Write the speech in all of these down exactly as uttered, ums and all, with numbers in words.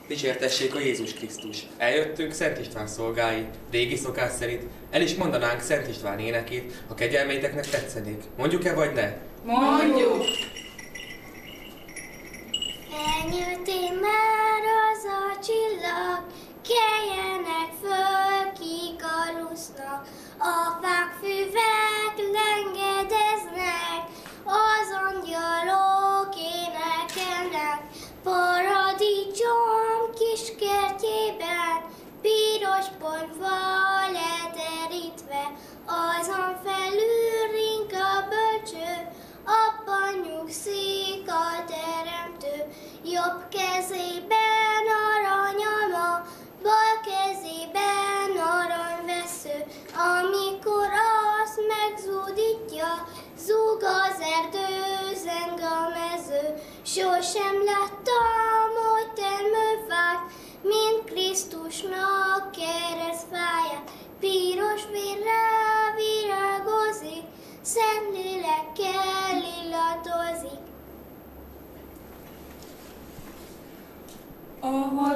Dicsértessék a Jézus Krisztus! Eljöttünk Szent István szolgái. Régi szokás szerint el is mondanánk Szent István énekét, ha kegyelmeiteknek tetszenék. Mondjuk-e vagy ne? Mondjuk! Elnyújté már az a csillag, keljenek föl, kik alusznak, a fák, füvek lengedeznek, az angyalok énekelnek, paradicsom kiskertjében, piros ponyval leterítve, azon felül rink a bölcső, abban nyugszik a teremtő, jobb kezében aranyalma, bal kezében aranyvesző, amikor azt megzúdítja, zúg az erdő, zeng a mező. Sosem láttam oly termőfát, mint Krisztusnak keresztfáját, piros vérrel virágozik, szent lélekkel illatozik. Ahol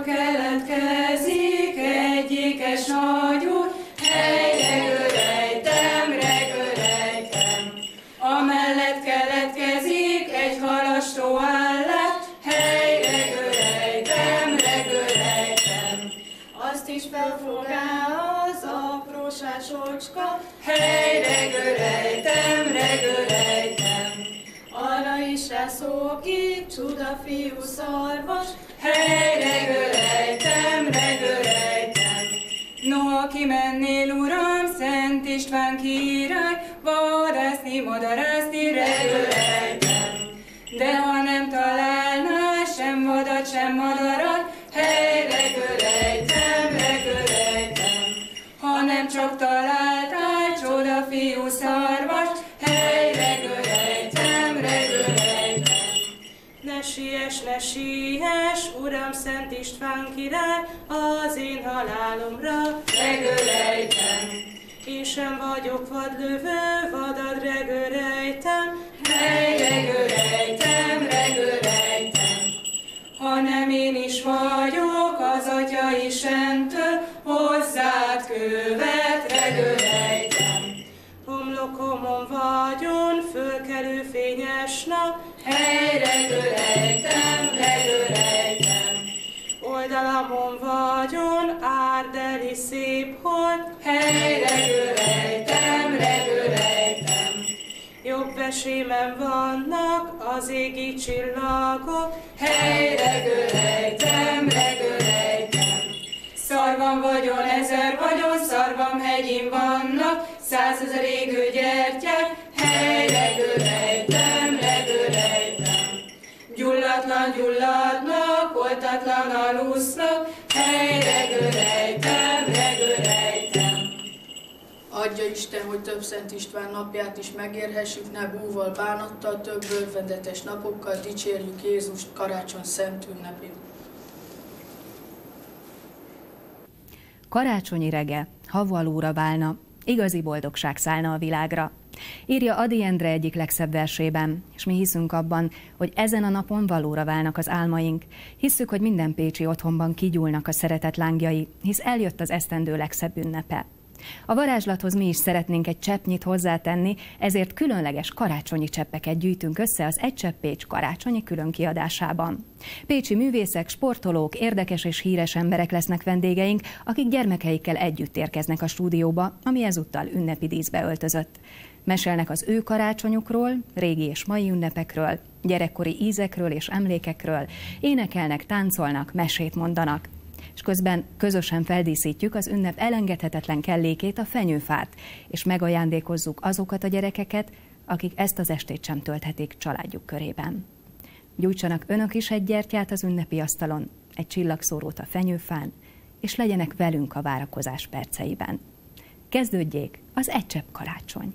keletkezik egy ékes nagy úr, helyre görejtem, regörejtem. Amellett keletkezik egy halastó állat, helyre görejtem, regörejtem. Azt is felfogá az aprósásocska, helyre görejtem, regörejtem. Arra is rászókik csuda fiú szarvas, helyre görejtem, regörejtem. Noha kimennél, uram, Szent István király, vadászni, madarászni, regörejtem. De ha nem találnál sem vadat, sem madarat, helyre görejtem, regörejtem. Ha nem csak találtál csoda fiú szarvas, helyre görejtem, regörejtem. Ne siess, ne siess, uram, Szent István király, az én halálomra, regörejtem. Én sem vagyok vadlövő, vadad regörejtem, helyre görejtem, regörejtem. Hanem én is vagyok az Atya Istentől, hozzád követ, regörejtem. Homlokomon vagyon, fölkelő fényes nap, helyre görejtem, regörejtem. Oldalamon vagyon, árdeli szép hold, helyre görejtem, regörejtem. Jobb esémen vannak az égi csillagok, helyre görejtem, regörejtem. Szarvam vagyon, ezer vagyon, szarvam hegyén vannak, százezer égő gyertyák, helyre görejtem, regörejtem. Gyullatlan gyulladnak, oltatlan alusznak, helyre görejtem, regörejtem. Adja Isten, hogy több Szent István napját is megérhessük, ne búval, bánattal, több örvendetes napokkal dicsérjük Jézust karácsony szent ünnepén. Karácsonyi reggel, ha valóra válna, igazi boldogság szállna a világra. Írja Ady Endre egyik legszebb versében, és mi hiszünk abban, hogy ezen a napon valóra válnak az álmaink. Hisszük, hogy minden pécsi otthonban kigyúlnak a szeretet lángjai, hisz eljött az esztendő legszebb ünnepe. A varázslathoz mi is szeretnénk egy cseppnyit hozzátenni, ezért különleges karácsonyi cseppeket gyűjtünk össze az Egy Csepp Pécs karácsonyi különkiadásában. Pécsi művészek, sportolók, érdekes és híres emberek lesznek vendégeink, akik gyermekeikkel együtt érkeznek a stúdióba, ami ezúttal ünnepi díszbe öltözött. Mesélnek az ő karácsonyukról, régi és mai ünnepekről, gyerekkori ízekről és emlékekről, énekelnek, táncolnak, mesét mondanak. És közben közösen feldíszítjük az ünnep elengedhetetlen kellékét, a fenyőfát, és megajándékozzuk azokat a gyerekeket, akik ezt az estét sem tölthetik családjuk körében. Gyújtsanak önök is egy gyertyát az ünnepi asztalon, egy csillagszórót a fenyőfán, és legyenek velünk a várakozás perceiben. Kezdődjék az Egy Csepp karácsony!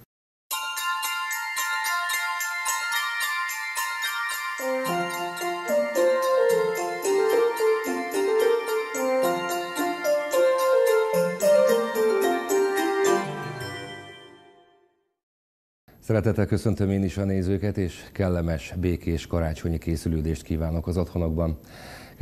Szeretettel köszöntöm én is a nézőket, és kellemes, békés karácsonyi készülődést kívánok az otthonokban.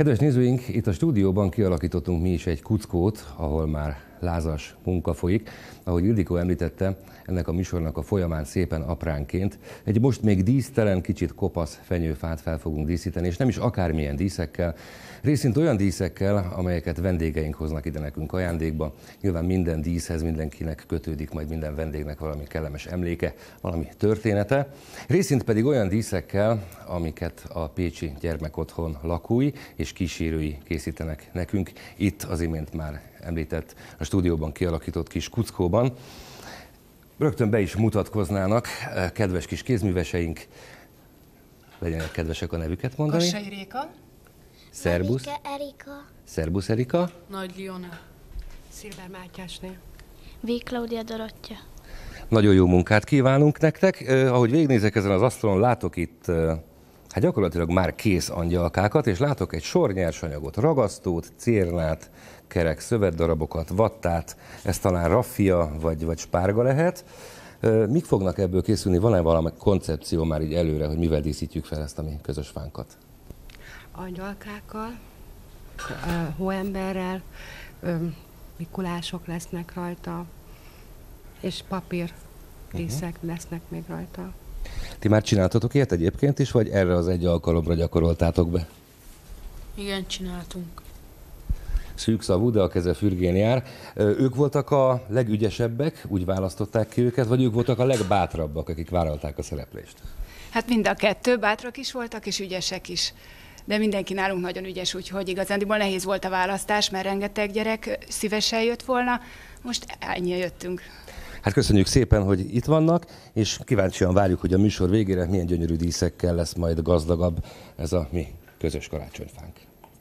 Kedves nézőink, itt a stúdióban kialakítottunk mi is egy kuckót, ahol már lázas munka folyik. Ahogy Ildikó említette, ennek a műsornak a folyamán szépen apránként egy most még dísztelen, kicsit kopasz fenyőfát fel fogunk díszíteni, és nem is akármilyen díszekkel, részint olyan díszekkel, amelyeket vendégeink hoznak ide nekünk ajándékba. Nyilván minden díszhez mindenkinek kötődik majd minden vendégnek valami kellemes emléke, valami története. Részint pedig olyan díszekkel, amiket a Pécsi Gyermekotthon lakói és kísérői készítenek nekünk itt az imént már említett, a stúdióban kialakított kis kuckóban. Rögtön be is mutatkoznának kedves kis kézműveseink. Legyenek kedvesek a nevüket mondani. Kassai Réka. Szerbusz. Erika. Szerbusz Erika. Nagy Liona. Szilvár Mátyásné. V. Klaudia Dorottya. Nagyon jó munkát kívánunk nektek. Eh, ahogy végignézek ezen az asztalon, látok itt eh, hát gyakorlatilag már kész angyalkákat, és látok egy sor nyersanyagot, ragasztót, cérnát, kerek szövetdarabokat, vattát, ez talán raffia vagy, vagy spárga lehet. Eh, mik fognak ebből készülni? Van-e valami koncepció már így előre, hogy mivel díszítjük fel ezt a mi közös fánkat? Angyalkákkal, hóemberrel, mikulások lesznek rajta, és papír díszek uh-huh. lesznek még rajta. Ti már csináltatok ilyet egyébként is, vagy erre az egy alkalomra gyakoroltátok be? Igen, csináltunk. Szűkszavú, de a keze fürgén jár. Ők voltak a legügyesebbek, úgy választották ki őket, vagy ők voltak a legbátrabbak, akik vállalták a szereplést? Hát mind a kettő, bátrak is voltak, és ügyesek is. De mindenki nálunk nagyon ügyes, úgyhogy igazándiból nehéz volt a választás, mert rengeteg gyerek szívesen jött volna. Most ennyien jöttünk. Hát köszönjük szépen, hogy itt vannak, és kíváncsian várjuk, hogy a műsor végére milyen gyönyörű díszekkel lesz majd gazdagabb ez a mi közös karácsonyfánk.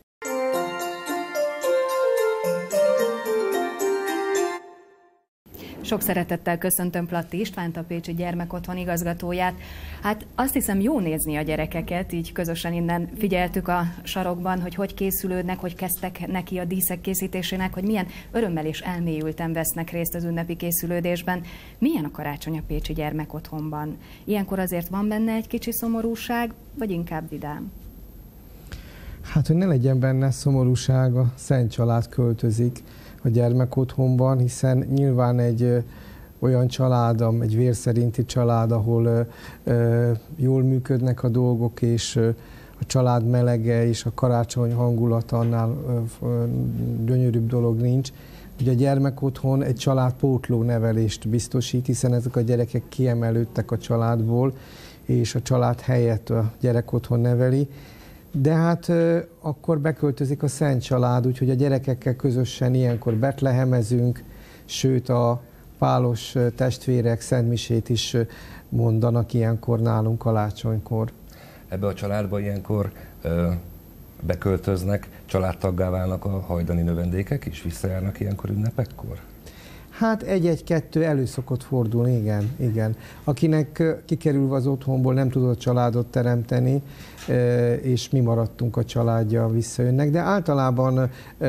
Sok szeretettel köszöntöm Platti Istvánt, a Pécsi Gyermekotthon igazgatóját. Hát azt hiszem, jó nézni a gyerekeket, így közösen innen figyeltük a sarokban, hogy hogy készülődnek, hogy kezdtek neki a díszek készítésének, hogy milyen örömmel és elmélyülten vesznek részt az ünnepi készülődésben. Milyen a karácsony a Pécsi Gyermekotthonban? Ilyenkor azért van benne egy kicsi szomorúság, vagy inkább vidám? Hát, hogy ne legyen benne szomorúság, a Szent Család költözik a gyermekotthonban, hiszen nyilván egy ö, olyan család, egy vérszerinti család, ahol ö, ö, jól működnek a dolgok, és ö, a család melege és a karácsony hangulata annál ö, ö, gyönyörűbb dolog nincs. Ugye a gyermekotthon egy családpótló nevelést biztosít, hiszen ezek a gyerekek kiemelődtek a családból, és a család helyett a gyerekotthon neveli. De hát euh, akkor beköltözik a Szent Család, úgyhogy a gyerekekkel közösen ilyenkor betlehemezünk, sőt a pálos testvérek szentmisét is mondanak ilyenkor nálunk karácsonykor. Ebbe a családba ilyenkor ö, beköltöznek, családtaggá válnak a hajdani növendékek is? Visszajárnak ilyenkor ünnepekkor? Hát egy-egy-kettő elő szokott fordulni, igen, igen. Akinek kikerülve az otthonból nem tudott családot teremteni, és mi maradtunk a családja, visszajönnek, de általában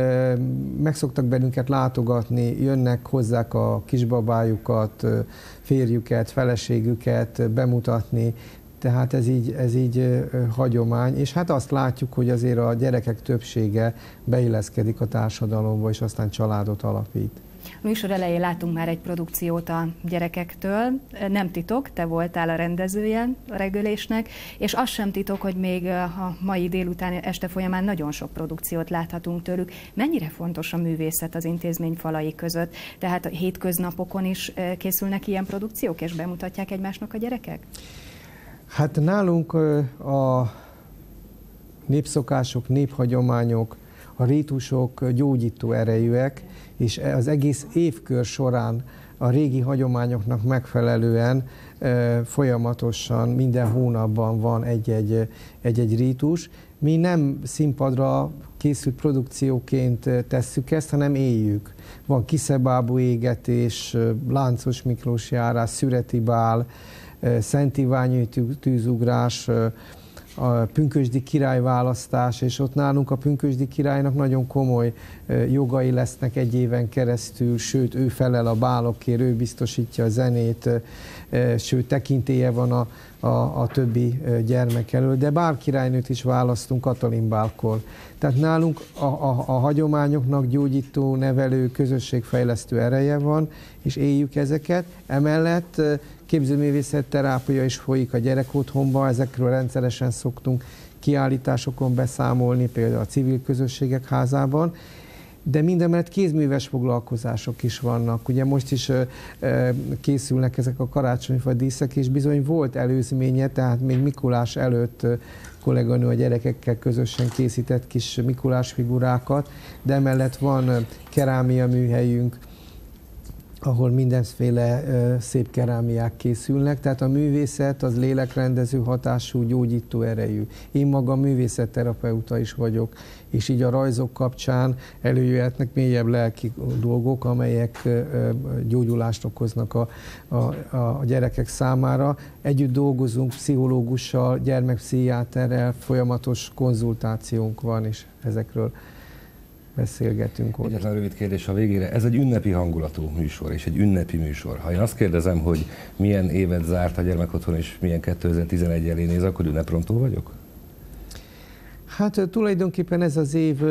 meg szoktak bennünket látogatni, jönnek hozzák a kisbabájukat, férjüket, feleségüket bemutatni, tehát ez így, ez így hagyomány, és hát azt látjuk, hogy azért a gyerekek többsége beilleszkedik a társadalomba, és aztán családot alapít. A műsor elején láttunk már egy produkciót a gyerekektől. Nem titok, te voltál a rendezője a reggelésnek, és az sem titok, hogy még a mai délután este folyamán nagyon sok produkciót láthatunk tőlük. Mennyire fontos a művészet az intézmény falai között? Tehát a hétköznapokon is készülnek ilyen produkciók, és bemutatják egymásnak a gyerekek? Hát nálunk a népszokások, néphagyományok, a rítusok gyógyító erejűek, és az egész évkör során a régi hagyományoknak megfelelően e, folyamatosan minden hónapban van egy-egy, egy-egy rítus. Mi nem színpadra készült produkcióként tesszük ezt, hanem éljük. Van kiszebábú égetés, Láncos Miklós járás, Szüreti bál, Szent Iványi tűzugrás, a pünkösdi királyválasztás, és ott nálunk a pünkösdi királynak nagyon komoly jogai lesznek egy éven keresztül, sőt, ő felel a bálokért, ő biztosítja a zenét, sőt tekintélye van a, a, a többi gyermek elől, de bár királynőt is választunk Katalin Bálkor. Tehát nálunk a, a, a hagyományoknak gyógyító, nevelő, közösségfejlesztő ereje van, és éljük ezeket. Emellett képzőművészet terápia is folyik a gyerekotthonban, ezekről rendszeresen szoktunk kiállításokon beszámolni, például a Civil Közösségek Házában, de mindemellett kézműves foglalkozások is vannak. Ugye most is készülnek ezek a karácsonyfa díszek, és bizony volt előzménye, tehát még Mikulás előtt kolléganő a gyerekekkel közösen készített kis Mikulás figurákat, de emellett van kerámia műhelyünk, ahol mindenféle szép kerámiák készülnek, tehát a művészet az lélekrendező hatású, gyógyító erejű. Én magam művészetterapeuta is vagyok, és így a rajzok kapcsán előjöhetnek mélyebb lelki dolgok, amelyek gyógyulást okoznak a, a, a gyerekek számára. Együtt dolgozunk pszichológussal, gyermekpszichiáterrel, folyamatos konzultációnk van, és ezekről beszélgetünk ott. Egyetlen rövid kérdés a végére. Ez egy ünnepi hangulatú műsor, és egy ünnepi műsor. Ha én azt kérdezem, hogy milyen évet zárt a gyermekotthon, és milyen kétezer-tizenegy elé néz, akkor ünneprontó vagyok? Hát tulajdonképpen ez az év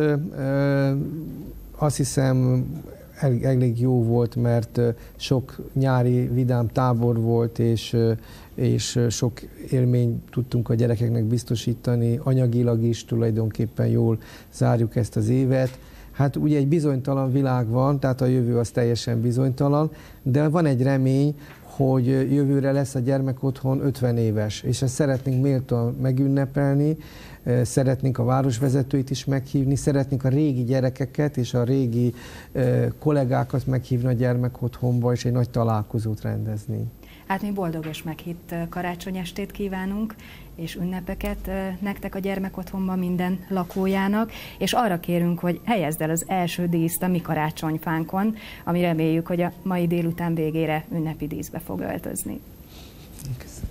azt hiszem elég, elég jó volt, mert sok nyári vidám tábor volt, és, és sok élményt tudtunk a gyerekeknek biztosítani, anyagilag is tulajdonképpen jól zárjuk ezt az évet. Hát ugye egy bizonytalan világ van, tehát a jövő az teljesen bizonytalan, de van egy remény, hogy jövőre lesz a gyermekotthon ötven éves, és ezt szeretnénk méltóan megünnepelni, szeretnénk a városvezetőit is meghívni, szeretnénk a régi gyerekeket és a régi kollégákat meghívni a gyermekotthonba, és egy nagy találkozót rendezni. Hát mi boldog és meghitt karácsonyestét kívánunk, és ünnepeket nektek a gyermekotthonban minden lakójának, és arra kérünk, hogy helyezd el az első díszt a mi karácsonyfánkon, ami reméljük, hogy a mai délután végére ünnepi díszbe fog öltözni. Köszönöm.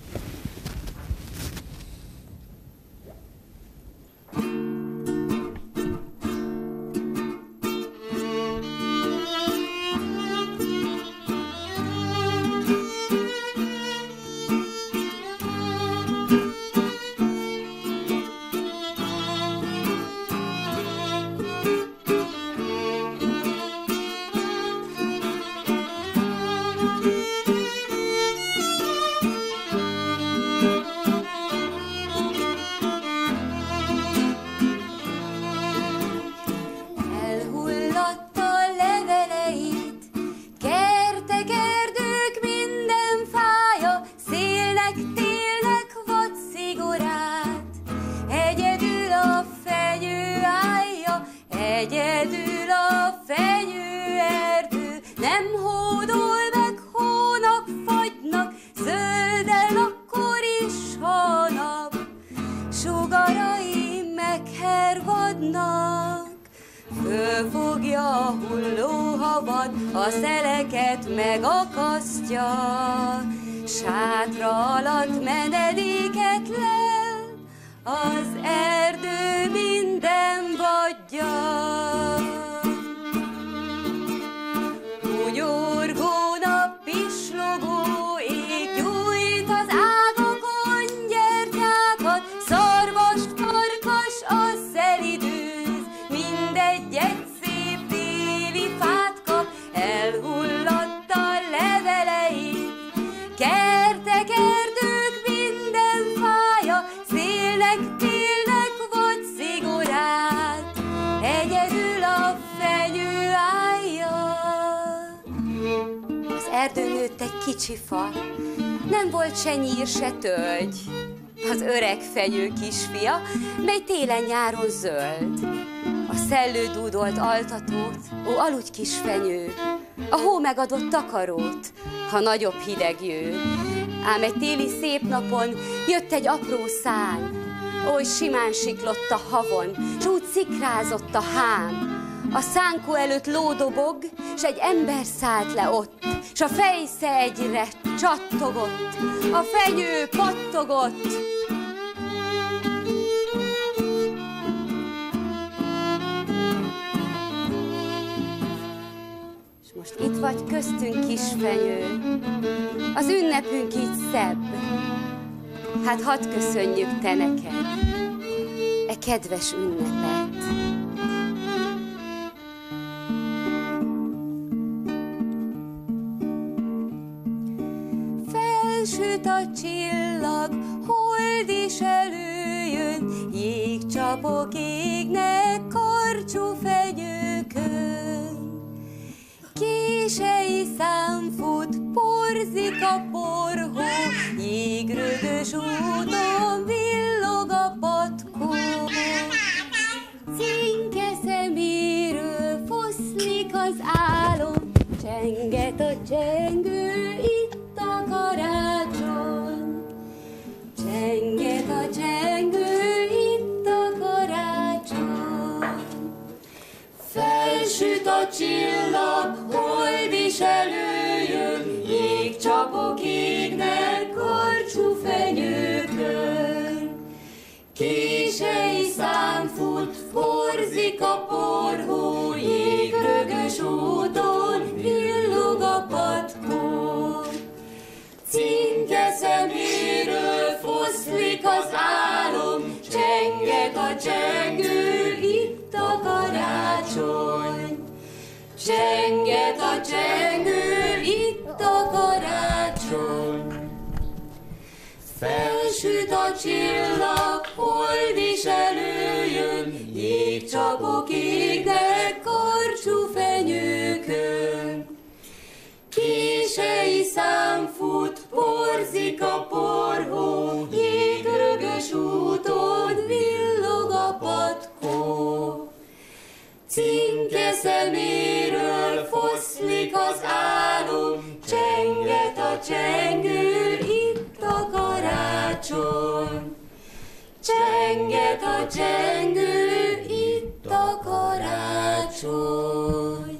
a szeleket megakasztja, sátra alatt menedéket lel, az erdő minden vadja. Ugyorgó nap, pislogó ég, gyújt az ágakon gyertyákat, szarvas, farkas, a szelidőz, mindegy egy szép téli fát kap, elhulladta leveleit, kertek, erdők, minden fája, szélnek, télnek vad szigorát, egyedül a fenyő állja. Az erdőn nőtt egy kicsi fa, nem volt se nyír, se tölgy. Az öreg fenyő kisfia, mely télen-nyáron zöld. A szellő dúdolt altatót, ó, aludj kis fenyő, a hó megadott takarót, ha nagyobb hideg jő. Ám egy téli szép napon jött egy apró szán, oly simán siklott a havon, s úgy szikrázott a hám. A szánkó előtt lódobog, s egy ember szállt le ott, s a fejsze egyre csattogott, a fenyő pattogott. És most itt van vagy köztünk kisfenyő, az ünnepünk így szebb. Hát hadd köszönjük te neked e kedves ünnepet. Felsüt a csillag, hold is előjön, jégcsapok égnek karcsú fegyőkön. Kései szám fut, porzik a porhó, jégrögös úton villog a patkó. Cinke szeméről foszlik az álom, csenget a csengő, itt a karácsony. Csenget a csengő, itt a karácsony. Felsüt a csillag, hold is előjön, jégcsapok égnek karcsú fenyőkön. Kései szám fut, forzik a porhó, jégrögös úton villog a patkó. Cinke szeméről foszlik az álom, csenget a csengő, itt a karácsony. Csenget a csengő, itt a karácsony. Felsüt a csillag, hold is előjön, jégcsapok égnek karcsú fenyőkön. Kései szám fut, porzik a porhó, jégrögös úton villog a patkó. Cinke szeméről foszlik az álom, csenget a csengő, itt a karácsony. Csenget a csengő, itt a karácsony.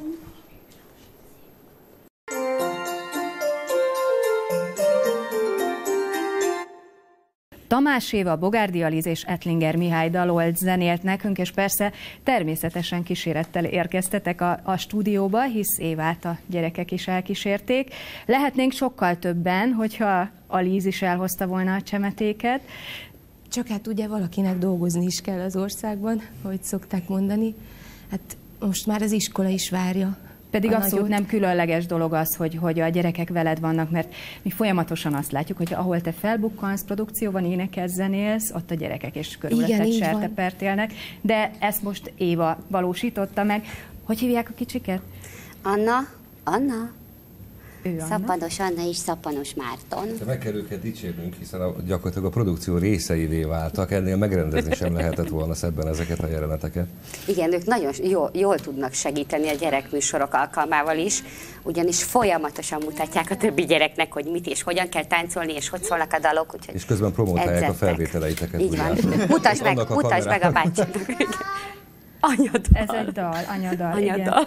Tamás Éva, Bogárdi Aliz és Ettlinger Mihály dalolt, zenélt nekünk, és persze természetesen kísérettel érkeztetek a, a stúdióba, hisz Évát a gyerekek is elkísérték. Lehetnénk sokkal többen, hogyha Aliz is elhozta volna a csemetéket. Csak hát ugye valakinek dolgozni is kell az országban, ahogy szokták mondani. Hát most már az iskola is várja. Pedig abszolút nem különleges dolog az, hogy, hogy a gyerekek veled vannak, mert mi folyamatosan azt látjuk, hogy ahol te felbukkansz, produkcióban énekelsz, zenélsz, ott a gyerekek is körülötted sertepertélnek. De ezt most Éva valósította meg. Hogy hívják a kicsiket? Anna, Anna. Ő Anna. Szappanos Anna és Szappanos Márton. De meg kell őket dicsérnünk, hiszen a, gyakorlatilag a produkció részeivé váltak, ennél megrendezni sem lehetett volna szebben ezeket a jeleneteket. Igen, ők nagyon jól, jól tudnak segíteni a gyerekműsorok alkalmával is, ugyanis folyamatosan mutatják a többi gyereknek, hogy mit és hogyan kell táncolni, és hogy szólnak a dalok. És közben promotálják edzettek a felvételeiteket. Így van. Mutasd meg, mutasd meg a bácsinak. Anyadal. Ez egy dal, anyadal. Anyadal.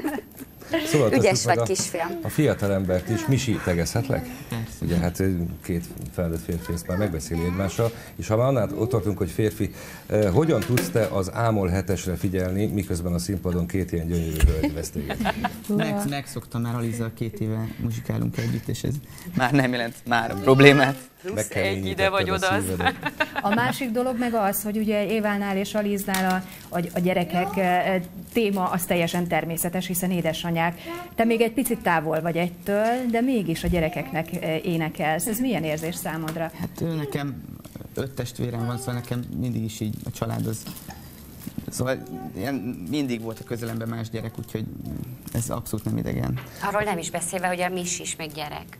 Szóval ügyes vagy, kisfiam. A fiatalembert is. Misi, tegezhetlek? Ugye hát két felnőtt férfi ezt már megbeszéli egymással, és ha már annál ott tartunk, hogy férfi, eh, hogyan tudsz te az Ámol hetesre figyelni, miközben a színpadon két ilyen gyönyörű hölgy vesz téged? Meg, megszoktam már Alizzal, két éve muzsikálunk együtt, és ez már nem jelent már a problémát. Plusz egy ide vagy oda. A másik dolog meg az, hogy ugye Évánál és Aliznál a, a, a gyerekek e, téma az teljesen természetes, hiszen édesanyák. Te még egy picit távol vagy egytől, de mégis a gyerekeknek énekelsz. Ez milyen érzés számodra? Hát nekem öt testvérem van, szóval nekem mindig is így a család az... Szóval ilyen mindig volt a közelemben más gyerek, úgyhogy ez abszolút nem idegen. Arról nem is beszélve, hogy a Mis is még gyerek.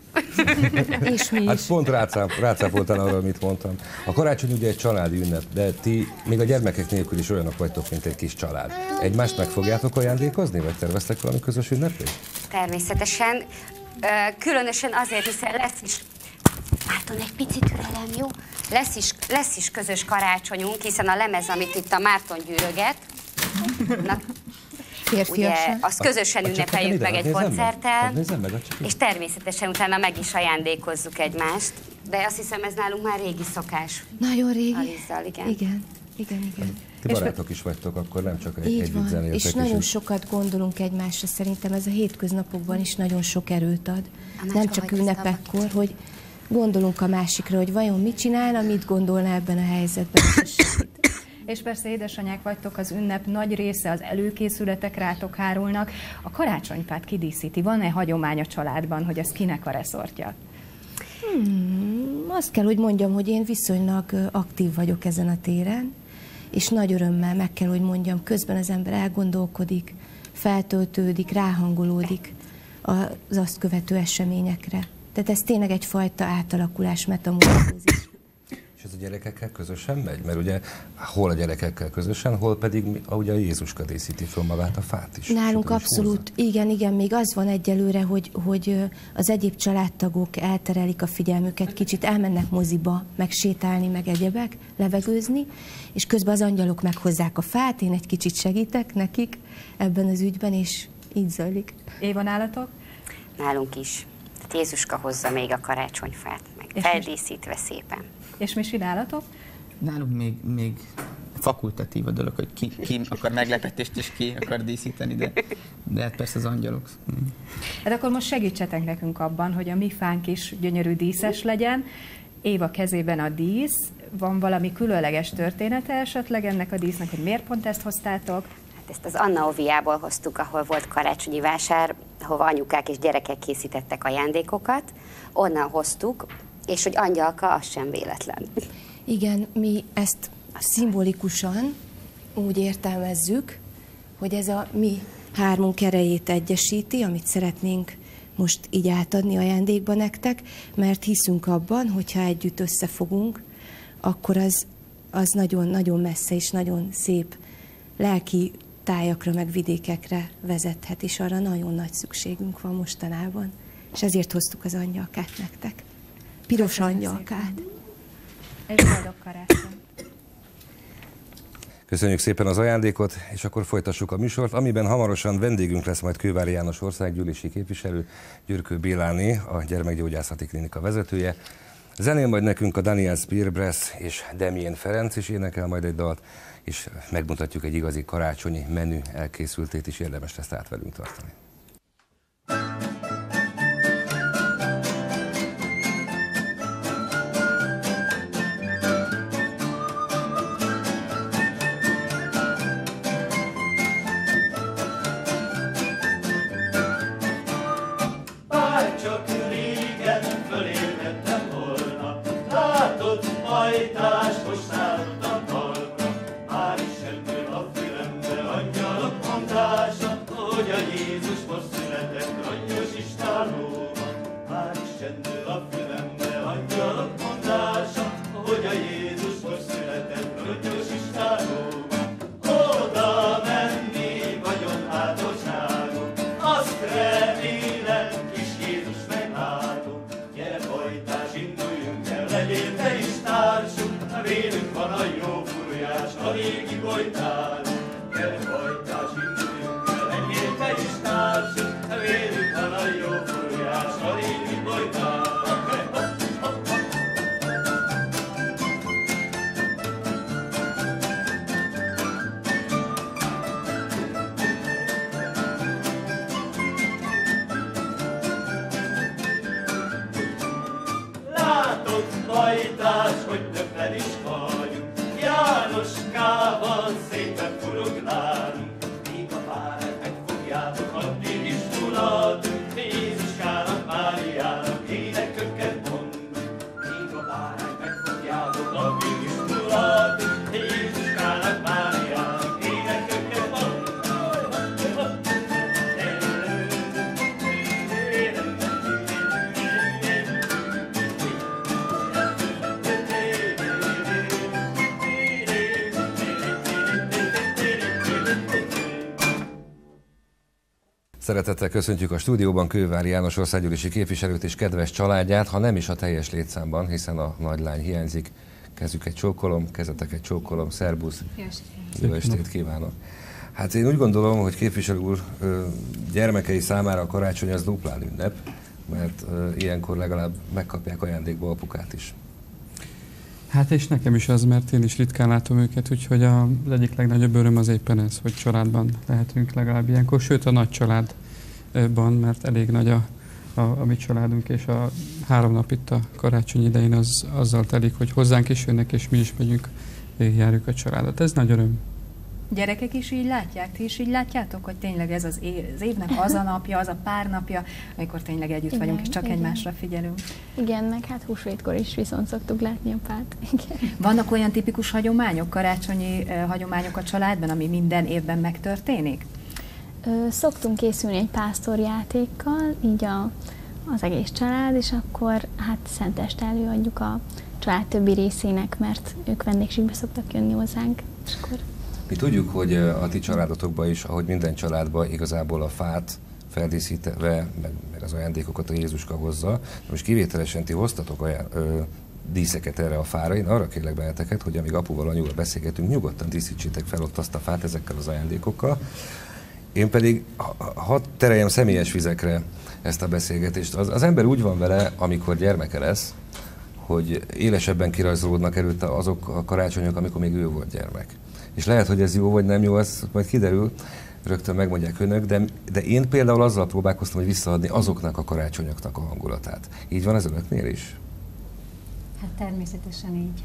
És mi is. Hát pont rácáfoltál arra, amit mondtam. A karácsony ugye egy családi ünnep, de ti még a gyermekek nélkül is olyanok vagytok, mint egy kis család. Egymást meg fogjátok ajándékozni, vagy terveztek valami közös ünnepét? Természetesen. Különösen azért, hiszen lesz is... Márton, egy picit türelem, jó? Lesz is, lesz is közös karácsonyunk, hiszen a lemez, amit itt a Márton gyűröget, na, ugye azt közösen ünnepeljük meg egy koncerttel, és természetesen utána meg is ajándékozzuk egymást. De azt hiszem, ez nálunk már régi szokás. Nagyon régi. Alizzal, igen. Igen. Igen, igen. Ti barátok is vagytok, akkor nem csak egy, együtt zenéltek. És nagyon és sokat gondolunk egymásra, szerintem ez a hétköznapokban is nagyon sok erőt ad. Nem csak ünnepekkor, hogy gondolunk a másikra, hogy vajon mit csinálna, mit gondolna ebben a helyzetben. És persze édesanyák vagytok, az ünnep nagy része, az előkészületek rátok hárulnak. A karácsonyfát kidíszíti. Van-e hagyomány a családban, hogy ez kinek a reszortja? Hmm, azt kell, hogy mondjam, hogy én viszonylag aktív vagyok ezen a téren, és nagy örömmel meg kell, hogy mondjam, közben az ember elgondolkodik, feltöltődik, ráhangolódik az azt követő eseményekre. Tehát ez tényleg egyfajta átalakulás, metamorfózis. És ez a gyerekekkel közösen megy? Mert ugye hol a gyerekekkel közösen, hol pedig ugye a Jézuska díszíti föl magát a fát is. Nálunk abszolút, igen, igen, még az van egyelőre, hogy, hogy az egyéb családtagok elterelik a figyelmüket, kicsit elmennek moziba, meg sétálni, meg egyebek, levegőzni, és közben az angyalok meghozzák a fát, én egy kicsit segítek nekik ebben az ügyben, és így zajlik. Éva, nálatok? Nálunk is. Tehát Jézuska hozza még a karácsonyfát, meg és feldíszítve szépen. És mi nálatok? Nálunk még, még fakultatív a dolog, hogy ki, ki akar meglepetést és ki akar díszíteni, de, de hát persze az angyalok. Hát akkor most segítsetek nekünk abban, hogy a mi fánk is gyönyörű díszes legyen. Éva kezében a dísz. Van valami különleges története esetleg ennek a dísznek, hogy miért pont ezt hoztátok? Hát ezt az Anna Oviából hoztuk, ahol volt karácsonyi vásár, ahova anyukák és gyerekek készítettek ajándékokat. Onnan hoztuk, és hogy angyalka, az sem véletlen. Igen, mi ezt szimbolikusan úgy értelmezzük, hogy ez a mi hármunk erejét egyesíti, amit szeretnénk most így átadni ajándékba nektek, mert hiszünk abban, hogyha együtt összefogunk, akkor az, az nagyon, nagyon messze és nagyon szép lelki tájakra, meg vidékekre vezethet, és arra nagyon nagy szükségünk van mostanában. És ezért hoztuk az angyalkát nektek. Piros angyalkát. Egy boldog karácsony. Köszönjük szépen az ajándékot, és akkor folytassuk a műsort, amiben hamarosan vendégünk lesz majd Kővári János országgyűlési képviselő, Gyürkő Béláné, a Gyermekgyógyászati Klinika vezetője. Zenél majd nekünk a Daniel Spearbrass és Demjén Ferenc is énekel majd egy dalt, és megmutatjuk egy igazi karácsonyi menü elkészültét is, érdemes ezt át velünk tartani. Szeretettel köszöntjük a stúdióban Kővári János országgyűlési képviselőt és kedves családját, ha nem is a teljes létszámban, hiszen a nagylány hiányzik. Kezüket csókolom, kezeteket csókolom, szerbusz, jó estét kívánok. Hát én úgy gondolom, hogy képviselő úr gyermekei számára a karácsony az duplán ünnep, mert ilyenkor legalább megkapják ajándékba apukát is. Hát és nekem is az, mert én is ritkán látom őket, úgyhogy az egyik legnagyobb öröm az éppen ez, hogy családban lehetünk legalább ilyenkor, sőt a nagy családban, mert elég nagy a, a, a mi családunk, és a három nap itt a karácsony idején az, azzal telik, hogy hozzánk is jönnek, és mi is megyünk, végigjárjuk a családot. Ez nagy öröm. Gyerekek is így látják? Ti is így látjátok, hogy tényleg ez az, év, az évnek az a napja, az a pár napja, amikor tényleg együtt igen, vagyunk, és csak igen. egymásra figyelünk? Igen, meg hát húsvétkor is viszont szoktuk látni a párt. Igen. Vannak olyan tipikus hagyományok, karácsonyi uh, hagyományok a családban, ami minden évben megtörténik? Ö, szoktunk készülni egy pásztorjátékkal, így a, az egész család, és akkor hát szenteste előadjuk a család többi részének, mert ők vendégségbe szoktak jönni hozzánk, és akkor mi tudjuk, hogy a ti családotokban is, ahogy minden családban igazából a fát feldíszítve, meg, meg az ajándékokat a Jézuska hozza. Most kivételesen ti hoztatok olyan ö, díszeket erre a fára. Én arra kérlek benneteket, hogy amíg apuval, anyuval beszélgetünk, nyugodtan díszítsétek fel ott azt a fát ezekkel az ajándékokkal. Én pedig hadd tereljem személyes vizekre ezt a beszélgetést. Az, az ember úgy van vele, amikor gyermeke lesz, hogy élesebben kirajzolódnak előtte azok a karácsonyok, amikor még ő volt gyermek. És lehet, hogy ez jó vagy nem jó, ez majd kiderül, rögtön megmondják önök, de, de én például azzal próbálkoztam, hogy visszaadni azoknak a karácsonyoknak a hangulatát. Így van ez önöknél is? Hát természetesen így.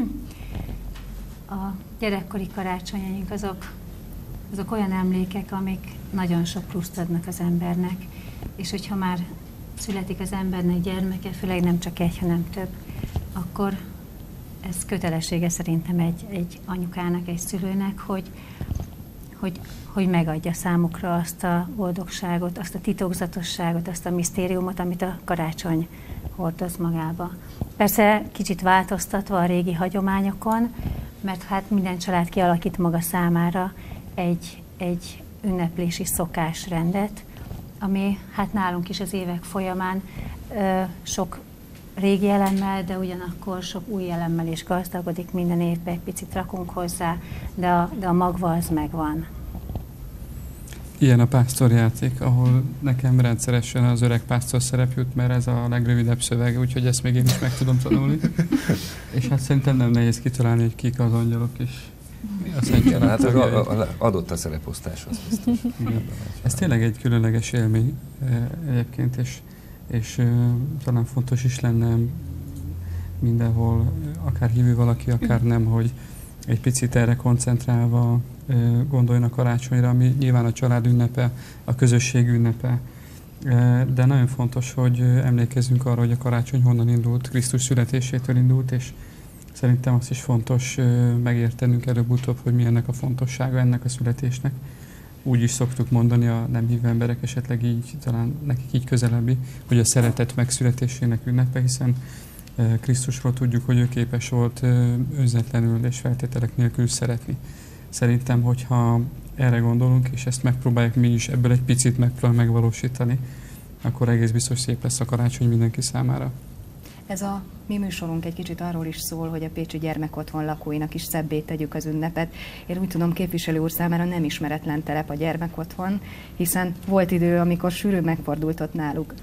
A gyerekkori karácsonyaink azok, azok olyan emlékek, amik nagyon sok pluszt adnak az embernek, és hogyha már születik az embernek gyermeke, főleg nem csak egy, hanem több, akkor ez kötelessége szerintem egy, egy anyukának, egy szülőnek, hogy, hogy, hogy megadja számukra azt a boldogságot, azt a titokzatosságot, azt a misztériumot, amit a karácsony hordoz magába. Persze kicsit változtatva a régi hagyományokon, mert hát minden család kialakít maga számára egy, egy ünneplési szokásrendet, ami hát nálunk is az évek folyamán ö, sok régi elemmel, de ugyanakkor sok új elemmel is gazdagodik, minden évben egy picit rakunk hozzá, de a, de a magva az megvan. Ilyen a pásztorjáték, ahol nekem rendszeresen az öreg pásztor szerep jut, mert ez a legrövidebb szöveg, úgyhogy ezt még én is meg tudom tanulni. És hát szerintem nem nehéz kitalálni, hogy kik az angyalok is. Igen, hát adott a szereposztás, az biztos. Ez tényleg egy különleges élmény egyébként, és és uh, talán fontos is lenne mindenhol, akár hívő valaki, akár nem, hogy egy picit erre koncentrálva uh, gondoljon a karácsonyra, ami nyilván a család ünnepe, a közösség ünnepe, uh, de nagyon fontos, hogy uh, emlékezzünk arra, hogy a karácsony honnan indult, Krisztus születésétől indult, és szerintem azt is fontos uh, megértenünk előbb-utóbb, hogy mi ennek a fontossága ennek a születésnek. Úgy is szoktuk mondani a nem hívő emberek, esetleg így, talán nekik így közelebbi, hogy a szeretet megszületésének ünnepe, hiszen e, Krisztusról tudjuk, hogy ő képes volt e, önzetlenül és feltételek nélkül szeretni. Szerintem, hogyha erre gondolunk, és ezt megpróbáljuk mi is ebből egy picit megpróbáljuk megvalósítani, akkor egész biztos szép lesz a karácsony mindenki számára. Ez a mi műsorunk egy kicsit arról is szól, hogy a pécsi gyermekotthon lakóinak is szebbé tegyük az ünnepet. Én úgy tudom, képviselő úr számára nem ismeretlen telep a gyermekotthon, hiszen volt idő, amikor sűrű megfordult ott náluk.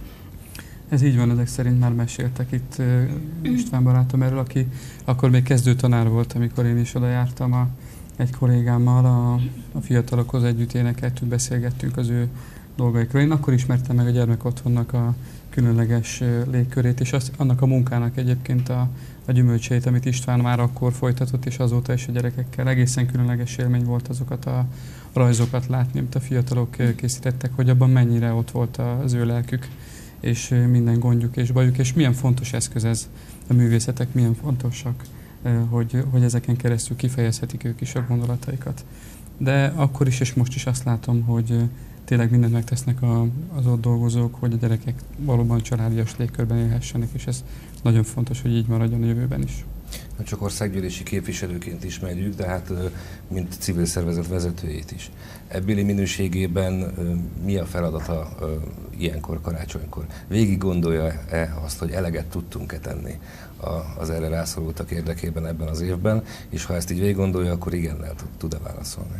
Ez így van, ezek szerint már meséltek itt uh, István barátom erről, aki akkor még kezdő tanár volt, amikor én is oda jártam a, egy kollégámmal, a, a fiatalokhoz együtt énekeltünk, beszélgettünk az ő dolgaikról. Én akkor ismertem meg a gyermekotthonnak a különleges légkörét, és azt, annak a munkának egyébként a, a gyümölcseit, amit István már akkor folytatott, és azóta is a gyerekekkel. Egészen különleges élmény volt azokat a rajzokat látni, amit a fiatalok készítettek, hogy abban mennyire ott volt az ő lelkük, és minden gondjuk és bajuk, és milyen fontos eszköz ez, a művészetek milyen fontosak, hogy, hogy ezeken keresztül kifejezhetik ők is a gondolataikat. De akkor is és most is azt látom, hogy tényleg mindent megtesznek a, az ott dolgozók, hogy a gyerekek valóban családias légkörben élhessenek, és ez nagyon fontos, hogy így maradjon a jövőben is. Nem csak országgyűlési képviselőként ismerjük, de hát mint civil szervezet vezetőjét is. Ebbéli minőségében mi a feladata ilyenkor, karácsonykor? Végig gondolja-e azt, hogy eleget tudtunk-e tenni az erre rászorultak érdekében ebben az évben, és ha ezt így végig gondolja, akkor igennel tud-e válaszolni?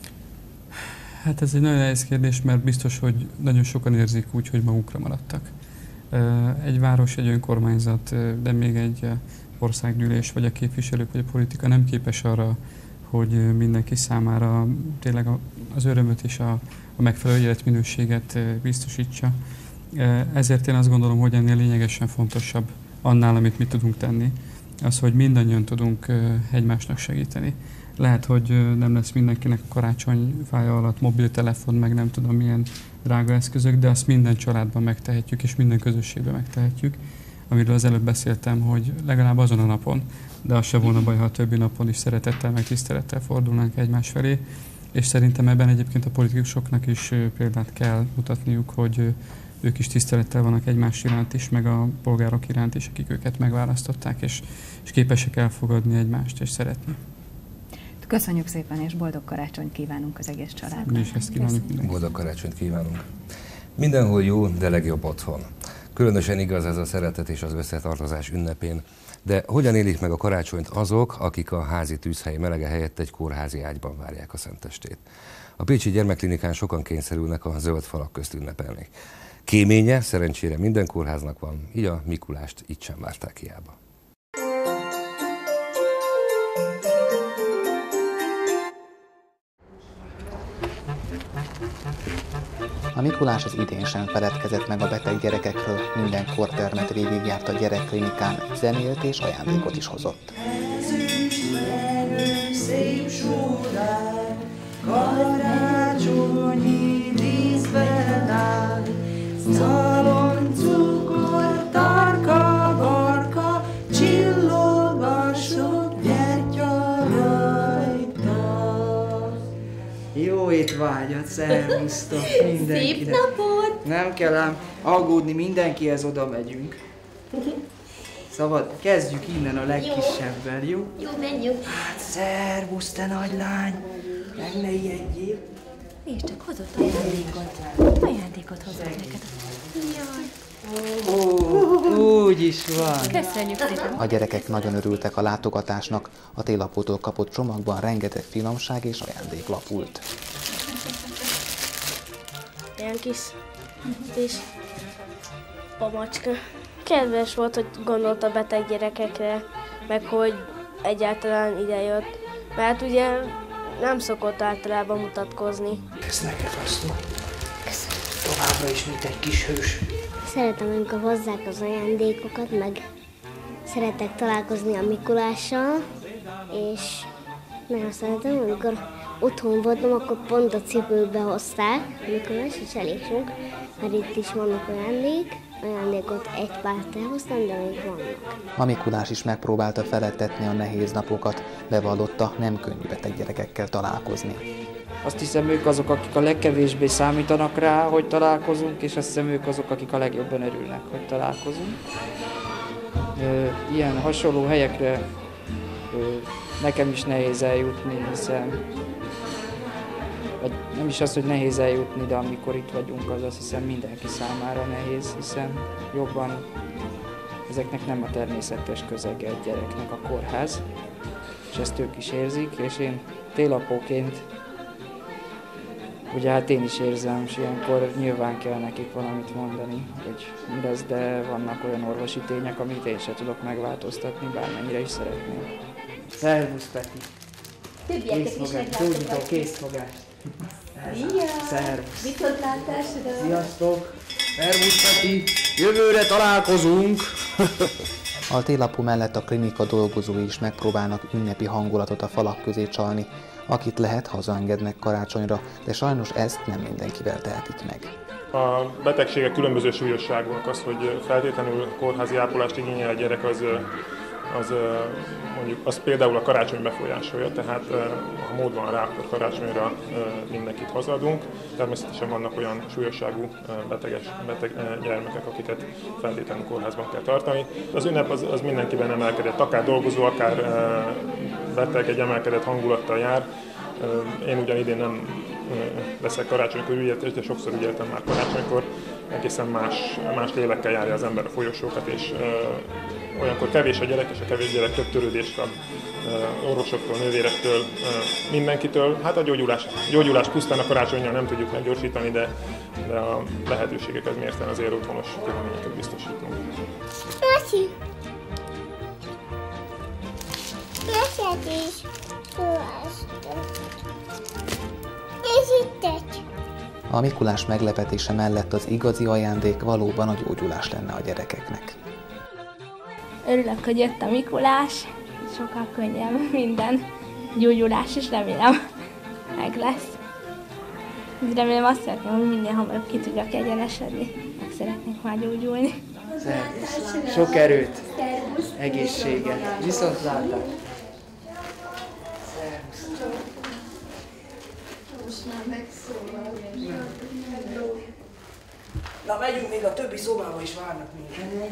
Hát ez egy nagyon nehéz kérdés, mert biztos, hogy nagyon sokan érzik úgy, hogy magukra maradtak. Egy város, egy önkormányzat, de még egy országgyűlés, vagy a képviselők, vagy a politika nem képes arra, hogy mindenki számára tényleg az örömöt és a, a megfelelő életminőséget biztosítsa. Ezért én azt gondolom, hogy ennél lényegesen fontosabb annál, amit mi tudunk tenni, az, hogy mindannyian tudunk egymásnak segíteni. Lehet, hogy nem lesz mindenkinek karácsonyfája alatt mobiltelefon, meg nem tudom milyen drága eszközök, de azt minden családban megtehetjük, és minden közösségben megtehetjük. Amiről az előbb beszéltem, hogy legalább azon a napon, de az se volna baj, ha a többi napon is szeretettel, meg tisztelettel fordulnánk egymás felé. És szerintem ebben egyébként a politikusoknak is példát kell mutatniuk, hogy ők is tisztelettel vannak egymás iránt is, meg a polgárok iránt is, akik őket megválasztották, és, és képesek elfogadni egymást és szeretni. Köszönjük szépen, és boldog karácsonyt kívánunk az egész családnak. Mi is ezt kívánjuk mindenki. Boldog karácsonyt kívánunk. Mindenhol jó, de legjobb otthon. Különösen igaz ez a szeretet és az összetartozás ünnepén. De hogyan élik meg a karácsonyt azok, akik a házi tűzhely melege helyett egy kórházi ágyban várják a szentestét? A pécsi gyermekklinikán sokan kényszerülnek a zöld falak közt ünnepelni. Kéménye szerencsére minden kórháznak van, így a Mikulást itt sem várták hiába. A Mikulás az idén sem feledkezett meg a beteg gyerekekről, minden kortermet végigjárt a gyerekklinikán, zenélt és ajándékot is hozott. Szép sórán, karácsonyi díszben áll, szalon cukor, tarka, barka, csillog a sok gyertya rajta. Jó étvágyat, szervusztok mindenkinek! Szép napot! Nem kell ám aggódni, mindenkihez oda megyünk. Szabad, kezdjük innen a legkisebben, jó? Jó, menjünk! Hát, szervusz, te nagy lány! Meg ne ijedjél! Nézd csak, hozott ajándékot. Ajándékot hozott neked. Jaj! Ó, úgy is van! Köszönjük szépen! A gyerekek nagyon örültek a látogatásnak, a télapótól kapott csomagban rengeteg finomság és ajándék lapult. Ilyen kis, kis pomacska. Kedves volt, hogy gondolt a beteg gyerekekre, meg hogy egyáltalán idejött, mert ugye nem szokott általában mutatkozni. Ez neked hasznos. Továbbra is, mint egy kis hős. Szeretem, amikor hozzák az ajándékokat, meg szeretek találkozni a Mikulással, és nagyon szeretem, amikor otthon voltam, akkor pont a cipőbe hozták a Mikulás, és elég sok, mert itt is vannak ajándék. Ajándékot egy párt elhoztam, de még vannak. A Mikulás is megpróbálta feledtetni a nehéz napokat, bevallotta, nem könnyű beteg gyerekekkel találkozni. Azt hiszem, ők azok, akik a legkevésbé számítanak rá, hogy találkozunk, és azt hiszem, ők azok, akik a legjobban örülnek, hogy találkozunk. Ilyen hasonló helyekre nekem is nehéz eljutni, hiszen vagy nem is az, hogy nehéz eljutni, de amikor itt vagyunk, az azt hiszem mindenki számára nehéz, hiszen jobban ezeknek nem a természetes közege egy gyereknek a kórház, és ezt ők is érzik, és én télapóként, ugye hát én is érzem, és ilyenkor nyilván kell nekik valamit mondani, hogy mi lesz, de vannak olyan orvosi tények, amit én sem tudok megváltoztatni, bármennyire is szeretném. Szervusz, Peti! Többieket is meglátogatni. Készfogást! Szia! Szervusz! Viszontlátásra! Sziasztok! Szervusz, Peti! Jövőre találkozunk! A télapó mellett a klinika dolgozói is megpróbálnak ünnepi hangulatot a falak közé csalni. Akit lehet, hazaengednek karácsonyra, de sajnos ezt nem mindenkivel tehetik meg. A betegségek különböző súlyosságúak, az, hogy feltétlenül kórházi ápolást igényel a gyerek, az, az, mondjuk, az például a karácsony befolyásolja, tehát ha mód van rá, akkor karácsonyra mindenkit hazadunk. Természetesen vannak olyan súlyosságú beteges, beteg gyermekek, akiket feltétlenül kórházban kell tartani. Az ünnep az, az mindenkiben emelkedett, akár dolgozó, akár beteg, egy emelkedett hangulattal jár. Én ugyan idén nem leszek karácsonykor ügyeletes, de sokszor ügyeltem már karácsonykor. Egészen más, más lélekkel járja az ember a folyosókat, és uh, olyankor kevés a gyerek, és a kevés gyerek több törődést kap uh, orvosoktól, nővérektől, uh, mindenkitől. Hát a gyógyulás, gyógyulás pusztán a karácsonnyal nem tudjuk meggyorsítani, de, de a lehetőségeket mérten azért otthonos körülményeket biztosítunk. is. És itt egy. A Mikulás meglepetése mellett az igazi ajándék valóban a gyógyulás lenne a gyerekeknek. Örülök, hogy jött a Mikulás, sokkal könnyebb minden gyógyulás, és remélem meg lesz. Remélem azt szeretném, hogy minél hamarabb ki tudjak egyenesedni, meg szeretnék már gyógyulni. Szervusz. Sok erőt, egészséget, viszontlátás. Na, megyünk, még a többi szobába is várnak minket.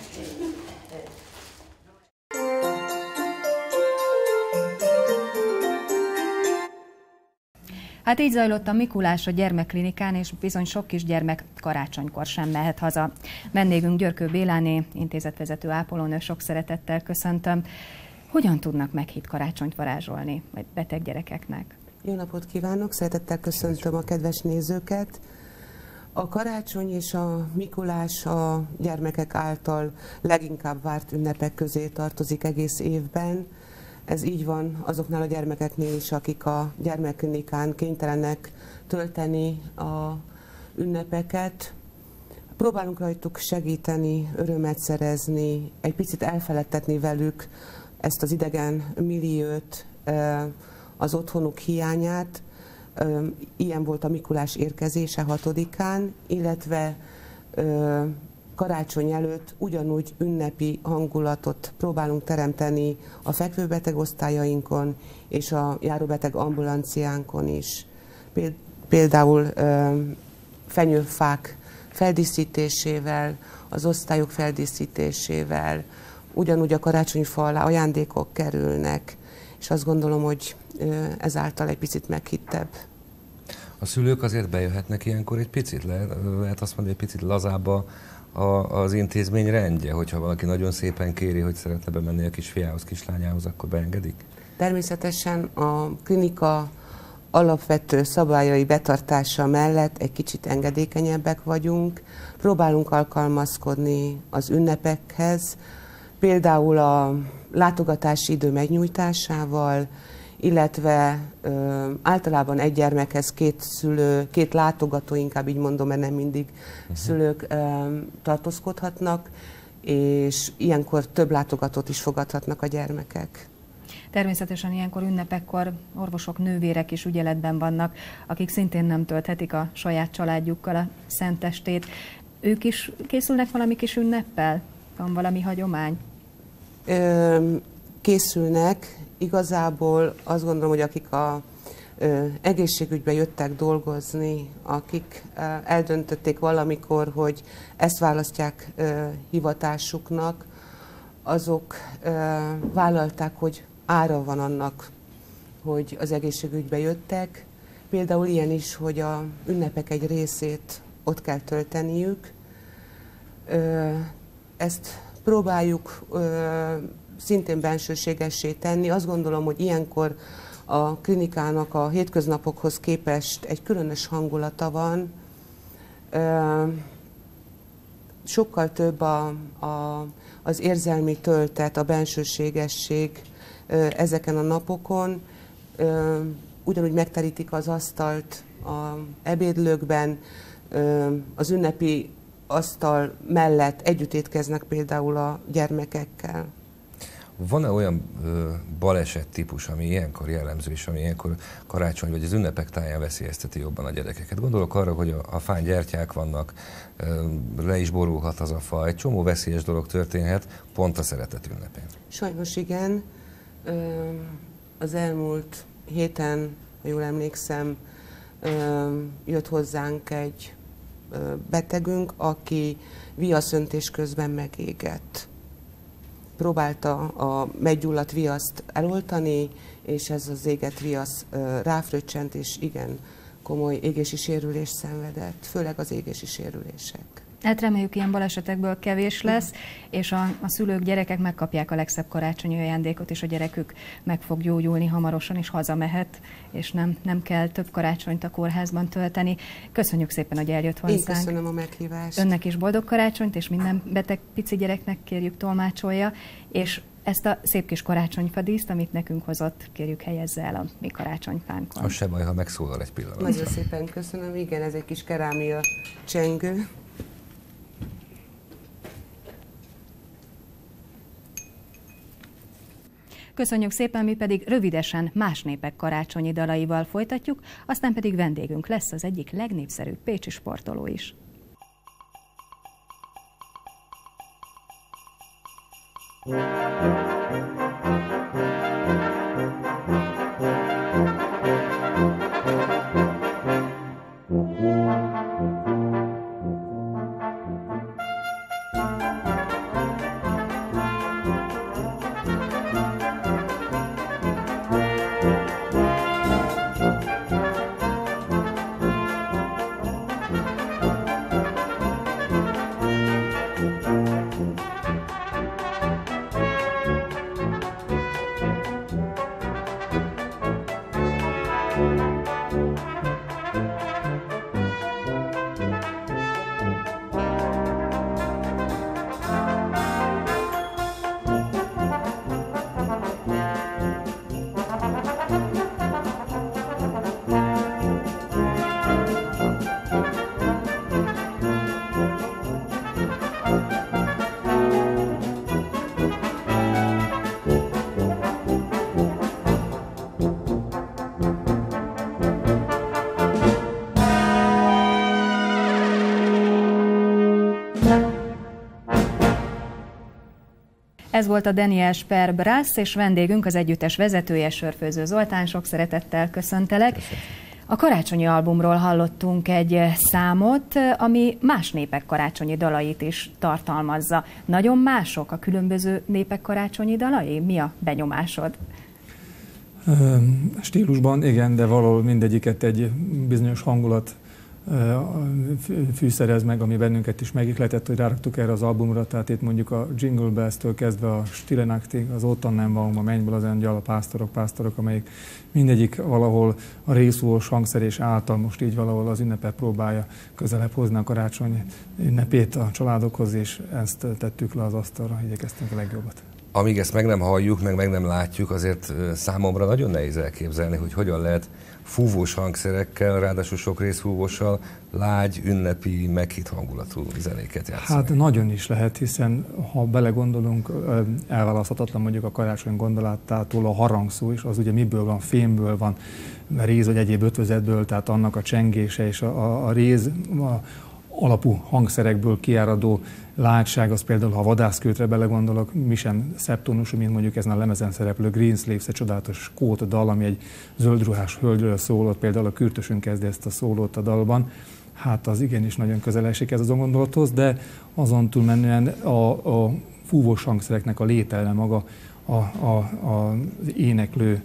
Hát így zajlott a Mikulás a gyermekklinikán, és bizony sok kisgyermek karácsonykor sem mehet haza. Vendégünk Györkő Béláné, intézetvezető ápolónő, sok szeretettel köszöntöm. Hogyan tudnak meghitt karácsonyt varázsolni, vagy beteg gyerekeknek? Jó napot kívánok, szeretettel köszöntöm a kedves nézőket. A karácsony és a Mikulás a gyermekek által leginkább várt ünnepek közé tartozik egész évben. Ez így van azoknál a gyermekeknél is, akik a gyermekklinikán kénytelenek tölteni a ünnepeket. Próbálunk rajtuk segíteni, örömet szerezni, egy picit elfeledtetni velük ezt az idegen milliót, az otthonuk hiányát. Ilyen volt a Mikulás érkezése hatodikán, illetve karácsony előtt ugyanúgy ünnepi hangulatot próbálunk teremteni a fekvőbeteg osztályainkon és a járóbeteg ambulanciánkon is. Például fenyőfák feldíszítésével, az osztályok feldíszítésével, ugyanúgy a karácsonyfa alá ajándékok kerülnek, és azt gondolom, hogy ezáltal egy picit meghittebb. A szülők azért bejöhetnek ilyenkor egy picit, lehet, lehet azt mondani, egy picit lazább a, a, az intézmény rendje, hogyha valaki nagyon szépen kéri, hogy szeretne bemenni a kisfiához, kislányához, akkor beengedik? Természetesen a klinika alapvető szabályai betartása mellett egy kicsit engedékenyebbek vagyunk, próbálunk alkalmazkodni az ünnepekhez, például a látogatási idő megnyújtásával, illetve ö, általában egy gyermekhez két szülő, két látogató, inkább így mondom, mert nem mindig uh-huh. szülők ö, tartózkodhatnak, és ilyenkor több látogatót is fogadhatnak a gyermekek. Természetesen ilyenkor ünnepekkor orvosok, nővérek is ügyeletben vannak, akik szintén nem tölthetik a saját családjukkal a szentestét. Ők is készülnek valami kis ünneppel? Van valami hagyomány? Ö, készülnek. Igazából azt gondolom, hogy akik a ö, egészségügybe jöttek dolgozni, akik ö, eldöntötték valamikor, hogy ezt választják ö, hivatásuknak, azok ö, vállalták, hogy ára van annak, hogy az egészségügybe jöttek. Például ilyen is, hogy a ünnepek egy részét ott kell tölteniük. Ö, ezt próbáljuk ö, szintén bensőségessé tenni. Azt gondolom, hogy ilyenkor a klinikának a hétköznapokhoz képest egy különös hangulata van. Sokkal több a, a, az érzelmi töltet, a bensőségesség ezeken a napokon. Ugyanúgy megterítik az asztalt az ebédlőkben, az ünnepi asztal mellett együtt étkeznek például a gyermekekkel. Van-e olyan ö, baleset típus, ami ilyenkor jellemző, és ami ilyenkor karácsony vagy az ünnepek táján veszélyezteti jobban a gyerekeket? Gondolok arra, hogy a, a fán gyertyák vannak, ö, le is borulhat az a fa, egy csomó veszélyes dolog történhet pont a szeretet ünnepén. Sajnos igen. Ö, az elmúlt héten, ha jól emlékszem, ö, jött hozzánk egy ö, betegünk, aki viaszöntés közben megégett. Próbálta a meggyulladt viaszt eloltani, és ez az égett viasz ráfröccsent, és igen komoly égési sérülést szenvedett, főleg az égési sérülések. Hát reméljük, ilyen balesetekből kevés lesz, és a, a szülők, gyerekek megkapják a legszebb karácsonyi ajándékot, és a gyerekük meg fog gyógyulni hamarosan, és hazamehet, és nem, nem kell több karácsonyt a kórházban tölteni. Köszönjük szépen, hogy eljött hozzánk. Én köszönöm a meghívást. Önnek is boldog karácsonyt, és minden beteg pici gyereknek kérjük tolmácsolja, és Ezt a szép kis karácsonyfadíszt, amit nekünk hozott, kérjük helyezze el a mi karácsonyfánkon. Az sem baj, ha megszólal egy pillanat. Nagyon szépen köszönöm. Igen, ez egy kis kerámia csengő. Köszönjük szépen, mi pedig rövidesen más népek karácsonyi dalaival folytatjuk, aztán pedig vendégünk lesz az egyik legnépszerűbb pécsi sportoló is. Ez volt a Daniel Sper Brass, és vendégünk az együttes vezetője, Sörfőző Zoltán. Sok szeretettel köszöntelek. A karácsonyi albumról hallottunk egy számot, ami más népek karácsonyi dalait is tartalmazza. Nagyon mások a különböző népek karácsonyi dalai? Mi a benyomásod? Stílusban igen, de valahol mindegyiket egy bizonyos hangulat fűszerez meg, ami bennünket is megihletett, hogy ráraktuk erre az albumra, tehát itt mondjuk a Jingle Bells-től kezdve a Stille Nachtig, az Ó Tannenbaum, a Mennyből az angyal, a Pásztorok, Pásztorok, amelyik mindegyik valahol a részúós hangszerés által most így valahol az ünnepet próbálja közelebb hozni a karácsony ünnepét a családokhoz, és ezt tettük le az asztalra, igyekeztünk a legjobbat. Amíg ezt meg nem halljuk, meg meg nem látjuk, azért számomra nagyon nehéz elképzelni, hogy hogyan lehet fúvós hangszerekkel, ráadásul sok részfúvóssal lágy, ünnepi, meghitt hangulatú zenéket játszani. Hát nagyon is lehet, hiszen ha belegondolunk, elválaszthatatlan mondjuk a karácsony gondolatától a harangszó is, az ugye miből van, fémből van, réz vagy egyéb ötvözetből, tehát annak a csengése és a, a, a réz a alapú hangszerekből kiáradó lágyság, az például, ha a vadászkőtre belegondolok, mi sem szebb tónusú, mint mondjuk ezen a lemezen szereplő Greensleeves, egy csodálatos skót dal, ami egy zöldruhás hölgyről szólott, például a Kürtösünk kezdi ezt a szólót a dalban. Hát az igenis nagyon közel esik ez azon gondolathoz, de azon túlmenően a, a fúvós hangszereknek a lételme maga a, a, a, az éneklő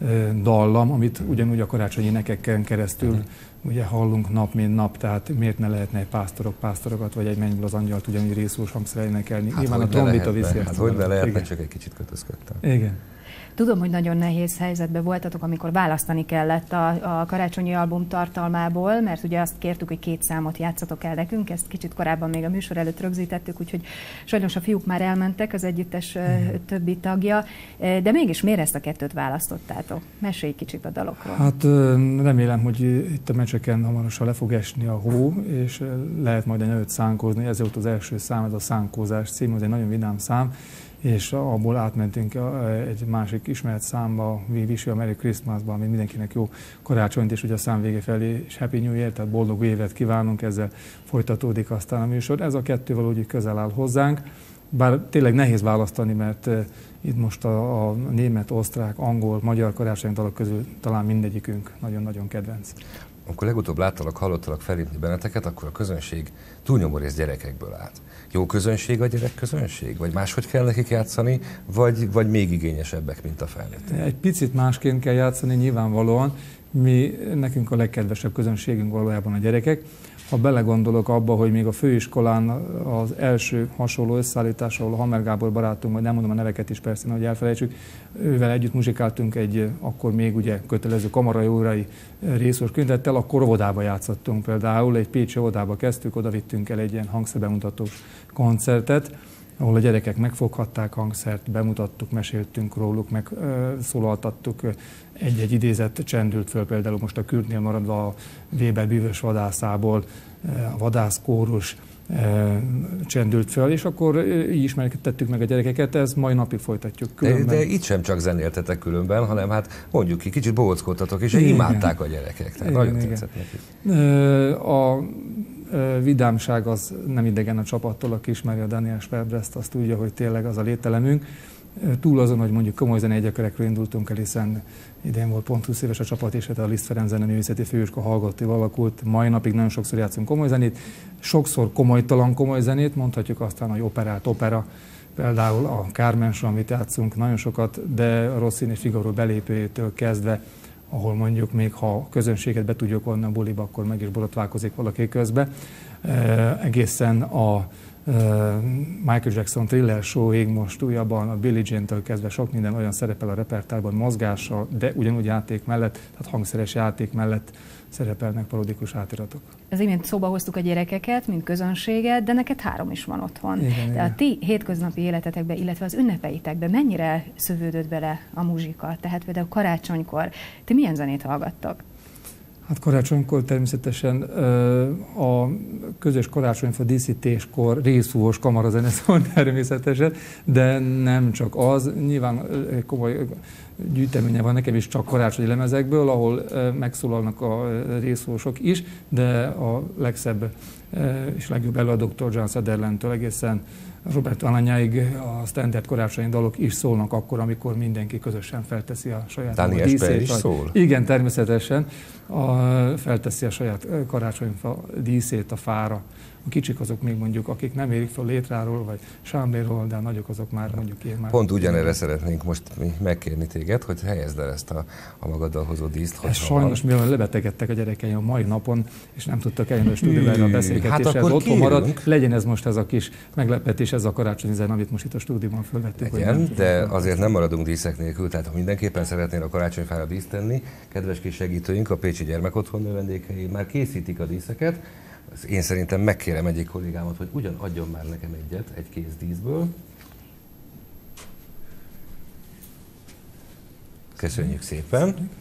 dallam, amit ugyanúgy a karácsonyi énekeken keresztül ugye hallunk nap, mint nap, tehát miért ne lehetne egy pásztorok, pásztorokat, vagy egy Mennyből az angyalt ugyanúgy részús hangszerrel énekelni. Hát nyilván a trombita viszi. Hát hogy ne lehetne, csak egy kicsit kötözködtem. Igen. Tudom, hogy nagyon nehéz helyzetben voltatok, amikor választani kellett a, a karácsonyi album tartalmából, mert ugye azt kértük, hogy két számot játszatok el nekünk, ezt kicsit korábban még a műsor előtt rögzítettük, úgyhogy sajnos a fiúk már elmentek, az együttes mm. többi tagja, de mégis miért ezt a kettőt választottátok? Mesélj kicsit a dalokról. Hát remélem, hogy itt a meccseken hamarosan le fog esni a hó, és lehet majd egy nagyot szánkózni. Ez volt az első szám, ez a Szánkózás cím, ez egy nagyon vidám szám, és abból átmentünk egy másik ismert számba, We Wish You a Merry Christmas-ba, ami mindenkinek jó karácsonyt, és ugye a szám vége felé is Happy New Year, tehát boldog évet kívánunk, ezzel folytatódik aztán a műsor. Ez a kettő valahogy közel áll hozzánk, bár tényleg nehéz választani, mert itt most a, a német, osztrák, angol, magyar karácsonydalok közül talán mindegyikünk nagyon-nagyon kedvenc. Amikor legutóbb láttalak, hallottalak felhívni benneteket, akkor a közönség túlnyomó rész gyerekekből állt. Jó közönség a gyerekközönség? Vagy máshogy kell nekik játszani, vagy, vagy még igényesebbek, mint a felnőttek? Egy picit másként kell játszani, nyilvánvalóan. Mi, nekünk a legkedvesebb közönségünk valójában a gyerekek. Ha belegondolok abba, hogy még a főiskolán az első hasonló összeállítás, ahol a Hammer Gábor barátunk, majd nem mondom a neveket is persze, hogy elfelejtsük, ővel együtt muzsikáltunk egy akkor még ugye kötelező kamarai órai részos könyvettel, akkor óvodába játszottunk például, egy pécsi óvodába kezdtük, oda vittünk el egy ilyen hangszerbemutatós koncertet. ahol a gyerekek megfoghatták hangszert, bemutattuk, meséltünk róluk, meg szólaltattuk. Egy-egy idézet csendült föl, például most a Kürtnél maradva a Weber bűvös vadászából, a vadászkórus csendült föl, és akkor így ismertettük meg a gyerekeket, ez mai napig folytatjuk. Különben... De, de itt sem csak zenéltetek különben, hanem hát mondjuk ki, kicsit bohóckodtatok, és igen, imádták a gyerekek, tehát igen, nagyon igen. tetszett nekik. A vidámság az nem idegen a csapattól, aki ismeri a Daniel Sperbrest, azt tudja, hogy tényleg az a lételemünk. Túl azon, hogy mondjuk komoly zenei gyerekekről indultunk el, hiszen idén volt pont húsz éves a csapat, és a Liszt Ferenc Zeneművészeti Főiskola hallgatóival alakult. Mai napig nagyon sokszor játszunk komoly zenét, sokszor komolytalan komoly zenét, mondhatjuk aztán, hogy operát, opera, például a Carmen Show, amit játszunk nagyon sokat, de a Rossini Figaro belépőjétől kezdve, ahol mondjuk még ha a közönséget be tudjuk vonni a buliba, akkor meg is borotválkozik valaki közbe. E, egészen a e, Michael Jackson Thriller Show-ig most újabban a Billie Jean-től kezdve sok minden olyan szerepel a repertárban, mozgással, de ugyanúgy játék mellett, tehát hangszeres játék mellett szerepelnek parodikus átiratok. Az imént szóba hoztuk a gyerekeket, mint közönséget, de neked három is van otthon. Igen, de igen. A ti hétköznapi életetekbe, illetve az ünnepeitekbe mennyire szövődött bele a muzsika? Tehát például karácsonykor ti milyen zenét hallgattok? Hát karácsonykor természetesen a közös karácsonyfa díszítéskor részfúvós kamarazene szól természetesen, de nem csak az. Nyilván komoly gyűjteménye van nekem is csak karácsonyi lemezekből, ahol megszólalnak a részfúvósok is, de a legszebb és legjobb előadóktól, John Sutherlandtől egészen Robert Alanyáig a standard karácsonyi dalok is szólnak akkor, amikor mindenki közösen felteszi a saját Dani díszét. Is szól? Igen, természetesen a, felteszi a saját karácsonyfa díszét a fára. A kicsik azok még mondjuk, akik nem érik fel Létráról vagy Sámbéről, de a nagyok azok már mondjuk én már... Pont ugyanerre szeretnénk most megkérni téged, hogy helyezd el ezt a, a magaddal hozott díszt. Ez sajnos, mivel lebetegedtek a gyerekeim a mai napon, és nem tudtak eljönni a stúdióra a beszélgetéshez, hát otthon marad. Legyen ez most ez a kis meglepetés, ez a karácsonyi zene, amit most itt a stúdióban fölvettük. Legyen, de azért nem maradunk díszek nélkül, tehát ha mindenképpen szeretnél a karácsonyfára díszt tenni, kedves kis segítőink, a Pécsi Gyermekotthon növendékei már készítik a díszeket. Én szerintem megkérem egyik kollégámat, hogy ugyan adjon már nekem egyet, egy kész díszből. Köszönjük szépen!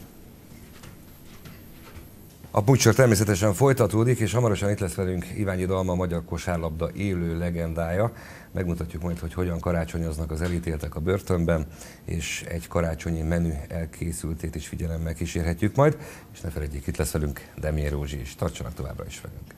A búcsor természetesen folytatódik, és hamarosan itt lesz velünk Iványi Dalma, a magyar kosárlabda élő legendája. Megmutatjuk majd, hogy hogyan karácsonyoznak az elítéltek a börtönben, és egy karácsonyi menü elkészültét is figyelemmel kísérhetjük majd. És ne felejtjék, itt lesz velünk Demjén Rózsi is. Tartsanak továbbra is velünk!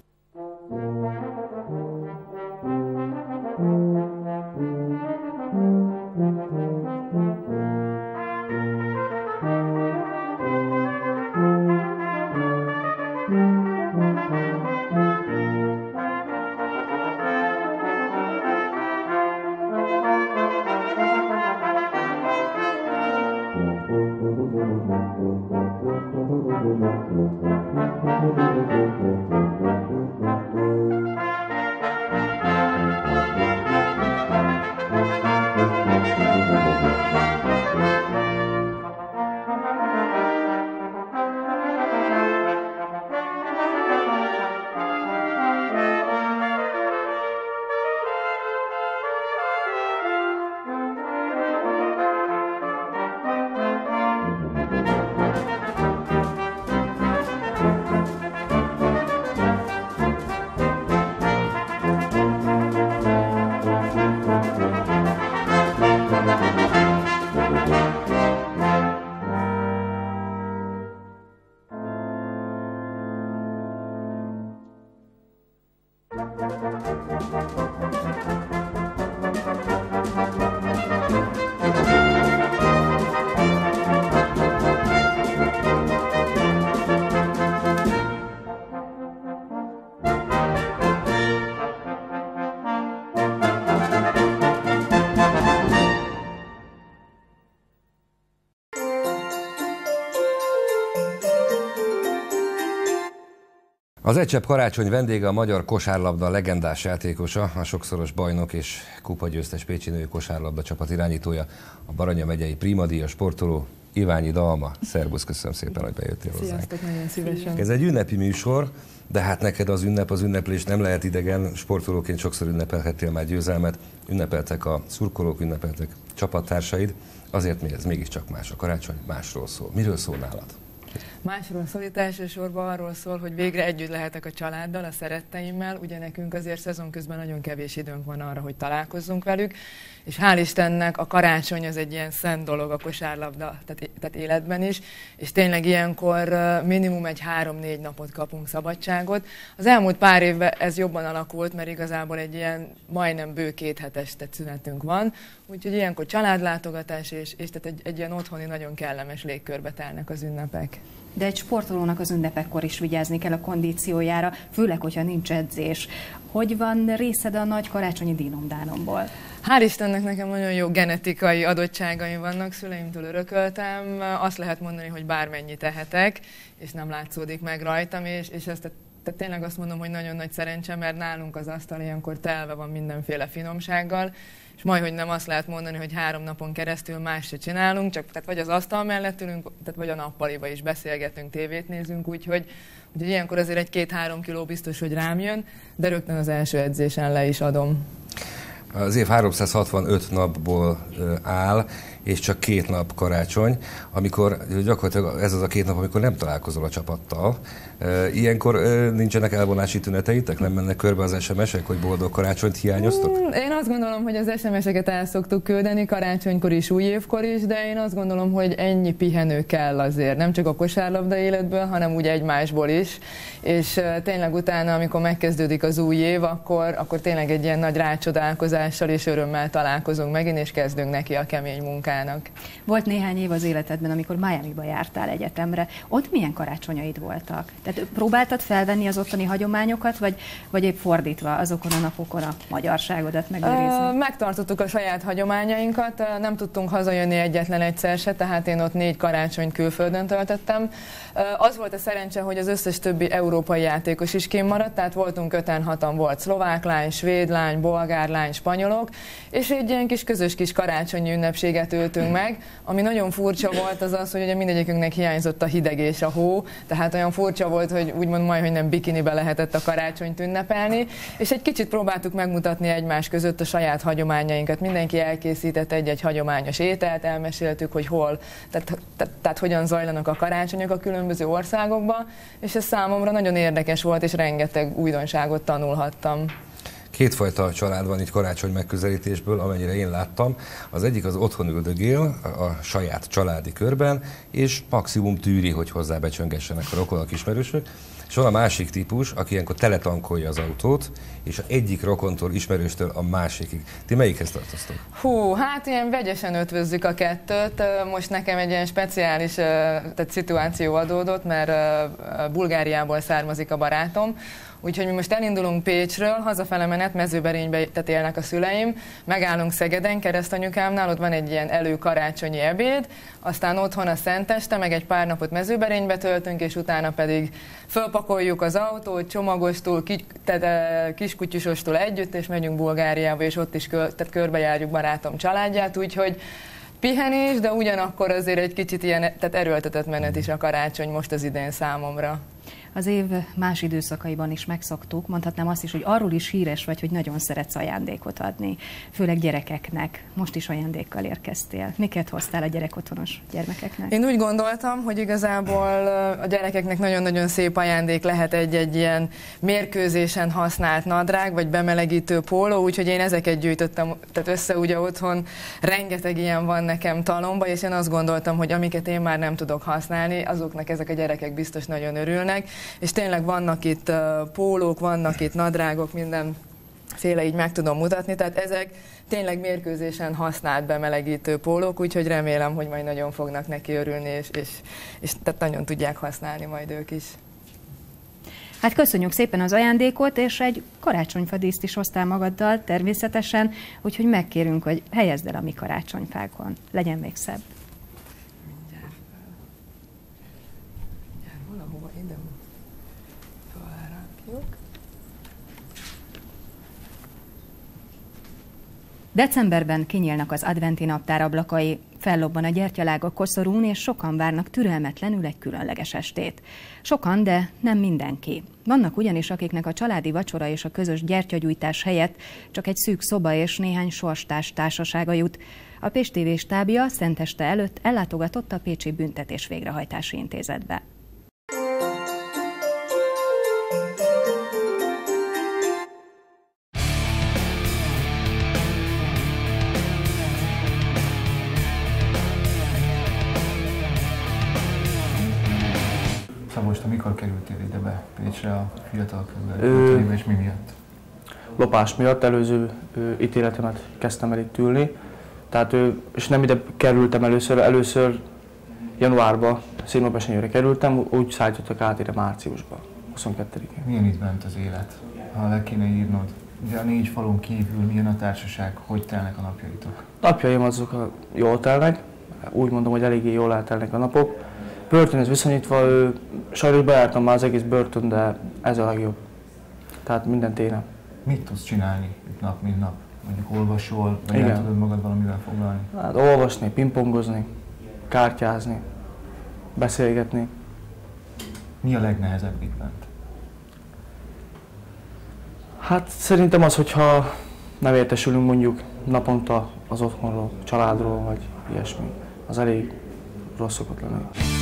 Az Egy Csepp Karácsony vendége a magyar kosárlabda legendás játékosa, a sokszoros bajnok és kupagyőztes pécsi női kosárlabda csapat irányítója, a Baranya megyei primadíjas sportoló Iványi Dalma. Szerbusz, köszönöm szépen, hogy bejöttél hozzánk. Sziasztok, nagyon szívesen. Ez egy ünnepi műsor, de hát neked az ünnep, az ünneplés nem lehet idegen, sportolóként sokszor ünnepelhettél már győzelmet, ünnepeltek a szurkolók, ünnepeltek csapattársaid, azért még ez mégiscsak más, a karácsony másról szól. Miről szól nálad? Másról szól, itt elsősorban arról szól, hogy végre együtt lehetek a családdal, a szeretteimmel, ugye nekünk azért szezon közben nagyon kevés időnk van arra, hogy találkozzunk velük, és hál' Istennek a karácsony az egy ilyen szent dolog a kosárlabda, tehát, tehát életben is, és tényleg ilyenkor minimum egy három-négy napot kapunk szabadságot. Az elmúlt pár évben ez jobban alakult, mert igazából egy ilyen majdnem bő két hetes szünetünk van, úgyhogy ilyenkor családlátogatás, és, és tehát egy, egy ilyen otthoni, nagyon kellemes légkörbe telnek az ünnepek. De egy sportolónak az ünnepekkor is vigyázni kell a kondíciójára, főleg, hogyha nincs edzés. Hogy van részed a nagy karácsonyi dínomdánomból? Hál' Istennek nekem nagyon jó genetikai adottságaim vannak, szüleimtől örököltem. Azt lehet mondani, hogy bármennyit tehetek, és nem látszódik meg rajtam, és, és ezt tehát tényleg azt mondom, hogy nagyon nagy szerencse, mert nálunk az asztal ilyenkor telve van mindenféle finomsággal, és majdhogy nem azt lehet mondani, hogy három napon keresztül más se csinálunk, csak tehát vagy az asztal mellett ülünk, tehát vagy a nappaliba is beszélgetünk, tévét nézünk, úgyhogy, úgyhogy ilyenkor azért egy két-három kiló biztos, hogy rám jön, de rögtön az első edzésen le is adom. Az év háromszázhatvanöt napból áll, és csak két nap karácsony, amikor gyakorlatilag ez az a két nap, amikor nem találkozol a csapattal. Ilyenkor nincsenek elvonási tüneteitek? Nem mennek körbe az es em esek, hogy boldog karácsonyt hiányoztok? Én azt gondolom, hogy az es em eseket el szoktuk küldeni, karácsonykor is, új évkor is, de én azt gondolom, hogy ennyi pihenő kell azért, nem csak a kosárlabda életből, hanem úgy egymásból is. És tényleg utána, amikor megkezdődik az új év, akkor, akkor tényleg egy ilyen nagy rácsodálkozással és örömmel találkozunk megint, és kezdünk neki a kemény munkának. Volt néhány év az életedben, amikor Miamiba jártál egyetemre. Ott milyen karácsonyaid voltak? Tehát próbáltad felvenni az ottani hagyományokat, vagy, vagy épp fordítva azokon a napokon a magyarságodat megőrizni? Megtartottuk a saját hagyományainkat, nem tudtunk hazajönni egyetlen egyszer se, tehát én ott négy karácsonyt külföldön töltöttem. Az volt a szerencse, hogy az összes többi európai játékos is kint maradt, tehát voltunk öten, hatan, volt szlovák lány, svéd lány, bolgár lány, spanyolok, és egy ilyen kis közös kis karácsonyi ünnepséget éltünk meg. Ami nagyon furcsa volt az az, hogy ugye mindegyikünknek hiányzott a hideg és a hó, tehát olyan furcsa volt, hogy úgymond majd, hogy nem bikinibe lehetett a karácsonyt ünnepelni, és egy kicsit próbáltuk megmutatni egymás között a saját hagyományainkat. Mindenki elkészített egy-egy hagyományos ételt, elmeséltük, hogy hol, tehát, tehát, tehát hogyan zajlanak a karácsonyok a különböző országokban, és ez számomra nagyon érdekes volt, és rengeteg újdonságot tanulhattam. Kétfajta család van itt karácsony megközelítésből, amennyire én láttam. Az egyik az otthon üldögél a saját családi körben, és maximum tűri, hogy hozzá becsöngessenek a rokonok, ismerősök. És van a másik típus, aki ilyenkor teletankolja az autót, és egyik rokontól, ismerőstől a másikig. Ti melyikhez tartoztok? Hú, hát ilyen vegyesen ötvözzük a kettőt. Most nekem egy ilyen speciális tehát szituáció adódott, mert Bulgáriából származik a barátom. Úgyhogy mi most elindulunk Pécsről, hazafele menet, Mezőberénybe tehát élnek a szüleim, megállunk Szegeden, keresztanyukámnál, ott van egy ilyen előkarácsonyi ebéd, aztán otthon a Szenteste, meg egy pár napot Mezőberénybe töltünk, és utána pedig fölpakoljuk az autót, csomagostól, ki, tehát kiskutyusostól együtt, és megyünk Bulgáriába, és ott is kör, tehát körbejárjuk barátom családját, úgyhogy pihenés, de ugyanakkor azért egy kicsit ilyen tehát erőltetett menet is a karácsony most az idén számomra. Az év más időszakaiban is megszoktuk, mondhatnám azt is, hogy arról is híres vagy, hogy nagyon szeretsz ajándékot adni, főleg gyerekeknek. Most is ajándékkal érkeztél. Miket hoztál a gyerekotthonos gyermekeknek? Én úgy gondoltam, hogy igazából a gyerekeknek nagyon-nagyon szép ajándék lehet egy-egy ilyen mérkőzésen használt nadrág, vagy bemelegítő póló, úgyhogy én ezeket gyűjtöttem tehát össze ugye otthon. Rengeteg ilyen van nekem talomba, és én azt gondoltam, hogy amiket én már nem tudok használni, azoknak ezek a gyerekek biztos nagyon örülnek. És tényleg vannak itt uh, pólók, vannak itt nadrágok, mindenféle így meg tudom mutatni, tehát ezek tényleg mérkőzésen használt bemelegítő pólók, úgyhogy remélem, hogy majd nagyon fognak neki örülni, és, és, és tehát nagyon tudják használni majd ők is. Hát köszönjük szépen az ajándékot, és egy karácsonyfadíszt is hoztál magaddal természetesen, úgyhogy megkérünk, hogy helyezd el a mi karácsonyfákon. Legyen még szebb. Decemberben kinyílnak az adventi naptár ablakai, Fellobban a gyertyaláng a koszorún, és sokan várnak türelmetlenül egy különleges estét. Sokan, de nem mindenki. Vannak ugyanis, akiknek a családi vacsora és a közös gyertyagyújtás helyett csak egy szűk szoba és néhány sorstárs társasága jut. A Pécs té vé stábja szenteste előtt ellátogatott a Pécsi Büntetés Végrehajtási Intézetbe. Most mikor kerültél ide be Pécsre a fiatal körülbelül, és mi miatt? Lopás miatt, előző ö, ítéletemet kezdtem el itt ülni. Tehát, ö, és nem ide kerültem először, először januárban színlopásanyőre kerültem, úgy szállítottak át ide márciusban, huszonkettedikén. Milyen itt bent az élet? Ha le kéne írnod, ugye a négy falon kívül milyen a társaság, hogy telnek a napjaitok? Napjaim azok jól telnek, úgy mondom, hogy eléggé jól eltelnek a napok. Börtönhez viszonyítva, ő, sajnos bejártam már az egész börtön, de ez a legjobb. Tehát minden téren. Mit tudsz csinálni itt nap, mint nap? Mondjuk olvasol, vagy Igen. el tudod magad valamivel foglalni? Hát olvasni, pingpongozni, kártyázni, beszélgetni. Mi a legnehezebb itt bent? Hát szerintem az, hogyha nem értesülünk mondjuk naponta az otthonról, családról, vagy ilyesmi. Az elég rossz szokott lenni.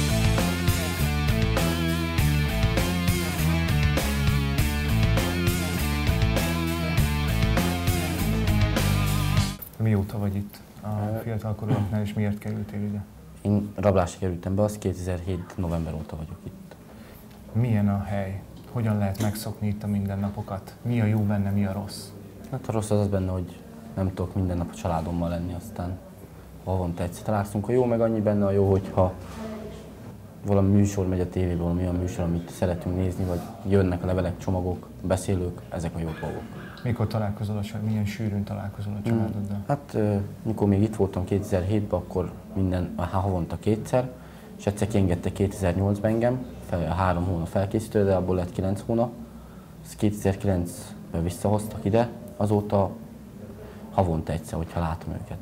Mióta vagy itt a fiatalkorúaknál, és miért kerültél ide? Én rablásra kerültem be, az kétezer-hét november óta vagyok itt. Milyen a hely? Hogyan lehet megszokni itt a mindennapokat? Mi a jó benne, mi a rossz? Hát a rossz az az benne, hogy nem tudok minden nap a családommal lenni, aztán havonta egyszer találkozunk. A jó meg annyi benne a jó, hogyha valami műsor megy a tévében, valami olyan műsor, amit szeretünk nézni, vagy jönnek a levelek, csomagok, beszélők, ezek a jó dolgok. Mikor találkozol a család? Milyen sűrűn találkozol a családoddal? Hát mikor még itt voltam kétezer-hétben, akkor minden, havonta kétszer, és egyszer kiengedtek kétezer-nyolcban engem, fel, három hónap felkészítő, de abból lett kilenc hónap. Ezt kétezer-kilencben visszahoztak ide, azóta havonta egyszer, hogyha látom őket.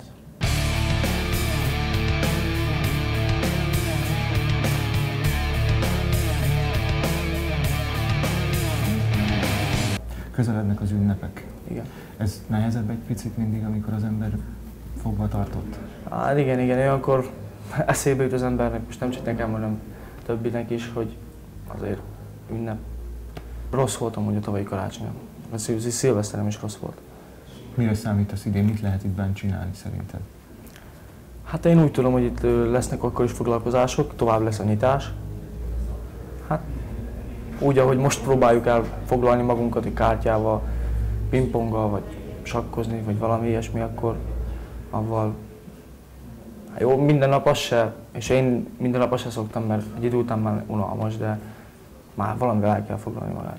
Közelednek az ünnepek. Igen. Ez nehezebb egy picit mindig, amikor az ember fogva tartott? Hát igen, igen, olyankor eszébe jut az embernek, most nem csak nekem, hanem többinek is, hogy azért ünnep. Rossz voltam mondjuk a tavalyi karácsonyon. A szilveszterem is rossz volt. Mire számítasz idén? Mit lehet itt bent csinálni szerinted? Hát én úgy tudom, hogy itt lesznek akkor is foglalkozások, tovább lesz a nyitás. Hát úgy, ahogy most próbáljuk el foglalni magunkat egy kártyával, pingponggal, vagy sakkozni, vagy valami ilyesmi, akkor avval jó, minden nap az se, és én minden nap azt se szoktam, mert egy idő után már unalmas, de már valamivel el kell foglalni magát.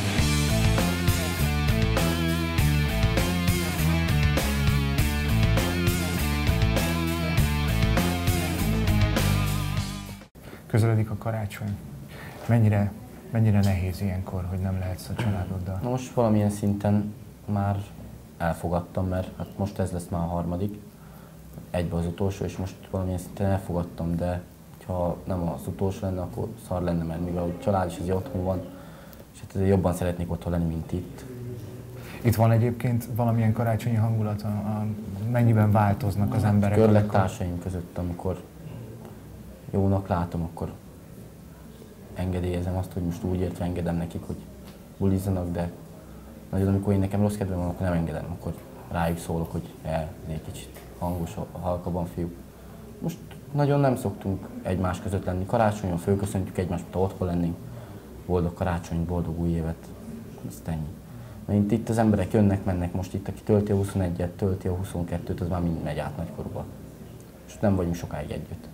Közeledik a karácsony. Mennyire, mennyire nehéz ilyenkor, hogy nem lehetsz a családoddal? Na most valamilyen szinten már elfogadtam, mert hát most ez lesz már a harmadik, egybe az utolsó, és most valamilyen szinten elfogadtam, de ha nem az utolsó lenne, akkor szar lenne, mert mivel a család is azért otthon van, és hát azért jobban szeretnék otthon lenni, mint itt. Itt van egyébként valamilyen karácsonyi hangulat, a, a, mennyiben változnak az emberek? Körlettársaim között, amikor jónak látom, akkor engedélyezem azt, hogy most úgy értve engedem nekik, hogy bulizzanak, de nagyon amikor én nekem rossz kedvem van, akkor nem engedem, akkor rájuk szólok, hogy el, egy kicsit hangos, halkabban fiúk. Most nagyon nem szoktunk egymás között lenni. Karácsonyon fölköszöntjük egymást, ha otthon lennénk. Boldog karácsony, boldog új évet. Ez ennyi. Mert itt az emberek jönnek, mennek, most itt, aki tölti a huszonegyet, tölti a huszonkettőt, az már mind megy át nagykorúba. És nem vagyunk sokáig együtt.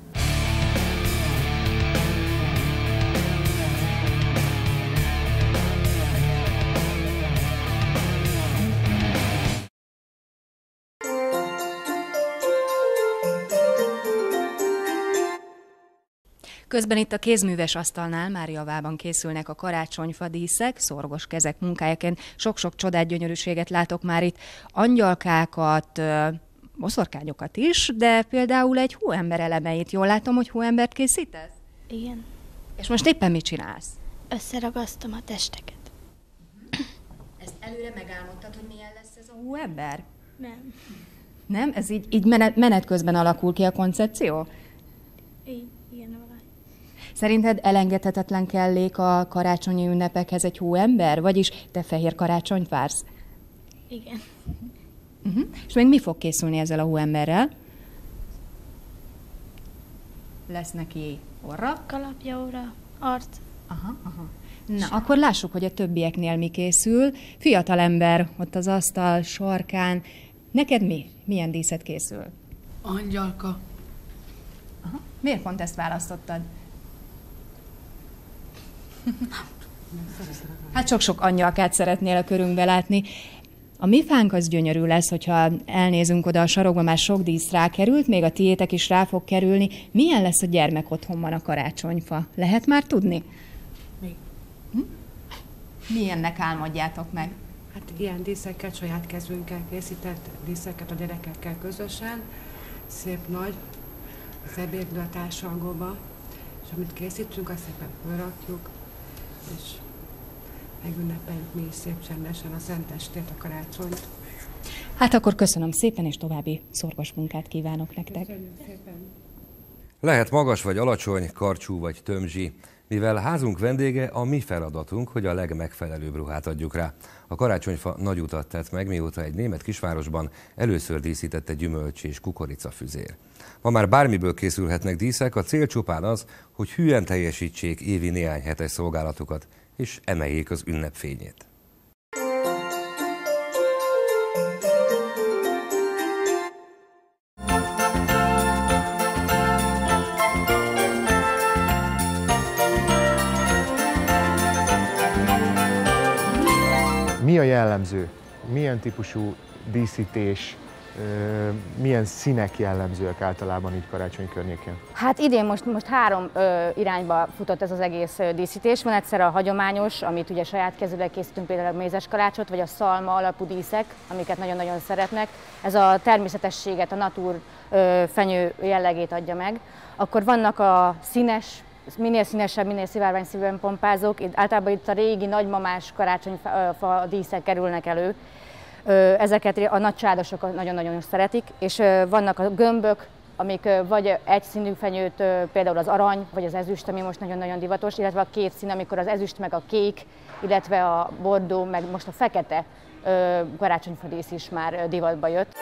Közben itt a kézműves asztalnál már javában készülnek a karácsonyfa díszek, szorgos kezek munkájaként. Sok-sok csodát, gyönyörűséget látok már itt. Angyalkákat, boszorkányokat is, de például egy hóember elemeit. Jól látom, hogy hóembert készítesz? Igen. És most éppen mit csinálsz? Összeragasztom a testeket. Ezt előre megálmodtad, hogy milyen lesz ez a hóember? Nem. Nem? Ez így, így menet, menet közben alakul ki a koncepció? Így, igen, valahogy. Szerinted elengedhetetlen kellék a karácsonyi ünnepekhez egy hóember? Vagyis te fehér karácsonyt vársz? Igen. Uh-huh. És még mi fog készülni ezzel a hóemberrel? Lesz neki orra? Kalapja, óra, arc. Aha, aha. Na, akkor lássuk, hogy a többieknél mi készül. Fiatalember ott az asztal sarkán. Neked mi? Milyen díszet készül? Angyalka. Aha. Miért pont ezt választottad? Hát sok-sok angyalkát szeretnél a körünkbe látni. A mi fánk az gyönyörű lesz, hogyha elnézünk oda a sarokba, már sok dísz rákerült, még a tiétek is rá fog kerülni. Milyen lesz a gyermek otthonban a karácsonyfa? Lehet már tudni? Még. Hm? Milyennek álmodjátok meg? Hát ilyen díszeket, saját kezünkkel készített díszeket a gyerekekkel közösen, szép nagy, az ebédlő a társalgóba, és amit készítünk, azt szépen fölrakjuk, és megünnepeljük mi is szép csendesen a szentestét, a karácsonyt. Hát akkor köszönöm szépen, és további szorgos munkát kívánok nektek. Köszönjük szépen. Lehet magas vagy alacsony, karcsú vagy tömzsi. Mivel házunk vendége, a mi feladatunk, hogy a legmegfelelőbb ruhát adjuk rá. A karácsonyfa nagy utat tett meg, mióta egy német kisvárosban először díszítette gyümölcs és kukoricafüzér. Ma már bármiből készülhetnek díszek, a cél csupán az, hogy hűen teljesítsék évi néhány hetes szolgálatukat, és emeljék az ünnepfényét. Mi a jellemző? Milyen típusú díszítés, milyen színek jellemzőek általában így karácsony környékén? Hát idén most, most három ö, irányba futott ez az egész ö, díszítés. Van egyszer a hagyományos, amit ugye saját kezűleg készítünk, például a mézes karácsot, vagy a szalma alapú díszek, amiket nagyon-nagyon szeretnek. Ez a természetességet, a natur ö, fenyő jellegét adja meg. Akkor vannak a színes, minél színesebb, minél szivárványszívűen pompázók. Általában itt a régi nagymamás karácsonyfa díszek kerülnek elő. Ezeket a nagy családosok nagyon-nagyon szeretik, és vannak a gömbök, amik vagy egyszínű fenyőt, például az arany, vagy az ezüst, ami most nagyon-nagyon divatos, illetve a két szín, amikor az ezüst meg a kék, illetve a bordó, meg most a fekete karácsonyfadísz is már divatba jött.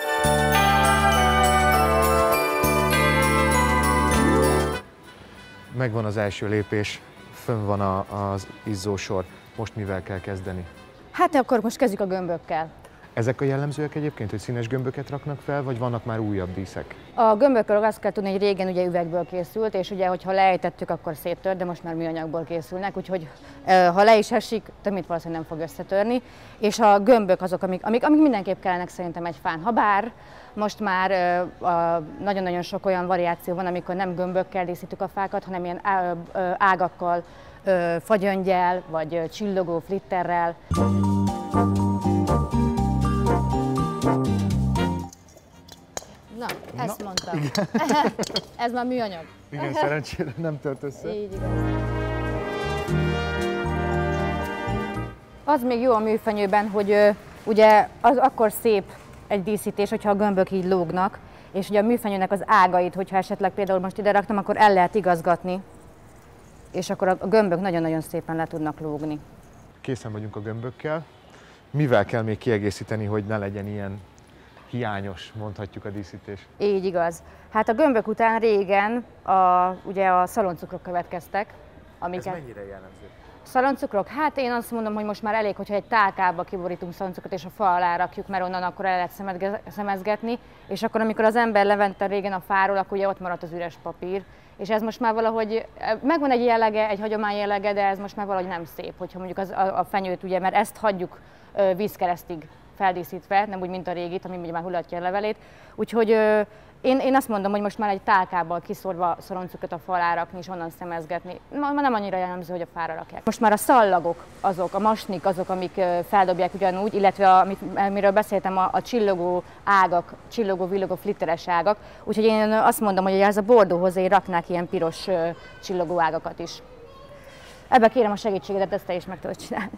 Megvan az első lépés, fönn van a, az izzósor. Most mivel kell kezdeni? Hát akkor most kezdjük a gömbökkel. Ezek a jellemzőek egyébként, hogy színes gömböket raknak fel, vagy vannak már újabb díszek? A gömbökről azt kell tudni, hogy régen ugye üvegből készült, és ugye, hogyha leejtettük, akkor széttört, de most már műanyagból készülnek, úgyhogy ha le is esik, többit valószínűleg nem fog összetörni. És a gömbök azok, amik, amik, amik mindenképp kellenek szerintem egy fán. Ha bár most már nagyon-nagyon sok olyan variáció van, amikor nem gömbökkel díszítjük a fákat, hanem ilyen ágakkal, fagyöngyel, vagy csillogó flitterrel. Na, ezt Na, mondtam. Ez már műanyag. Igen, szerencsére nem tört össze. Így igaz. Az még jó a műfenyőben, hogy ö, ugye az akkor szép egy díszítés, hogyha a gömbök így lógnak, és ugye a műfenyőnek az ágait, hogyha esetleg például most ide raktam, akkor el lehet igazgatni, és akkor a gömbök nagyon-nagyon szépen le tudnak lógni. Készen vagyunk a gömbökkel. Mivel kell még kiegészíteni, hogy ne legyen ilyen hiányos, mondhatjuk a díszítés? Így igaz. Hát a gömbök után régen a, ugye a szaloncukrok következtek. Amiket... Ez mennyire jellemző? Szaloncukrok? Hát én azt mondom, hogy most már elég, hogyha egy tálkába kiborítunk szaloncukrot, és a fa alá rakjuk, mert onnan akkor el lehet szemezgetni, és akkor amikor az ember levette régen a fáról, akkor ugye ott maradt az üres papír. És ez most már valahogy, megvan egy jellege, egy hagyomány jellege, de ez most már valahogy nem szép, hogyha mondjuk az, a, a fenyőt, ugye, mert ezt hagyjuk vízkeresztig feldíszítve, nem úgy, mint a régit, ami ugye már hullatja a levelét. Úgyhogy ö, én, én azt mondom, hogy most már egy tálkábbal kiszorva szoroncukat a falá rakni és onnan szemezgetni. Ma, ma nem annyira jellemző, hogy a fára rakják. Most már a szallagok azok, a masnik azok, amik feldobják ugyanúgy, illetve a, amit, amiről beszéltem, a, a csillogó ágak, csillogó, villogó, flitteres ágak. Úgyhogy én azt mondom, hogy ez a bordóhoz én raknák ilyen piros csillogó ágakat is. Ebbe kérem a segítségedet, ezt te is meg tudod csinálni.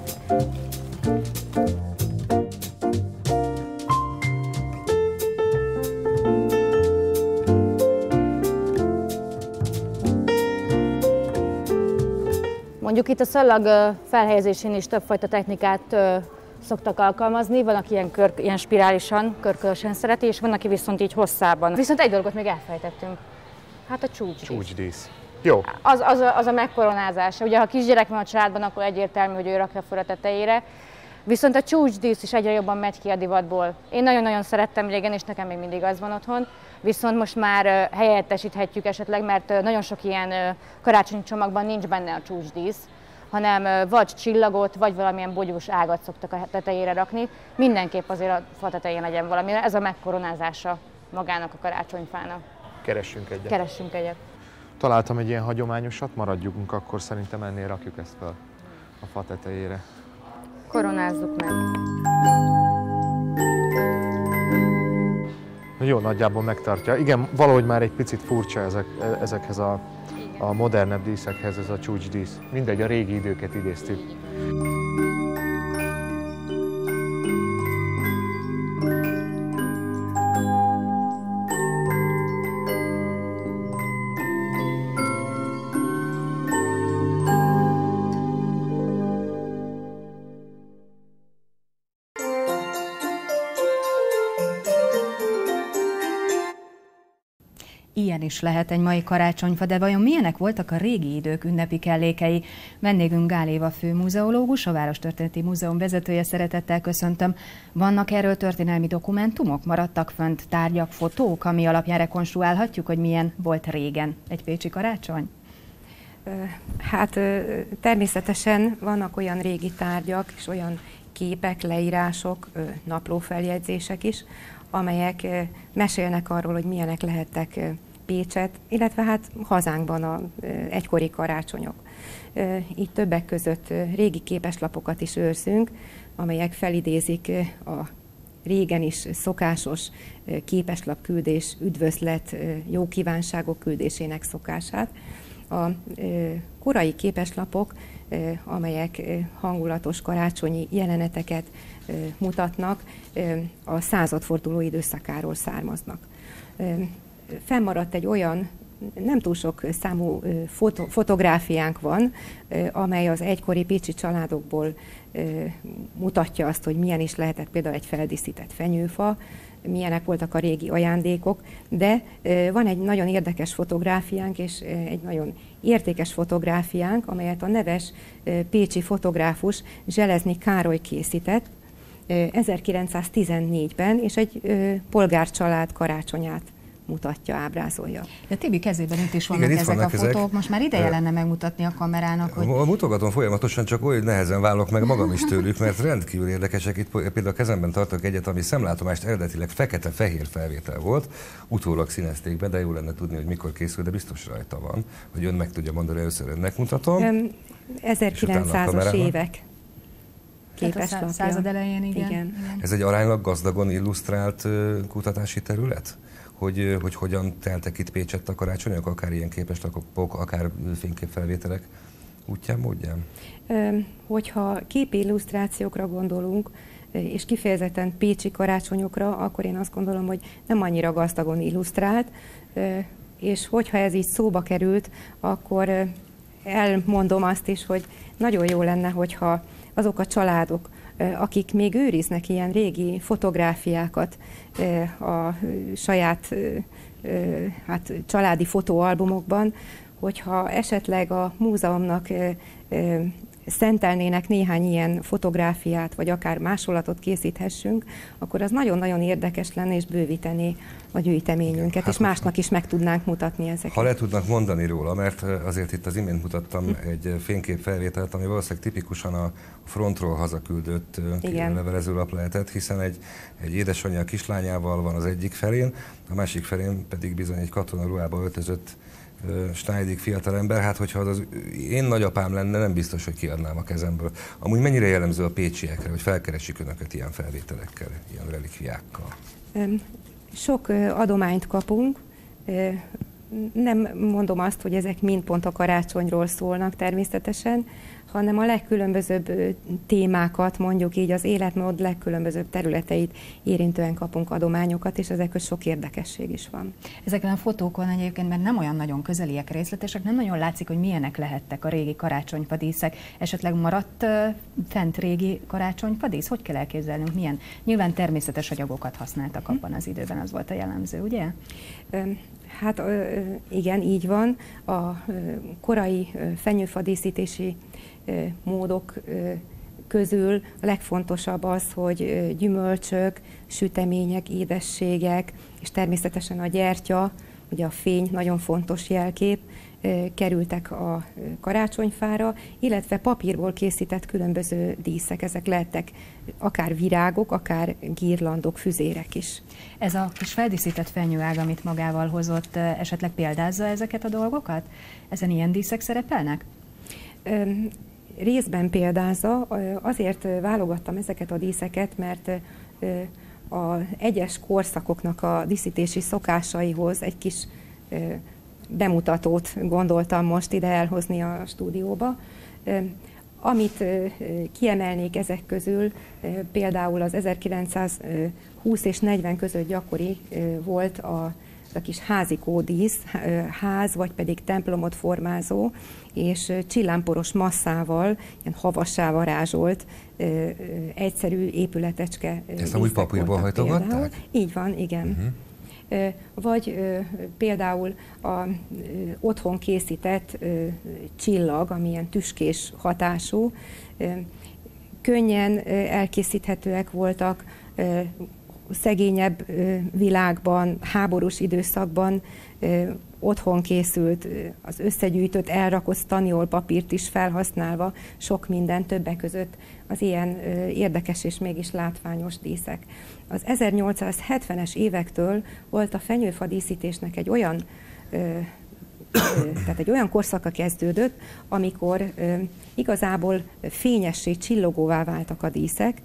Mondjuk itt a szallag felhelyezésén is többfajta technikát szoktak alkalmazni, van, aki ilyen, kör, ilyen spirálisan, körkörösen szereti, és van, aki viszont így hosszában. Viszont egy dolgot még elfelejtettünk. Hát a csúcsdísz. Csúcsdísz. Jó. Az, az, a, az a megkoronázása. Ugye, ha kisgyerek van a családban, akkor egyértelmű, hogy ő rakja fel a tetejére. Viszont a csúcsdísz is egyre jobban megy ki a divatból. Én nagyon-nagyon szerettem régen, és nekem még mindig az van otthon. Viszont most már helyettesíthetjük esetleg, mert nagyon sok ilyen karácsonyi csomagban nincs benne a csúcsdísz, hanem vagy csillagot, vagy valamilyen bogyós ágat szoktak a tetejére rakni. Mindenképp azért a fa tetején legyen valami. Ez a megkoronázása magának a karácsonyfának. Keressünk egyet. Keressünk egyet. Találtam egy ilyen hagyományosat, maradjunk, akkor szerintem ennél rakjuk ezt fel a fa tetejére. Koronázzuk meg. Jó, nagyjából megtartja. Igen, valahogy már egy picit furcsa ezek, ezekhez a, a modernebb díszekhez, ez a csúcsdísz. Mindegy, a régi időket idéztük. Ilyen is lehet egy mai karácsonyfa, de vajon milyenek voltak a régi idők ünnepi kellékei? Vendégünk Gál Éva főmuzeológus, a Várostörténeti Múzeum vezetője, szeretettel köszöntöm. Vannak erről történelmi dokumentumok? Maradtak fönt tárgyak, fotók, ami alapján rekonstruálhatjuk, hogy milyen volt régen egy pécsi karácsony? Hát természetesen vannak olyan régi tárgyak és olyan képek, leírások, naplófeljegyzések is, amelyek mesélnek arról, hogy milyenek lehettek Pécset, illetve hát hazánkban az egykori karácsonyok. Így többek között régi képeslapokat is őrzünk, amelyek felidézik a régen is szokásos képeslapküldés, üdvözlet, jó kívánságok küldésének szokását. A korai képeslapok, amelyek hangulatos karácsonyi jeleneteket mutatnak, a századforduló időszakáról származnak. Fennmaradt egy olyan, nem túl sok számú foto, fotográfiánk van, amely az egykori pécsi családokból mutatja azt, hogy milyen is lehetett például egy feldíszített fenyőfa, milyenek voltak a régi ajándékok, de van egy nagyon érdekes fotográfiánk és egy nagyon értékes fotográfiánk, amelyet a neves pécsi fotográfus Zselezny Károly készített ezerkilencszáztizennégyben, és egy polgárcsalád karácsonyát mutatja, ábrázolja. De Tibi kezében itt is vannak, Igen, ezek vannak a fotók, ezek. Most már ideje lenne megmutatni a kamerának, hogy... Mutogatom folyamatosan, csak olyan nehezen válok meg magam is tőlük, mert rendkívül érdekesek. Itt például a kezemben tartok egyet, ami szemlátomást eredetileg fekete-fehér felvétel volt, utólag színezték be, de jó lenne tudni, hogy mikor készül, de biztos rajta van, hogy ön meg tudja mondani, először önnek mutatom. ezerkilencszázas évek. A század elején, igen. igen. Ez egy aránylag gazdagon illusztrált kutatási terület? Hogy, hogy hogyan teltek itt Pécsett a karácsonyok, akár ilyen képeslapok, akár fényképfelvételek útján, módján? Hogyha képi illusztrációkra gondolunk, és kifejezetten pécsi karácsonyokra, akkor én azt gondolom, hogy nem annyira gazdagon illusztrált, és hogyha ez így szóba került, akkor elmondom azt is, hogy nagyon jó lenne, hogyha azok a családok, akik még őriznek ilyen régi fotográfiákat a saját hát, családi fotóalbumokban, hogyha esetleg a múzeumnak szentelnének néhány ilyen fotográfiát, vagy akár másolatot készíthessünk, akkor az nagyon-nagyon érdekes lenne, és bővítené a gyűjteményünket, hát és másnak is meg tudnánk mutatni ezeket. Ha le tudnak mondani róla, mert azért itt az imént mutattam hm. egy fényképfelvételt, ami valószínűleg tipikusan a frontról hazaküldött levelezőlap lehetett, hiszen egy, egy édesanyja a kislányával van az egyik felén, a másik felén pedig bizony egy katonaruhába öltözött Schneidig fiatalember. Hát hogyha az, az én nagyapám lenne, nem biztos, hogy kiadnám a kezemből. Amúgy mennyire jellemző a pécsiekre, hogy felkeresik önöket ilyen felvételekkel, ilyen relikviákkal? Sok adományt kapunk. Nem mondom azt, hogy ezek mind pont a karácsonyról szólnak természetesen, hanem a legkülönbözőbb témákat, mondjuk így az életmód legkülönbözőbb területeit érintően kapunk adományokat, és ezek között sok érdekesség is van. Ezeken a fotókon egyébként, mert nem olyan nagyon közeliek, részletesek, nem nagyon látszik, hogy milyenek lehettek a régi karácsonyfadíszek. Esetleg maradt uh, fent régi karácsonyfadísz? Hogy kell elképzelnünk? Milyen? Nyilván természetes anyagokat használtak abban az időben, az volt a jellemző, ugye? Hát igen, így van. A korai fenyőfadíszítési módok közül a legfontosabb az, hogy gyümölcsök, sütemények, édességek, és természetesen a gyertya, ugye a fény nagyon fontos jelkép, kerültek a karácsonyfára, illetve papírból készített különböző díszek. Ezek lehettek akár virágok, akár girlandok, füzérek is. Ez a kis feldíszített fenyőág, amit magával hozott, esetleg példázza ezeket a dolgokat? Ezen ilyen díszek szerepelnek? Részben példázza. Azért válogattam ezeket a díszeket, mert az egyes korszakoknak a díszítési szokásaihoz egy kis bemutatót gondoltam most ide elhozni a stúdióba. Amit kiemelnék ezek közül, például az ezerkilencszázhúsz és negyven között gyakori volt a, a kis házikódísz, ház vagy pedig templomot formázó, és csillámporos masszával, ilyen havassá varázsolt, egyszerű épületecske. Ezt amúgy papírból hajtogatták? Így van, igen. Uh-huh. Vagy például a otthon készített csillag, amilyen tüskés hatású, könnyen elkészíthetőek voltak, szegényebb világban, háborús időszakban otthon készült, az összegyűjtött, elrakott staniol papírt is felhasználva, sok minden, többek között az ilyen érdekes és mégis látványos díszek. Az ezernyolcszázhetvenes évektől volt a fenyőfa díszítésnek egy olyan, tehát egy olyan korszaka kezdődött, amikor igazából fényessé, csillogóvá váltak a díszek.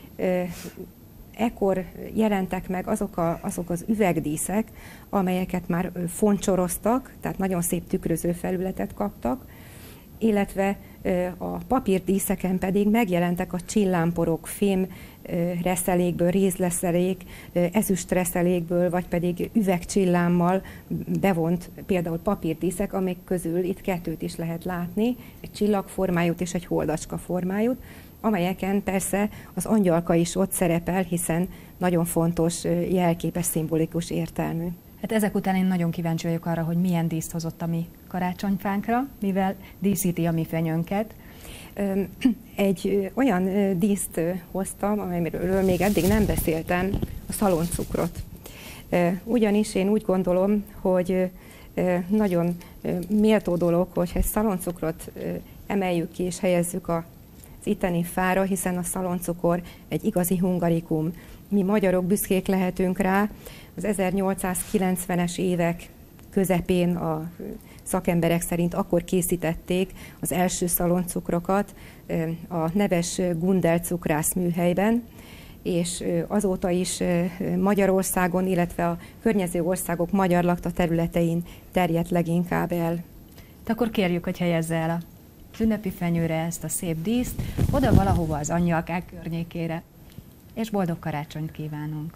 Ekkor jelentek meg azok, a, azok az üvegdíszek, amelyeket már foncsoroztak, tehát nagyon szép tükröző felületet kaptak, illetve a papírdíszeken pedig megjelentek a csillámporok, fém reszelékből, rézleszelék, ezüst reszelékből, vagy pedig üvegcsillámmal bevont például papírdíszek, amik közül itt kettőt is lehet látni, egy csillagformájút és egy holdacska formájút, amelyeken persze az angyalka is ott szerepel, hiszen nagyon fontos, jelképes, szimbolikus értelmű. Hát ezek után én nagyon kíváncsi vagyok arra, hogy milyen díszt hozott a mi karácsonyfánkra, mivel díszíti a mi fenyőnket. Egy olyan díszt hoztam, amelyről még eddig nem beszéltem, a szaloncukrot. Ugyanis én úgy gondolom, hogy nagyon méltó dolog, hogyha egy szaloncukrot emeljük ki és helyezzük a az itteni fára, hiszen a szaloncukor egy igazi hungarikum. Mi magyarok büszkék lehetünk rá. Az ezernyolcszázkilencvenes évek közepén a szakemberek szerint akkor készítették az első szaloncukrokat a neves Gundel cukrász műhelyben, és azóta is Magyarországon, illetve a környező országok magyar lakta területein terjedt leginkább el. De akkor kérjük, hogy helyezze el a ünnepi fenyőre ezt a szép díszt, oda valahova az angyalkák környékére, és boldog karácsonyt kívánunk!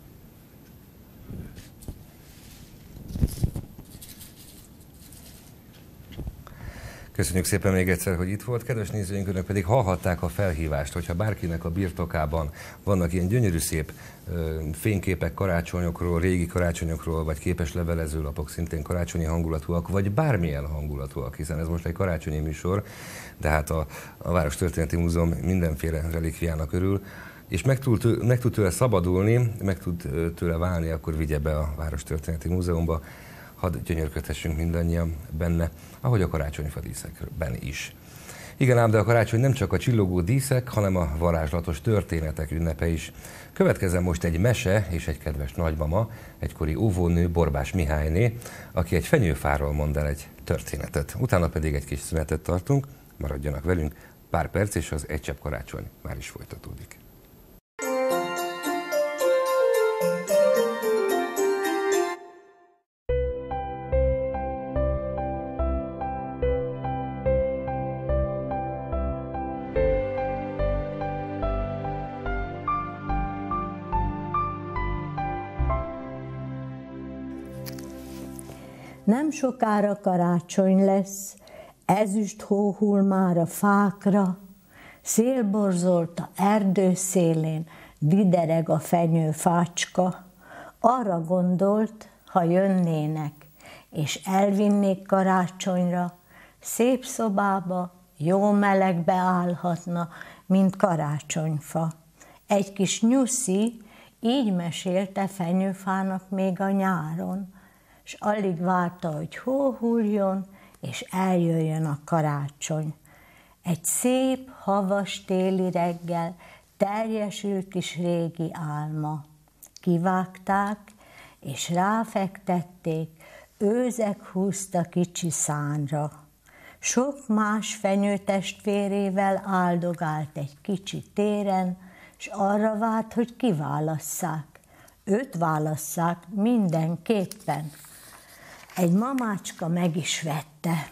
Köszönjük szépen még egyszer, hogy itt volt. Kedves nézőink, önök pedig hallhatták a felhívást, hogyha bárkinek a birtokában vannak ilyen gyönyörű szép ö, fényképek karácsonyokról, régi karácsonyokról, vagy képes levelezőlapok szintén karácsonyi hangulatúak, vagy bármilyen hangulatúak, hiszen ez most egy karácsonyi műsor, de hát a, a Várostörténeti Múzeum mindenféle relikviának örül, és meg tud, meg tud tőle szabadulni, meg tud tőle válni, akkor vigye be a Várostörténeti Múzeumba. Hadd gyönyörködhessünk mindannyian benne, ahogy a karácsonyfa díszekben is. Igen ám, de a karácsony nem csak a csillogó díszek, hanem a varázslatos történetek ünnepe is. Következzen most egy mese és egy kedves nagymama, egykori óvónő, Borbás Mihályné, aki egy fenyőfáról mond el egy történetet. Utána pedig egy kis szünetet tartunk, maradjanak velünk, pár perc, és az Egy csepp karácsony már is folytatódik. Nem sokára karácsony lesz, ezüst hó hull már a fákra, szél borzolt a erdő szélén, didereg a fenyőfácska. Arra gondolt, ha jönnének, és elvinnék karácsonyra, szép szobába, jó melegbe állhatna, mint karácsonyfa. Egy kis nyuszi így mesélte fenyőfának még a nyáron, s alig várta, hogy hó hulljon, és eljöjjön a karácsony. Egy szép, havas téli reggel teljesült kis régi álma. Kivágták, és ráfektették, őzek húzta kicsi szánra. Sok más fenyőtestvérével áldogált egy kicsi téren, s arra várt, hogy kiválasszák. Őt válasszák mindenképpen. Egy mamácska meg is vette,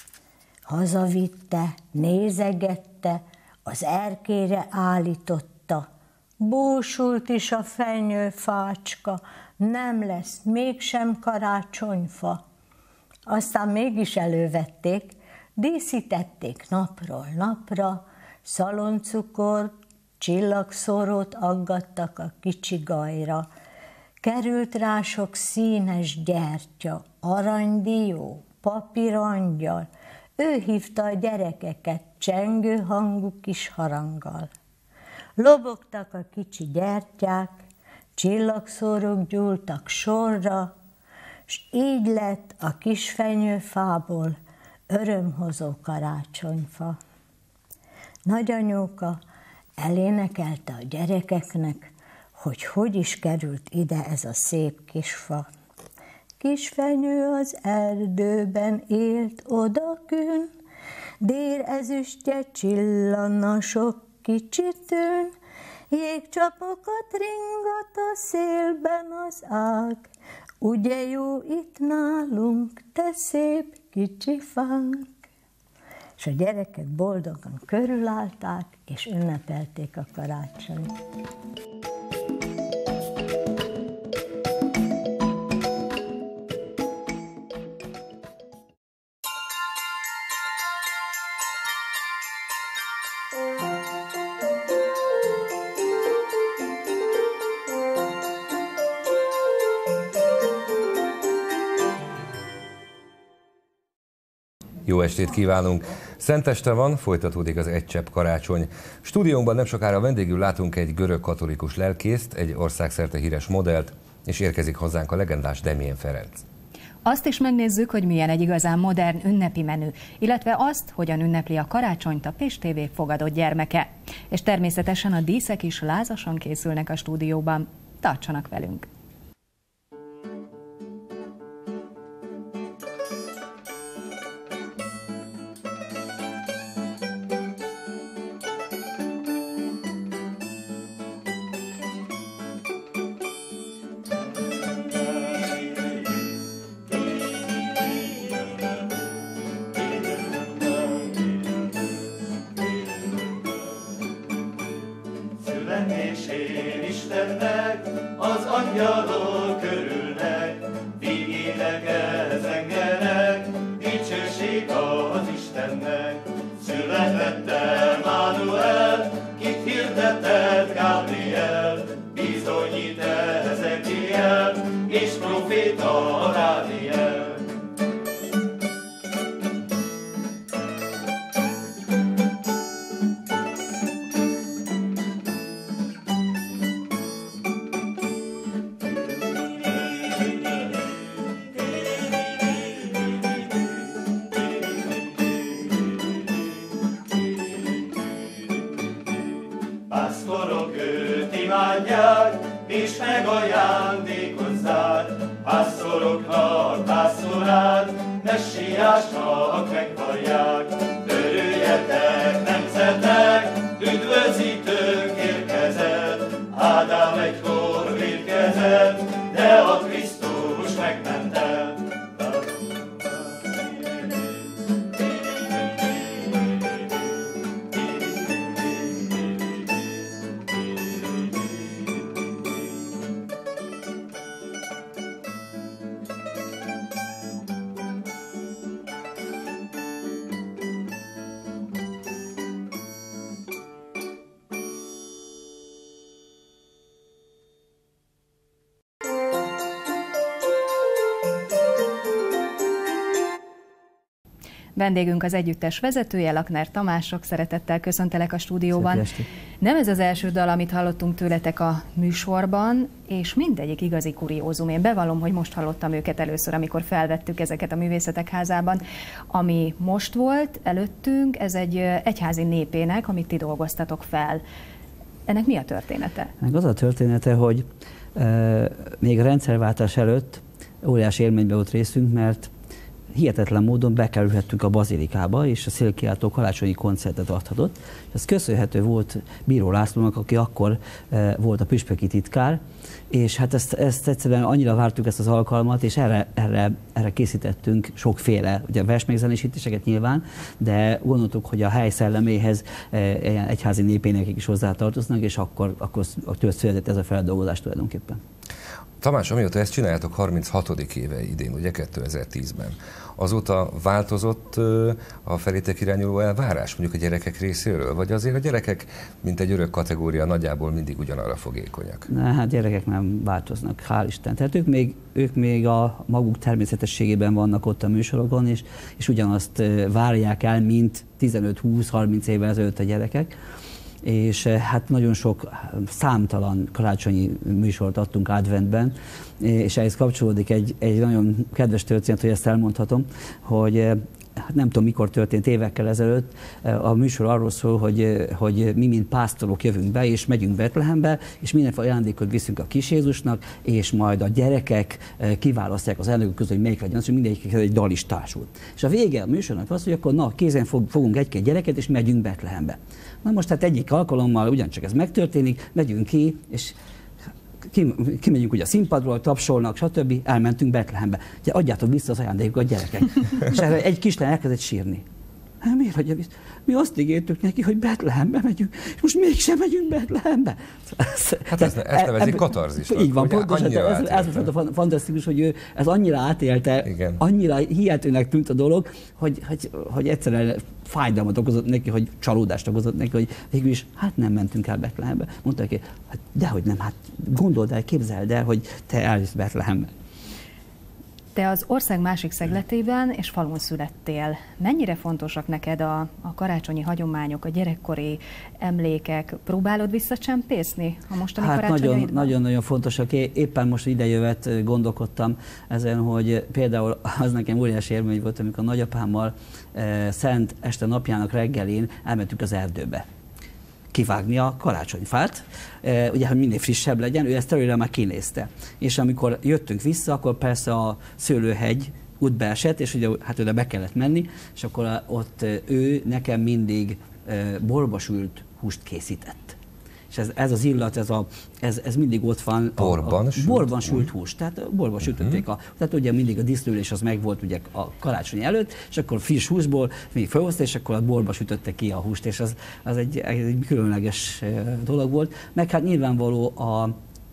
hazavitte, nézegette, az erkére állította. Búsult is a fenyőfácska, nem lesz mégsem karácsonyfa. Aztán mégis elővették, díszítették napról napra, szaloncukor, csillagszórót aggattak a kicsi gajra. Került rá sok színes gyertya, aranydió, papírangyal, ő hívta a gyerekeket csengő hangú kis haranggal. Lobogtak a kicsi gyertyák, csillagszórók gyúltak sorra, s így lett a kis fenyőfából örömhozó karácsonyfa. Nagyanyóka elénekelte a gyerekeknek, hogy hogy is került ide ez a szép kis fa. Kis fenyő az erdőben élt odakün, dér ezüstje csillanna sok kicsitőn, jégcsapokat ringat a szélben az ág. Ugye jó itt nálunk, te szép kicsi fánk. És a gyerekek boldogan körülállták, és ünnepelték a karácsonyt. Jó estét kívánunk! Szenteste van, folytatódik az Egy csepp karácsony. Stúdiónkban nem sokára vendégül látunk egy görög katolikus lelkészt, egy országszerte híres modellt, és érkezik hozzánk a legendás Demjén Ferenc. Azt is megnézzük, hogy milyen egy igazán modern ünnepi menü, illetve azt, hogyan ünnepli a karácsonyt a Pest té vé fogadott gyermeke. És természetesen a díszek is lázasan készülnek a stúdióban. Tartsanak velünk! Angyalok körülnek, vigének, elzengenek, dicsőség az Isten. Istennek. Született Emmanuel, kit hirdetett Gabriel, bizonyít Ezekiel, és proféta Dániel. És megajándékozzák pásztoroknak pásztorát, messiásnak meghallják. Örüljetek, nemzetek, üdvözítőnk érkezett, Ádám egykor vétkezett, de a Krisztus megmentett. Vendégünk az együttes vezetője, Lakner Tamás, sok szeretettel köszöntelek a stúdióban. Nem ez az első dal, amit hallottunk tőletek a műsorban, és mindegyik igazi kuriózum. Én bevallom, hogy most hallottam őket először, amikor felvettük ezeket a Művészetek Házában. Ami most volt előttünk, ez egy egyházi népének, amit ti dolgoztatok fel. Ennek mi a története? Az a története, hogy e, még a rendszerváltás előtt óriási élménybe volt részünk, mert hihetetlen módon bekerülhettünk a bazilikába, és a szélkiáltó karácsonyi koncertet adhatott. Ez köszönhető volt Bíró Lászlónak, aki akkor e, volt a püspöki titkár, és hát ezt, ezt egyszerűen annyira vártuk ezt az alkalmat, és erre, erre, erre készítettünk sokféle, ugye versmegzenésítéseket nyilván, de gondoltuk, hogy a hely szelleméhez e, egyházi népénekek is hozzátartoznak, és akkor, akkor tőle született ez a feldolgozás tulajdonképpen. Tamás, amióta ezt csináljátok, harminchatodik éve idén, ugye kétezer-tízben. Azóta változott a felétek irányuló elvárás, mondjuk a gyerekek részéről? Vagy azért a gyerekek, mint egy örök kategória, nagyjából mindig ugyanarra fogékonyak? Na, hát gyerekek nem változnak, hál' Isten. Tehát ők még, ők még a maguk természetességében vannak ott a műsorokon, és, és ugyanazt várják el, mint tizenöt-húsz-harminc évvel ezelőtt a gyerekek. És hát nagyon sok számtalan karácsonyi műsort adtunk adventben, és ehhez kapcsolódik egy, egy nagyon kedves történet, hogy ezt elmondhatom, hogy hát nem tudom mikor történt, évekkel ezelőtt, a műsor arról szól, hogy, hogy mi, mint pásztorok jövünk be, és megyünk Betlehembe, és mindenféle ajándékot viszünk a kis Jézusnak, és majd a gyerekek kiválasztják az elnökök közül, hogy melyik legyen, és mindegyik egy dal is társul. És a vége a műsornak az, hogy akkor na, kézen fogunk egy-két gyereket, és megyünk Betlehembe. Na most hát egyik alkalommal ugyancsak ez megtörténik, megyünk ki, és kimegyünk ugye a színpadról, tapsolnak, stb. Elmentünk Betlehembe. Ugye adjátok vissza az ajándékokat, gyerekek. És erre egy kislány elkezdett sírni. Hát miért adja vissza? Mi azt ígértük neki, hogy Betlehembe megyünk, és most mégsem megyünk Betlehembe. Hát ezt, ezt nevezik katarzisnak. Így van, pontosan, ez, ez volt a fantasztikus, hogy ő ez annyira átélte, igen. Annyira hihetőnek tűnt a dolog, hogy, hogy, hogy egyszerűen fájdalmat okozott neki, hogy csalódást okozott neki, hogy végül is hát nem mentünk el Betlehembe. Mondta neki, hát dehogy nem, hát gondold el, képzeld el, hogy te eljössz Betlehembe. Te az ország másik szegletében és falun születtél. Mennyire fontosak neked a, a karácsonyi hagyományok, a gyerekkori emlékek? Próbálod visszacsempészni a mostani hát karácsonyaidban? Nagyon-nagyon fontosak. Éppen most idejövet gondolkodtam ezen, hogy például az nekem óriási élmény volt, amikor a nagyapámmal e, szent este napjának reggelén elmentünk az erdőbe kivágni a karácsonyfát, e, ugye, hogy minél frissebb legyen, ő ezt előre már kinézte. És amikor jöttünk vissza, akkor persze a szőlőhegy útba esett, és ugye hát oda be kellett menni, és akkor ott ő nekem mindig e, borba sült húst készített. És ez, ez az illat, ez, a, ez, ez mindig ott van. Borban a, a, sült? Borban sült hús. Tehát borban sütötték. A, tehát ugye mindig a díszlőlés az megvolt ugye a karácsony előtt, és akkor friss húsból még felhozta, és akkor a borba sütötte ki a húst, és az, az egy, egy különleges dolog volt. Meg hát nyilvánvaló a,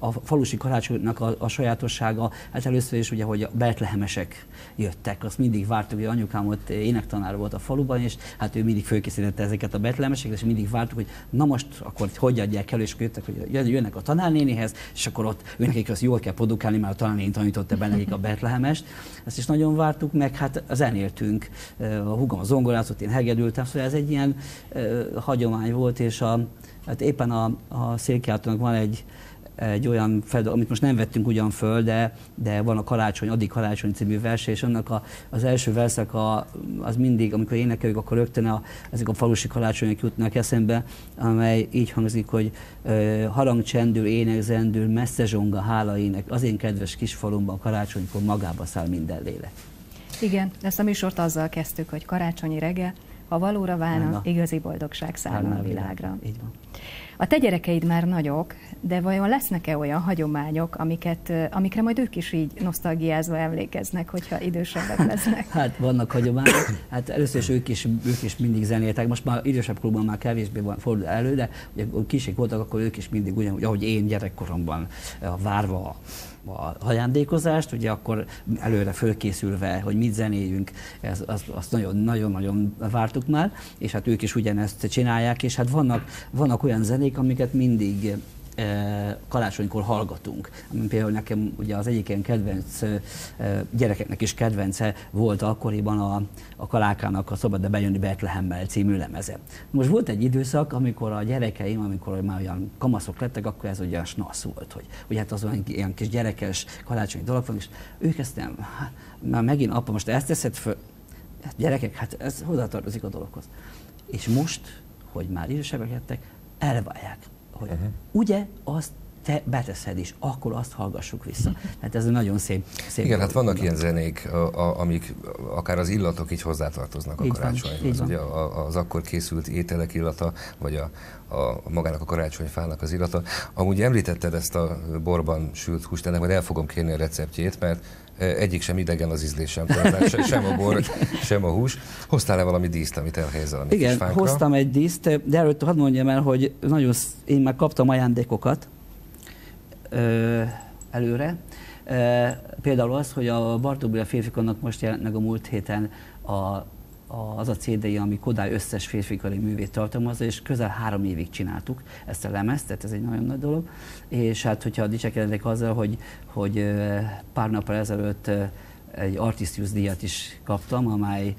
a falusi karácsonynak a, a sajátossága, hát először is ugye, hogy a betlehemesek jöttek, azt mindig vártuk, hogy anyukám ott énektanár volt a faluban, és hát ő mindig fölkészítette ezeket a betlehemeseket, és mindig vártuk, hogy na most akkor hogy adják elő, és akkor jöttek, hogy jönnek a tanárnénihez, és akkor ott őnekik azt jól kell produkálni, mert a tanárnéni tanította be nekik a betlehemest. Ezt is nagyon vártuk meg, hát zenéltünk, a húgom a zongorázott, én hegedültem, szóval ez egy ilyen uh, hagyomány volt, és a, hát éppen a, a Szélkiáltónak van egy, egy olyan feladat, amit most nem vettünk ugyan föl, de, de van a Karácsony, Addig Karácsony című verse, és annak a, az első verszak a, az mindig, amikor énekeljük, akkor rögtön a, ezek a falusi karácsonyok jutnak eszembe, amely így hangzik, hogy uh, harang csendül, ének zendül, messze zsonga, hála ének, az én kedves kis falumban karácsonykor magába száll minden lélek. Igen, ezt a műsort azzal kezdtük, hogy karácsonyi reggel, ha valóra válna, Állna. igazi boldogság szállna a világra. Így van. A te gyerekeid már nagyok, de vajon lesznek-e olyan hagyományok, amiket, amikre majd ők is így nosztalgiázva emlékeznek, hogyha idősebbek lesznek? Hát vannak hagyományok, hát először is ők is, ők is mindig zenéltek, most már idősebb korban már kevésbé van fordul elő, de ugye kisek voltak, akkor ők is mindig ugyanúgy, ahogy én gyerekkoromban várva a ajándékozást, ugye akkor előre fölkészülve, hogy mit zenéljünk, ez, azt, azt nagyon-nagyon vártuk már, és hát ők is ugyanezt csinálják, és hát vannak, vannak olyan zenék, amiket mindig e, karácsonykor hallgatunk. Például nekem ugye az egyik ilyen kedvenc, e, gyerekeknek is kedvence volt akkoriban a, a Kalákának a Szabad de bejönni Betlehemmel című lemeze. Most volt egy időszak, amikor a gyerekeim, amikor már olyan kamaszok lettek, akkor ez ugye snasz volt, hogy, hogy hát az olyan ilyen kis gyerekes karácsonyi dolog van, és ők ezt nem, hát, már megint apa, most ezt teszed föl, hát gyerekek, hát ez hozzátartozik a dologhoz. És most, hogy már idősebbek lettek, elválják, hogy uh-huh. ugye azt te beteszed is, akkor azt hallgassuk vissza. Tehát ez nagyon szép. szép Igen, hát vannak ilyen zenék, a, a, amik akár az illatok így hozzátartoznak a karácsonyhoz. Ugye az akkor készült ételek illata, vagy a, a magának a karácsonyfának az illata. Amúgy említetted ezt a borban sült húst, ennek majd el fogom kérni a receptjét, mert egyik sem idegen az ízlésem, tehát sem a bor, sem a hús. Hoztál-e valami díszt, amit elhelyezel a mi Igen, kis fánkra? hoztam egy díszt, de előtt hadd mondjam el, hogy nagyon, én már kaptam ajándékokat ö, előre. Ö, például az, hogy a Bartók Béla férfikonnak most jelent meg a múlt héten a, a, az a cé dé-je, ami Kodály összes férfikari művét tartalmazza, és közel három évig csináltuk ezt a lemezt, tehát ez egy nagyon nagy dolog. És hát, hogyha dicsekedek azzal, hogy, hogy pár nappal ezelőtt egy Artistius díjat is kaptam, amely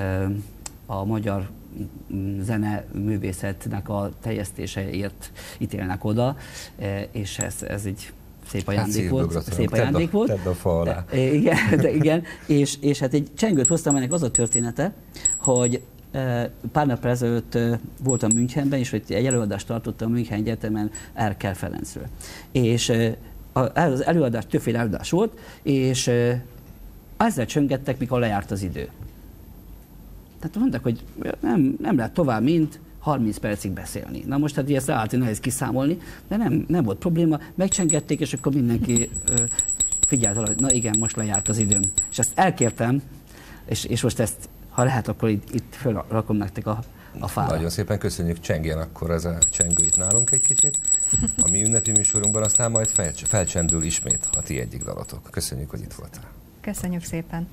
a magyar zene művészetnek a teljesztéseért ítélnek oda, és ez, ez egy szép ajándék hát volt. Szép ajándék volt. Tedd a fa alá. De, igen, de igen. És, és hát egy csengőt hoztam, ennek az a története, hogy pár nappal ezelőtt voltam Münchenben, és egy előadást tartottam a München Egyetemen Erkel Ferencről. És az előadás, többféle előadás volt, és ezzel csöngettek, mikor lejárt az idő. Tehát mondták, hogy nem, nem lehet tovább, mint harminc percig beszélni. Na most hát ezt általában nehéz kiszámolni, de nem, nem volt probléma, megcsengették, és akkor mindenki figyelt, hogy na igen, most lejárt az időm. És ezt elkértem, és, és most ezt, ha lehet, akkor itt, itt felrakom nektek a, a fára. Nagyon szépen köszönjük, csengjen akkor ez a csengő itt nálunk egy kicsit. A mi ünnepi műsorunkban aztán majd fel, felcsendül ismét a ti egyik dalotok. Köszönjük, hogy itt voltál. Köszönjük szépen.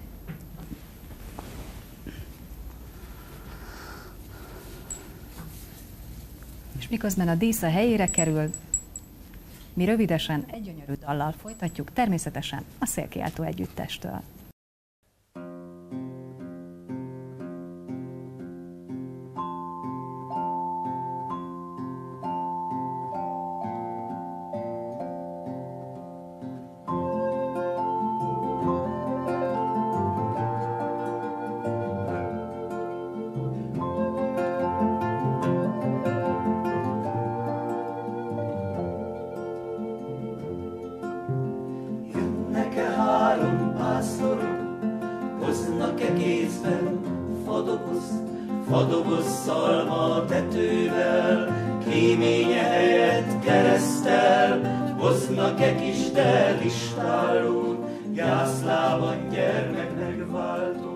És miközben a dísz a helyére kerül, mi rövidesen egy gyönyörű dallal folytatjuk, természetesen a Szélkiáltó együttestől. Fadoboz szalma tetővel, kéménye helyett keresztel, hoznak-e kis delistálót, gyászlában gyermeknek váltót.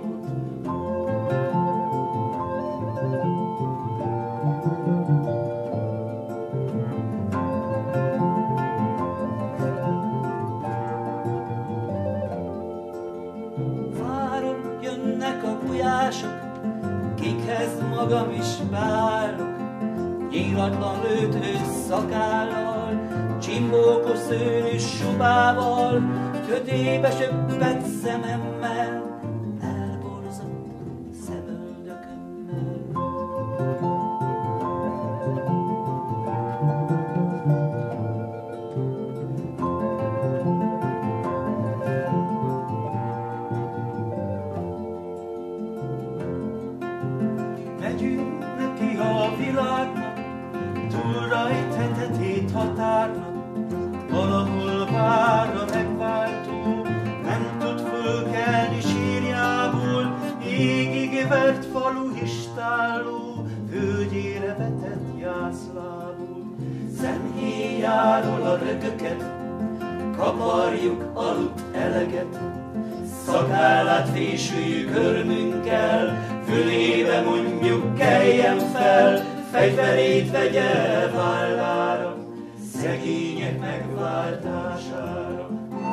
szakállal, csimbókos szőrűs subával, kötébe söppent szememmel, elborzott szemöldökömmel. Megyünk neki a világnak, túl rajthetetét határnak, valahol vár a megváltó, nem tud fölkelni sírjából, égig vert falu istálló, völgyére vetett jászlából. Szemhéjáról a rögöket, kaparjuk aludt eleget, szakállát fésüljük örmünkkel, fülébe mondjuk keljen fel, fegyverét vegye vállára, szegények megváltására.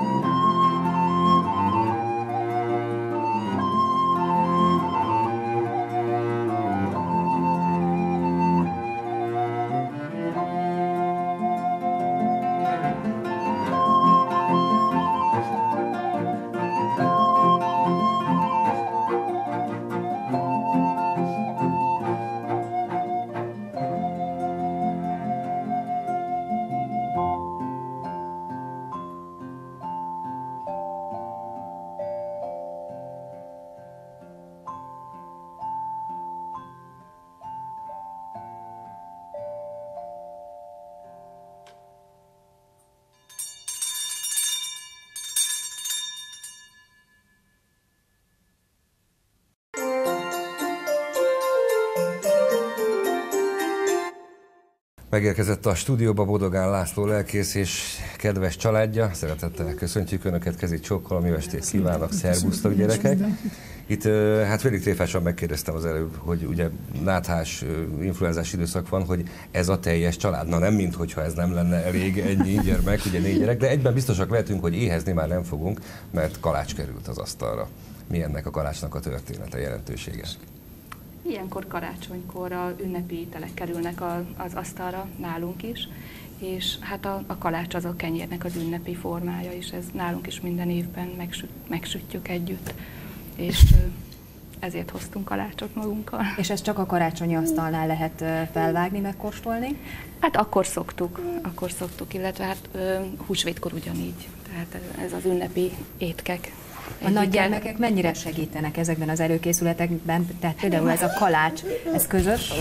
Megérkezett a stúdióba Bodogán László lelkész és kedves családja. Szeretettel köszöntjük Önöket, kezét csókolom, jó estét kívánok, szervusztok gyerekek! Itt hát félig tréfásan megkérdeztem az előbb, hogy ugye náthás, influenzás időszak van, hogy ez a teljes család. Na nem, minthogyha ez nem lenne elég, ennyi gyermek, ugye négy gyerek, de egyben biztosak lehetünk, hogy éhezni már nem fogunk, mert kalács került az asztalra. Mi ennek a kalácsnak a története, jelentősége? Ilyenkor karácsonykor a ünnepi ételek kerülnek a, az asztalra nálunk is, és hát a, a kalács az a kenyérnek az ünnepi formája is, ez nálunk is minden évben megsüt, megsütjük együtt, és ezért hoztunk kalácsot magunkkal. És ezt csak a karácsonyi asztalnál lehet felvágni, megkóstolni? Hát akkor szoktuk, akkor szoktuk, illetve hát húsvétkor ugyanígy, tehát ez az ünnepi étkek. A nagy gyermekek mennyire segítenek ezekben az előkészületekben? Tehát például ez a kalács, ez közös?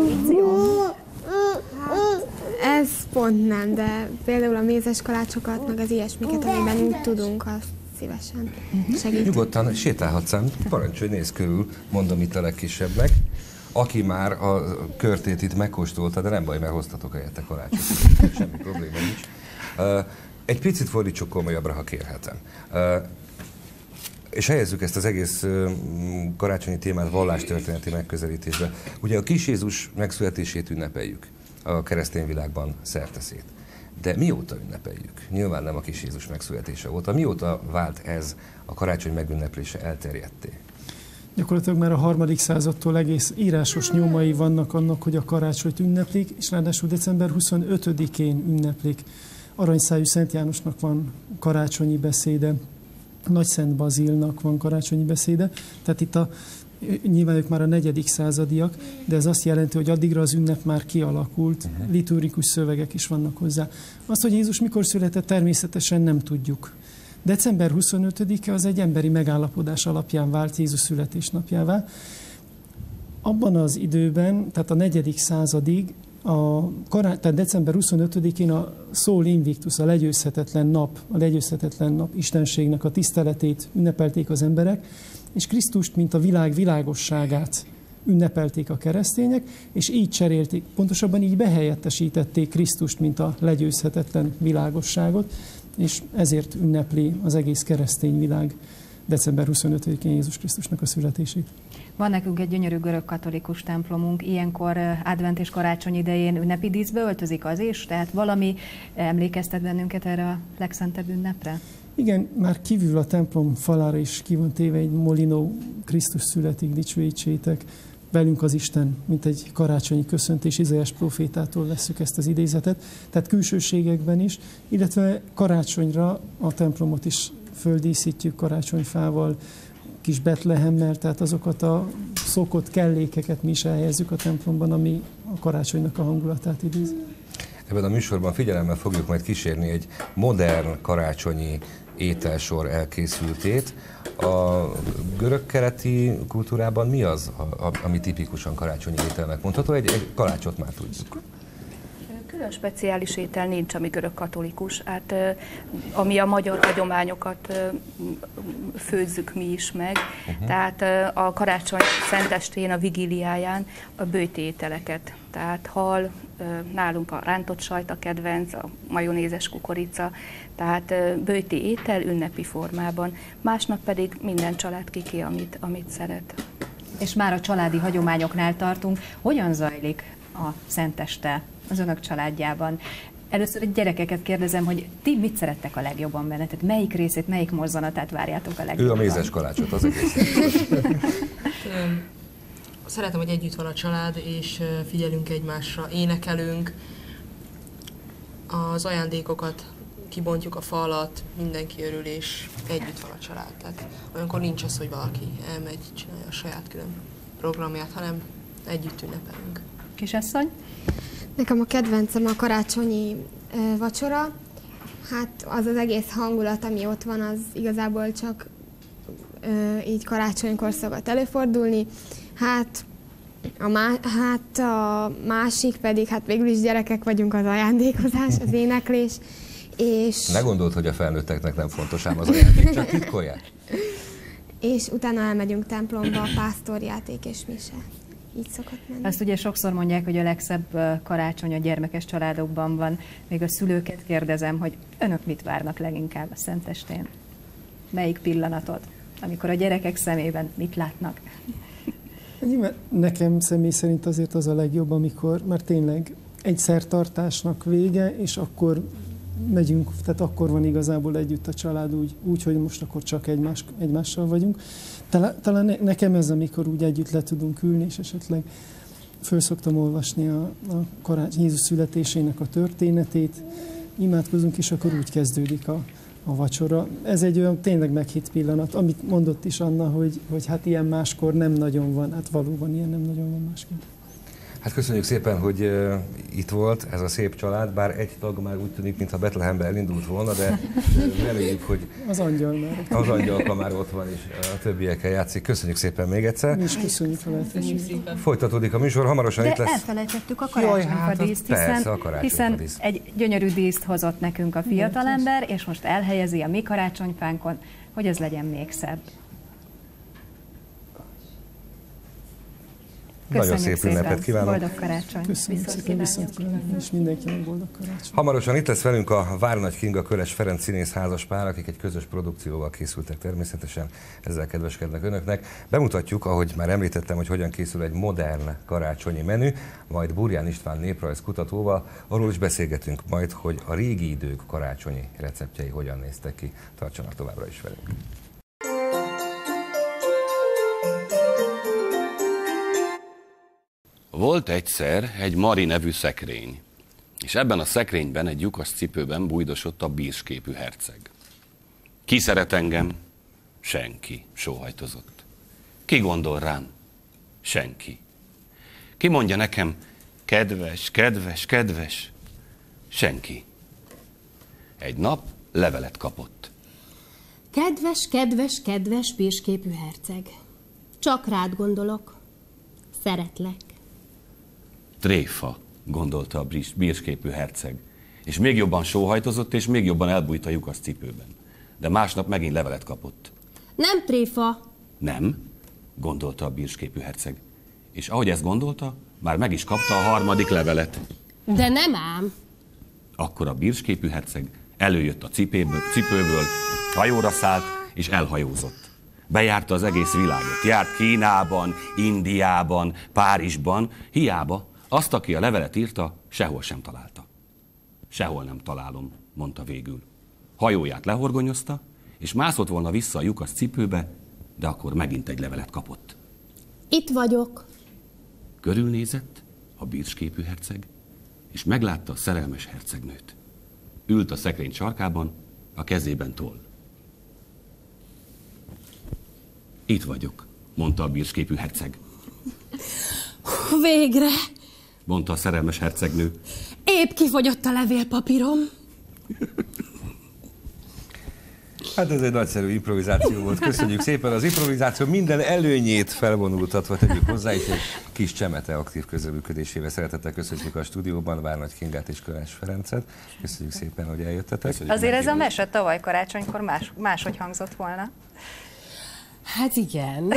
Hát, ez pont nem, de például a mézes kalácsokat, meg az ilyesmiket, amiben úgy tudunk, azt szívesen segítünk. Nyugodtan sétálhatsz, parancsolj, nézz körül, mondom itt a legkisebbnek. Aki már a körtét itt megkóstolta, de nem baj, mert hoztatok helyette kalácsot. Semmi probléma nincs. Egy picit fordítsuk komolyabbra, ha kérhetem. És helyezzük ezt az egész karácsonyi témát vallástörténeti megközelítésbe. Ugye a kis Jézus megszületését ünnepeljük a keresztény világban szerteszét. De mióta ünnepeljük? Nyilván nem a kis Jézus megszületése óta. Mióta vált ez a karácsony megünneplése elterjedté? Gyakorlatilag már a harmadik századtól egész írásos nyomai vannak annak, hogy a karácsonyt ünneplik, és ráadásul december huszonötödikén ünneplik. Aranyszájú Szent Jánosnak van karácsonyi beszéde, Nagy Szent Bazilnak van karácsonyi beszéde, tehát itt a, nyilván ők már a negyedik századiak, de ez azt jelenti, hogy addigra az ünnep már kialakult, uh-huh. liturgikus szövegek is vannak hozzá. Azt, hogy Jézus mikor született, természetesen nem tudjuk. december huszonötödike az egy emberi megállapodás alapján vált Jézus születésnapjává. Abban az időben, tehát a negyedik századig, a, tehát december huszonötödikén a Sol Invictus, a legyőzhetetlen nap, a legyőzhetetlen nap istenségnek a tiszteletét ünnepelték az emberek, és Krisztust, mint a világ világosságát ünnepelték a keresztények, és így cserélték, pontosabban így behelyettesítették Krisztust, mint a legyőzhetetlen világosságot, és ezért ünnepli az egész keresztény világ december huszonötödikén Jézus Krisztusnak a születését. Van nekünk egy gyönyörű görög katolikus templomunk, ilyenkor advent és karácsony idején ünnepi díszbe öltözik az is, tehát valami emlékeztet bennünket erre a legszentebb ünnepre? Igen, már kívül a templom falára is ki van téve egy Molinó, Krisztus születik, dicsőítsétek, velünk az Isten, mint egy karácsonyi köszöntés, Izaiás prófétától vesszük ezt az idézetet, tehát külsőségekben is, illetve karácsonyra a templomot is földíszítjük karácsonyfával, kis Betlehemmel, tehát azokat a szokott kellékeket mi is elhelyezzük a templomban, ami a karácsonynak a hangulatát idéz. Ebben a műsorban figyelemmel fogjuk majd kísérni egy modern karácsonyi ételsor elkészültét. A görög-keleti kultúrában mi az, ami tipikusan karácsonyi ételnek mondható? Egy, egy kalácsot már tudjuk. Külön speciális étel nincs, ami görög-katolikus. Hát, ami a magyar hagyományokat főzzük mi is meg. Uh-huh. Tehát a karácsony szentestén, a vigíliáján a bőti ételeket. Tehát hal, nálunk a rántott sajt a kedvenc, a majonézes kukorica, tehát bőti étel ünnepi formában. Másnap pedig minden család kiki, amit, amit szeret. És már a családi hagyományoknál tartunk. Hogyan zajlik a szenteste az önök családjában? Először a gyerekeket kérdezem, hogy ti mit szerettek a legjobban benne? Tehát melyik részét, melyik mozzanatát várjátok a legjobban? Ő a mézes kalácsot, az egész. Szeretem, hogy együtt van a család, és figyelünk egymásra, énekelünk, az ajándékokat kibontjuk a fa alatt, mindenki örül, és együtt van a család. Tehát olyankor nincs az, hogy valaki elmegy, csinálja a saját külön programját, hanem együtt ünnepelünk. Kisasszony? Nekem a kedvencem a karácsonyi e, vacsora. Hát az az egész hangulat, ami ott van, az igazából csak e, így karácsonykor szokott előfordulni. Hát a, má, hát a másik pedig, hát végül is gyerekek vagyunk, az ajándékozás, az éneklés. És... Ne gondold, hogy a felnőtteknek nem fontos ám az ajándék, csak titkolják. És utána elmegyünk templomba, a pásztorjáték és mise. Így szokott menni. Azt ugye sokszor mondják, hogy a legszebb karácsony a gyermekes családokban van. Még a szülőket kérdezem, hogy önök mit várnak leginkább a szentestén? Melyik pillanatot, amikor a gyerekek szemében mit látnak? Nekem személy szerint azért az a legjobb, amikor már tényleg egy szertartásnak vége, és akkor megyünk, tehát akkor van igazából együtt a család úgy, úgy hogy most akkor csak egymás, egymással vagyunk. Talán, talán nekem ez, amikor úgy együtt le tudunk ülni, és esetleg föl szoktam olvasni a, a karácsony, Jézus születésének a történetét, imádkozunk, és akkor úgy kezdődik a, a vacsora. Ez egy olyan tényleg meghitt pillanat, amit mondott is Anna, hogy, hogy hát ilyen máskor nem nagyon van, hát valóban ilyen nem nagyon van máskor. Hát köszönjük szépen, hogy uh, itt volt ez a szép család, bár egy tag már úgy tűnik, mintha Betlehembe elindult volna, de reméljük, hogy az angyal már. Az angyalka már ott van, és a többiekkel játszik. Köszönjük szépen még egyszer. Mi is köszönjük a lehetőséget. Folytatódik a műsor, hamarosan de itt lesz. elfelejtettük a karácsonyfadíszt, hiszen, hiszen egy gyönyörű díszt hozott nekünk a fiatalember, és most elhelyezi a mi karácsonyfánkon, hogy ez legyen még szebb. Nagyon szép ünnepet kívánok. Boldog karácsony. Köszönjük szépen, viszont és mindenkinek boldog karácsony. Hamarosan itt lesz velünk a Várnagy Kinga Köles Ferenc színész házaspár, akik egy közös produkcióval készültek természetesen. Ezzel kedveskednek önöknek. Bemutatjuk, ahogy már említettem, hogy hogyan készül egy modern karácsonyi menü, majd Burján István néprajzkutatóval arról is beszélgetünk majd, hogy a régi idők karácsonyi receptjei hogyan néztek ki. Tartsanak továbbra is velünk. Volt egyszer egy Mari nevű szekrény, és ebben a szekrényben egy lyukas cipőben bújdosott a bírsképű herceg. Ki szeret engem? Senki, sóhajtozott. Ki gondol rám? Senki. Ki mondja nekem, kedves, kedves, kedves? Senki. Egy nap levelet kapott. Kedves, kedves, kedves bírsképű herceg, csak rád gondolok, szeretlek. Tréfa, gondolta a bírsképű herceg, és még jobban sóhajtozott, és még jobban elbújt a lyukas cipőben. De másnap megint levelet kapott. Nem tréfa. Nem, gondolta a bírsképű herceg, és ahogy ezt gondolta, már meg is kapta a harmadik levelet. De nem ám. Akkor a bírsképű herceg előjött a cipéből, cipőből, hajóra szállt, és elhajózott. Bejárta az egész világot. Járt Kínában, Indiában, Párizsban, hiába. Azt, aki a levelet írta, sehol sem találta. Sehol nem találom, mondta végül. Hajóját lehorgonyozta, és mászott volna vissza a lyukas cipőbe, de akkor megint egy levelet kapott. Itt vagyok. Körülnézett a bírsképű herceg, és meglátta a szerelmes hercegnőt. Ült a szekrény sarkában, a kezében toll. Itt vagyok, mondta a bírsképű herceg. Végre! Mondta a szerelmes hercegnő. Épp kifogyott a levélpapírom. Hát ez egy nagyszerű improvizáció volt. Köszönjük szépen. Az improvizáció minden előnyét felvonultatva tegyük hozzá, és egy kis Csemete aktív közreműködésével szeretettel köszönjük a stúdióban Várnagy Kingát és Kölás Ferencet. Köszönjük szépen, hogy eljöttetek. Köszönjük. Azért ez a mese tavaly karácsonykor más, máshogy hangzott volna. Hát igen.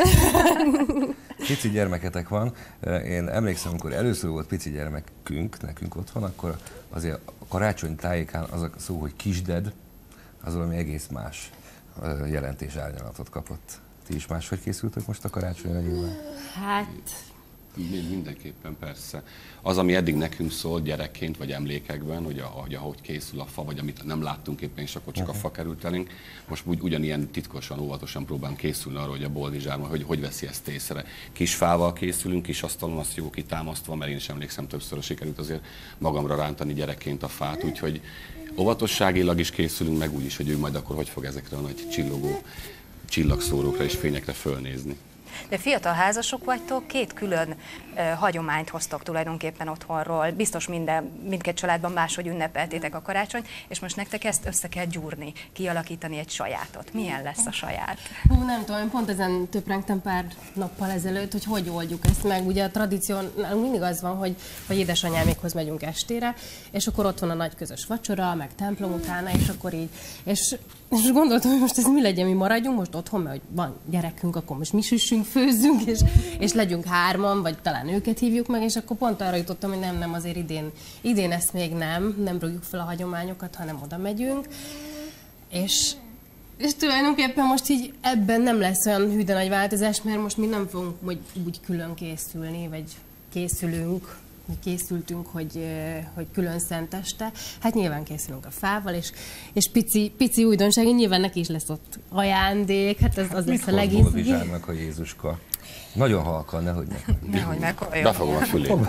Pici gyermeketek van. Én emlékszem, amikor először volt pici gyermekünk, nekünk otthon, akkor azért a karácsony tájékán az a szó, hogy kisded, az valami egész más jelentés árnyalatot kapott. Ti is máshogy készültök most a karácsonyra nyilván? Hát... Mindenképpen persze. Az, ami eddig nekünk szól gyerekként, vagy emlékekben, hogy, ahogy, ahogy készül a fa, vagy amit nem láttunk éppen, és akkor csak uh-huh. a fa került elénk, most úgy ugyanilyen titkosan, óvatosan próbálom készülni arra, hogy a boldizsárban, hogy hogy veszi ezt észre. Kis fával készülünk, kis asztalon, azt jó kitámasztva, mert én is emlékszem, többször sikerült azért magamra rántani gyerekként a fát, úgyhogy óvatosságilag is készülünk, meg úgy is, hogy ő majd akkor hogy fog ezekre a nagy csillogó csillagszórókra és fényekre fölnézni. De fiatal házasok vagytok, két külön uh, hagyományt hoztok tulajdonképpen otthonról. Biztos minden, mindkét családban máshogy ünnepeltétek a karácsonyt, és most nektek ezt össze kell gyúrni, kialakítani egy sajátot. Milyen lesz a saját? Hú, nem tudom, én pont ezen töprengtem pár nappal ezelőtt, hogy hogy oldjuk ezt meg. Ugye a tradíció nálunk mindig az van, hogy, hogy édesanyámékhoz megyünk estére, és akkor ott van a nagy közös vacsora, meg templom utána, és akkor így. És, és gondoltam, hogy most ez mi legyen, mi maradjunk most otthon, mert hogy van gyerekünk, akkor most mi süssünk, főzzünk, és, és legyünk hárman, vagy talán őket hívjuk meg, és akkor pont arra jutottam, hogy nem, nem, azért idén, idén ezt még nem, nem rúgjuk fel a hagyományokat, hanem oda megyünk. És, és tulajdonképpen most így ebben nem lesz olyan hű de nagy változás, mert most mi nem fogunk majd úgy külön készülni, vagy készülünk, készültünk, hogy, hogy külön szenteste. Hát nyilván készülünk a fával, és, és pici, pici újdonság, nyilván neki is lesz ott ajándék, hát az, az lesz a legízgi. Mit hoz a Jézuska? Nagyon halkan, nehogy meg. Nehogy meg. Befogom a fülét.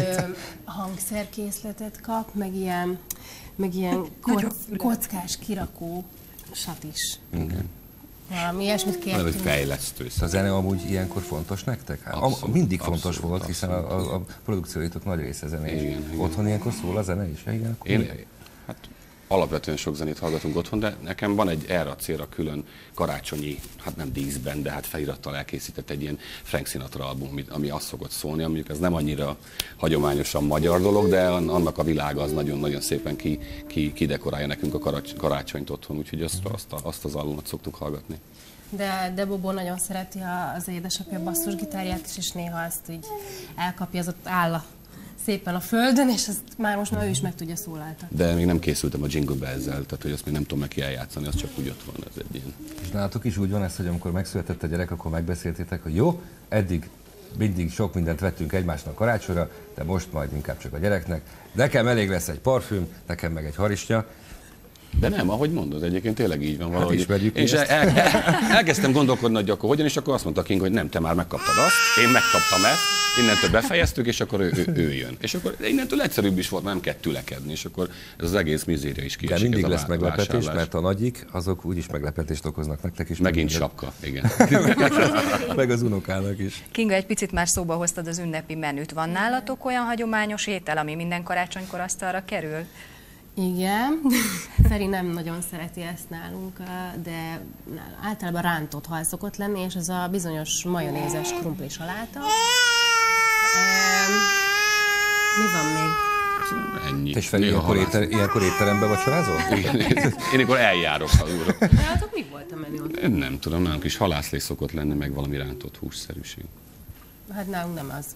Hangszerkészletet kap, meg ilyen, meg ilyen koc, kockás kirakó sat is. Igen. Valami ilyesmit kértünk. Valami fejlesztő. A zene amúgy ilyenkor fontos nektek? Hát, abszolút, mindig fontos abszolút, volt, hiszen a, a, a produkcióitok nagy része zenés. Igen, igen. Otthon ilyenkor szól a zene is? Igen, Én, hát alapvetően sok zenét hallgatunk otthon, de nekem van egy erre a célra külön karácsonyi, hát nem díszben, de hát felirattal elkészített egy ilyen Frank Sinatra album, ami azt szokott szólni, mondjuk ez nem annyira hagyományosan magyar dolog, de annak a világa az nagyon-nagyon szépen ki, ki, kidekorálja nekünk a karácsonyt otthon, úgyhogy azt, azt, azt az albumot szoktuk hallgatni. De, de Bobó nagyon szereti az édesapja basszusgitárját is, és néha azt így elkapja, az ott áll a szépen a földön, és azt már most már ő is meg tudja szólaltatni. De még nem készültem a Jingle Bells-zel, tehát hogy azt még nem tudom neki eljátszani, az csak úgy ott van, ez egy ilyen. És nálatok is úgy van ez, hogy amikor megszületett a gyerek, akkor megbeszéltétek, hogy jó, eddig mindig sok mindent vettünk egymásnak karácsonyra, de most majd inkább csak a gyereknek. Nekem elég lesz egy parfüm, nekem meg egy harisnya. De nem, ahogy mondod, egyébként tényleg így van valahogy. Hát és el, el, elkezdtem gondolkodni, hogy akkor hogyan, és akkor azt mondta King, hogy nem, te már megkaptad azt, én megkaptam ezt, innentől befejeztük, és akkor ő, ő, ő jön. És akkor innentől egyszerűbb is volt, nem kell tülekedni, és akkor ez az egész mizéria is kiesik. De mindig ez lesz a meglepetés, vásárlás. mert a nagyik, azok úgyis meglepetést okoznak nektek is. Megint sapka, igen. Meg az unokának is. Kinga, egy picit már szóba hoztad az ünnepi menüt. Van nálatok olyan hagyományos étel, ami minden karácsonykor asztalra kerül? Igen, Feri nem nagyon szereti ezt nálunk, de általában rántott hal szokott lenni, és ez a bizonyos majonézes krumpli saláta. Mi van még? Ennyi. És Feri, ilyenkor, éter, ilyenkor étterembe vacsorázol? Igen, én akkor eljárok, ha úrok. Nálatok mi volt a menü? Én nem tudom, nálunk is halászlé szokott lenni, meg valami rántott hússzerűség. Hát nálunk nem az.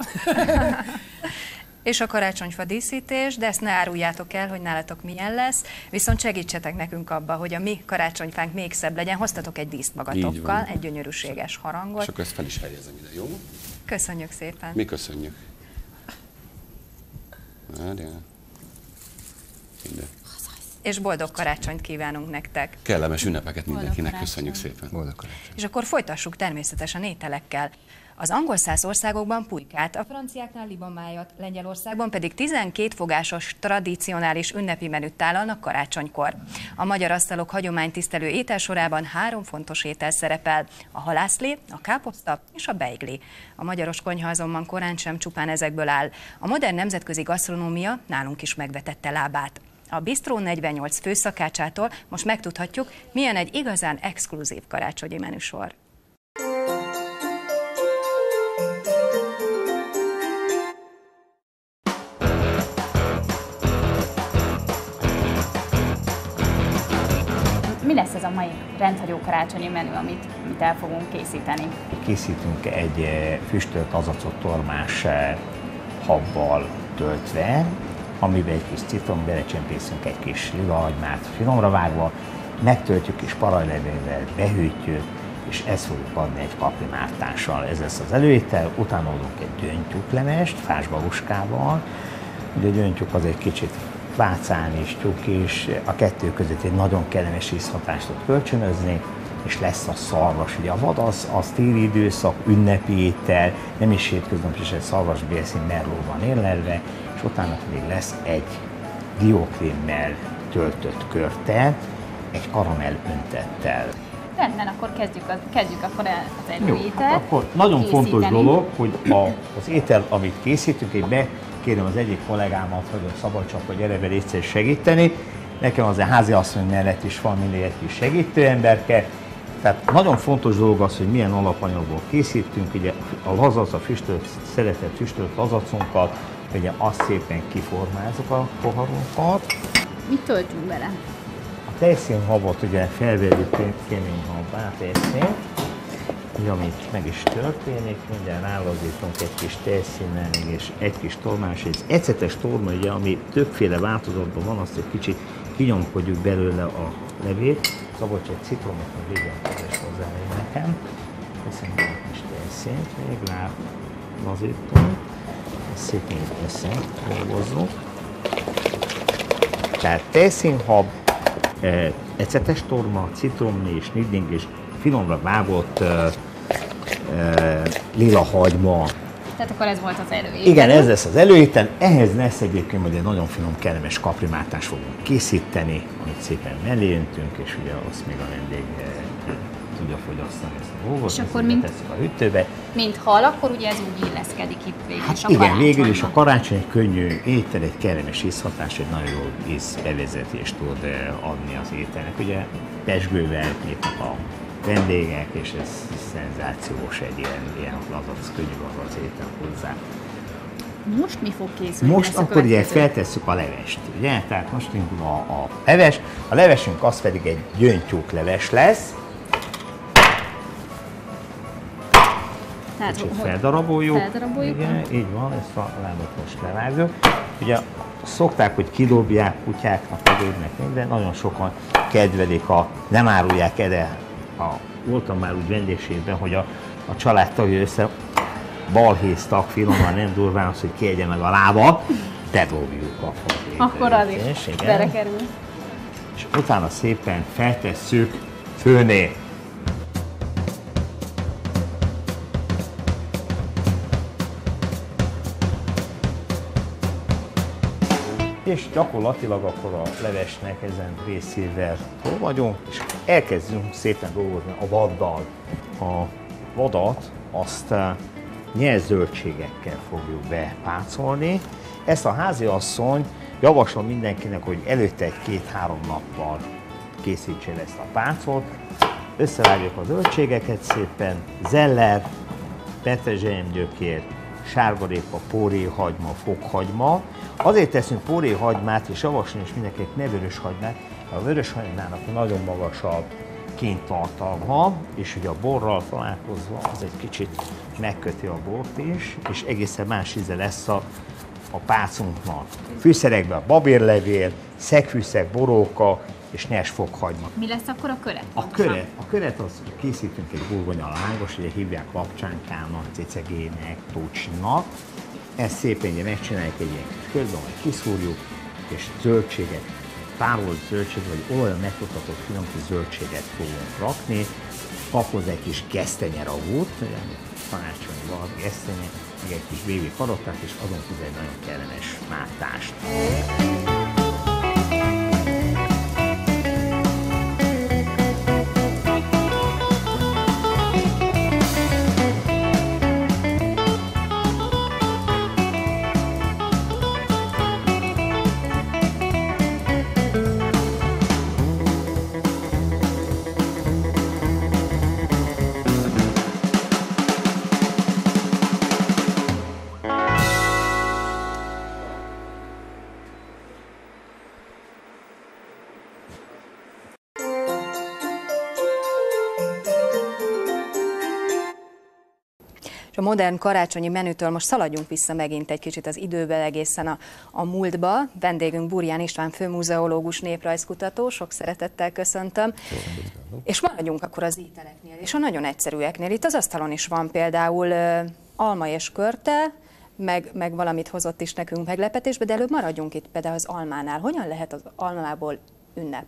És a karácsonyfa díszítés, de ezt ne áruljátok el, hogy nálatok milyen lesz, viszont segítsetek nekünk abba, hogy a mi karácsonyfánk még szebb legyen. Hoztatok egy díszt magatokkal, egy gyönyörűséges harangot. És akkor ezt fel is helyezem ide, jó? Köszönjük szépen. Mi köszönjük. Várjál. Ide. És boldog karácsonyt kívánunk nektek. Kellemes ünnepeket mindenkinek, köszönjük szépen. Boldog karácsony. És akkor folytassuk természetesen ételekkel. Az angol száz országokban pulykát, a franciáknál libamájat, Lengyelországban pedig tizenkét fogásos tradicionális ünnepi menüt tálalnak karácsonykor. A magyar asztalok hagyománytisztelő ételsorában három fontos étel szerepel: a halászlé, a káposzta és a beigli. A magyaros konyha azonban korán sem csupán ezekből áll. A modern nemzetközi gasztronómia nálunk is megvetette lábát. A Bistró negyvennyolc főszakácsától most megtudhatjuk, milyen egy igazán exkluzív karácsonyi menüsor. Mi lesz ez a mai rendhagyó karácsonyi menü, amit, amit el fogunk készíteni? Készítünk egy füstölt azacot tormás habbal töltve, amiben egy kis citrom, belecsempészünk egy kis lilahagymát finomra vágva, megtöltjük és parajlevéllel, behűtjük, és ezt fogjuk adni egy kaprimártással. Ez lesz az előétel, utána adunk egy gyöngytyúklemest fásbaluskával. Ugye a gyöngytyúk az egy kicsit vácán és tyúk, és a kettő között egy nagyon kellemes ízhatást tud kölcsönözni, és lesz a szarvas. Ugye a vad az, az téli időszak, ünnepi étel, nem is hétköznap, és egy szarvas bélszín merlóban érlelve, és utána pedig lesz egy diókrémmel töltött körte, egy karamell öntettel. Rendben, akkor kezdjük, a, kezdjük akkor az előételt. Jó, akkor nagyon készíteni. Fontos dolog, hogy a, az étel, amit készítünk, én bekérem az egyik kollégámat, hogy a szabadcsapra gyere be egyszer segíteni. Nekem az a háziasszony mellett is van mindig egy kis segítő emberke. Tehát nagyon fontos dolog az, hogy milyen alapanyagból készítünk. Ugye a lazac, a füstölt, szeretett füstölt lazacunkat, ugye azt szépen kiformázok a poharunkat. Mit töltünk bele? A tejszínhabot ugye felveljük kemény habbá, tejszín, ugye, amit meg is történik, minden rálazítunk egy kis tejszínnel, és egy kis tormás, ez ecetes torma, ugye, ami többféle változatban van, azt egy kicsit kinyomkodjuk belőle a levét. Szabadsz egy citromot, hogy végül kedves hozzá nekem. Veszünk egy kis tejszínt, még lazítunk, ezt szépen összedolgozzuk. Tehát tejszínhab, ecetes torma, citromné és nidling és finomra vágott uh, uh, lila hagyma. Tehát akkor ez volt az előétel. Igen, ez lesz az előétel. Ehhez lesz egyébként majd egy nagyon finom, kellemes kaprimártást fogunk készíteni, amit szépen mellé öntünk, és ugye azt még a vendég uh, tudja fogyasztani ezt a dolgot. És akkor mint, a hűtőbe. mint hal, akkor ugye ez úgy illeszkedik itt végül hát is a igen, végül is a karácsony egy könnyű étel, egy kellemes ízhatás, egy nagyon jó ízbevezetést tud adni az ételnek. Ugye pezsgővel lépnek a vendégek, és ez szenzációs egy ilyen, ilyen lazac, könnyű lazac étel hozzá. Most mi fog készülni? Most akkor ugye feltesszük a levest, ugye? Tehát most indul a, a leves. A levesünk az pedig egy gyöngytyúk leves lesz. Kicsit feldaraboljuk. feldaraboljuk. Igen, így van, ezt a lábat most levágjuk. Ugye szokták, hogy kidobják kutyáknak, kidobnak minden, nagyon sokan kedvelik, a, nem árulják el, de a, voltam már úgy vendégségben, hogy a, a családtagja össze balhéztak finoman, nem durván az, hogy kiegye meg a lába, bedobjuk a fazét. Akkor az is belekerül. És utána szépen feltesszük főné. És gyakorlatilag akkor a levesnek ezen részével vagyunk, és elkezdünk szépen dolgozni a vaddal. A vadat azt nyers zöldségekkel fogjuk bepácolni. Ezt a háziasszony javaslom mindenkinek, hogy előtte egy két-három nappal készítse ezt a pácolt. Összevágjuk a zöldségeket szépen, zeller, petrezselyemgyökér, sárgarépa, póréhagyma, fokhagyma. Azért teszünk póréhagymát, és javaslom is mindenkinek ne vöröshagymát, a vöröshagymának nagyon magas a kéntartalma, és ugye a borral találkozva az egy kicsit megköti a bort is, és egészen más íze lesz a, a pácunknak. Fűszerekben a babérlevél, szegfűszeg, boróka és nyers fokhagyma. Mi lesz akkor a köret? A köret, a köret az készítünk egy burgonya lángos, ugye hívják lapcsánkának, cecegének, tócsnak. Ezt szépen ugye megcsináljuk egy ilyen kis körben, majd kiszúrjuk, és zöldséget, tárolt zöldség, vagy olajban megkutatott finom kis zöldséget fogunk rakni. kaphoz egy kis gesztenyeragút, karácsonyi van, gesztenye, egy kis bébi karottát, és azon kívül egy nagyon kellemes mártást. És a modern karácsonyi menütől most szaladjunk vissza megint egy kicsit az időbe, egészen a, a múltba. Vendégünk Burján István főmuzeológus, néprajzkutató, sok szeretettel köszöntöm. És maradjunk akkor az ételeknél, és a nagyon egyszerűeknél. Itt az asztalon is van például uh, alma és körte, meg, meg valamit hozott is nekünk meglepetésbe, de előbb maradjunk itt például az almánál. Hogyan lehet az almából ünnep?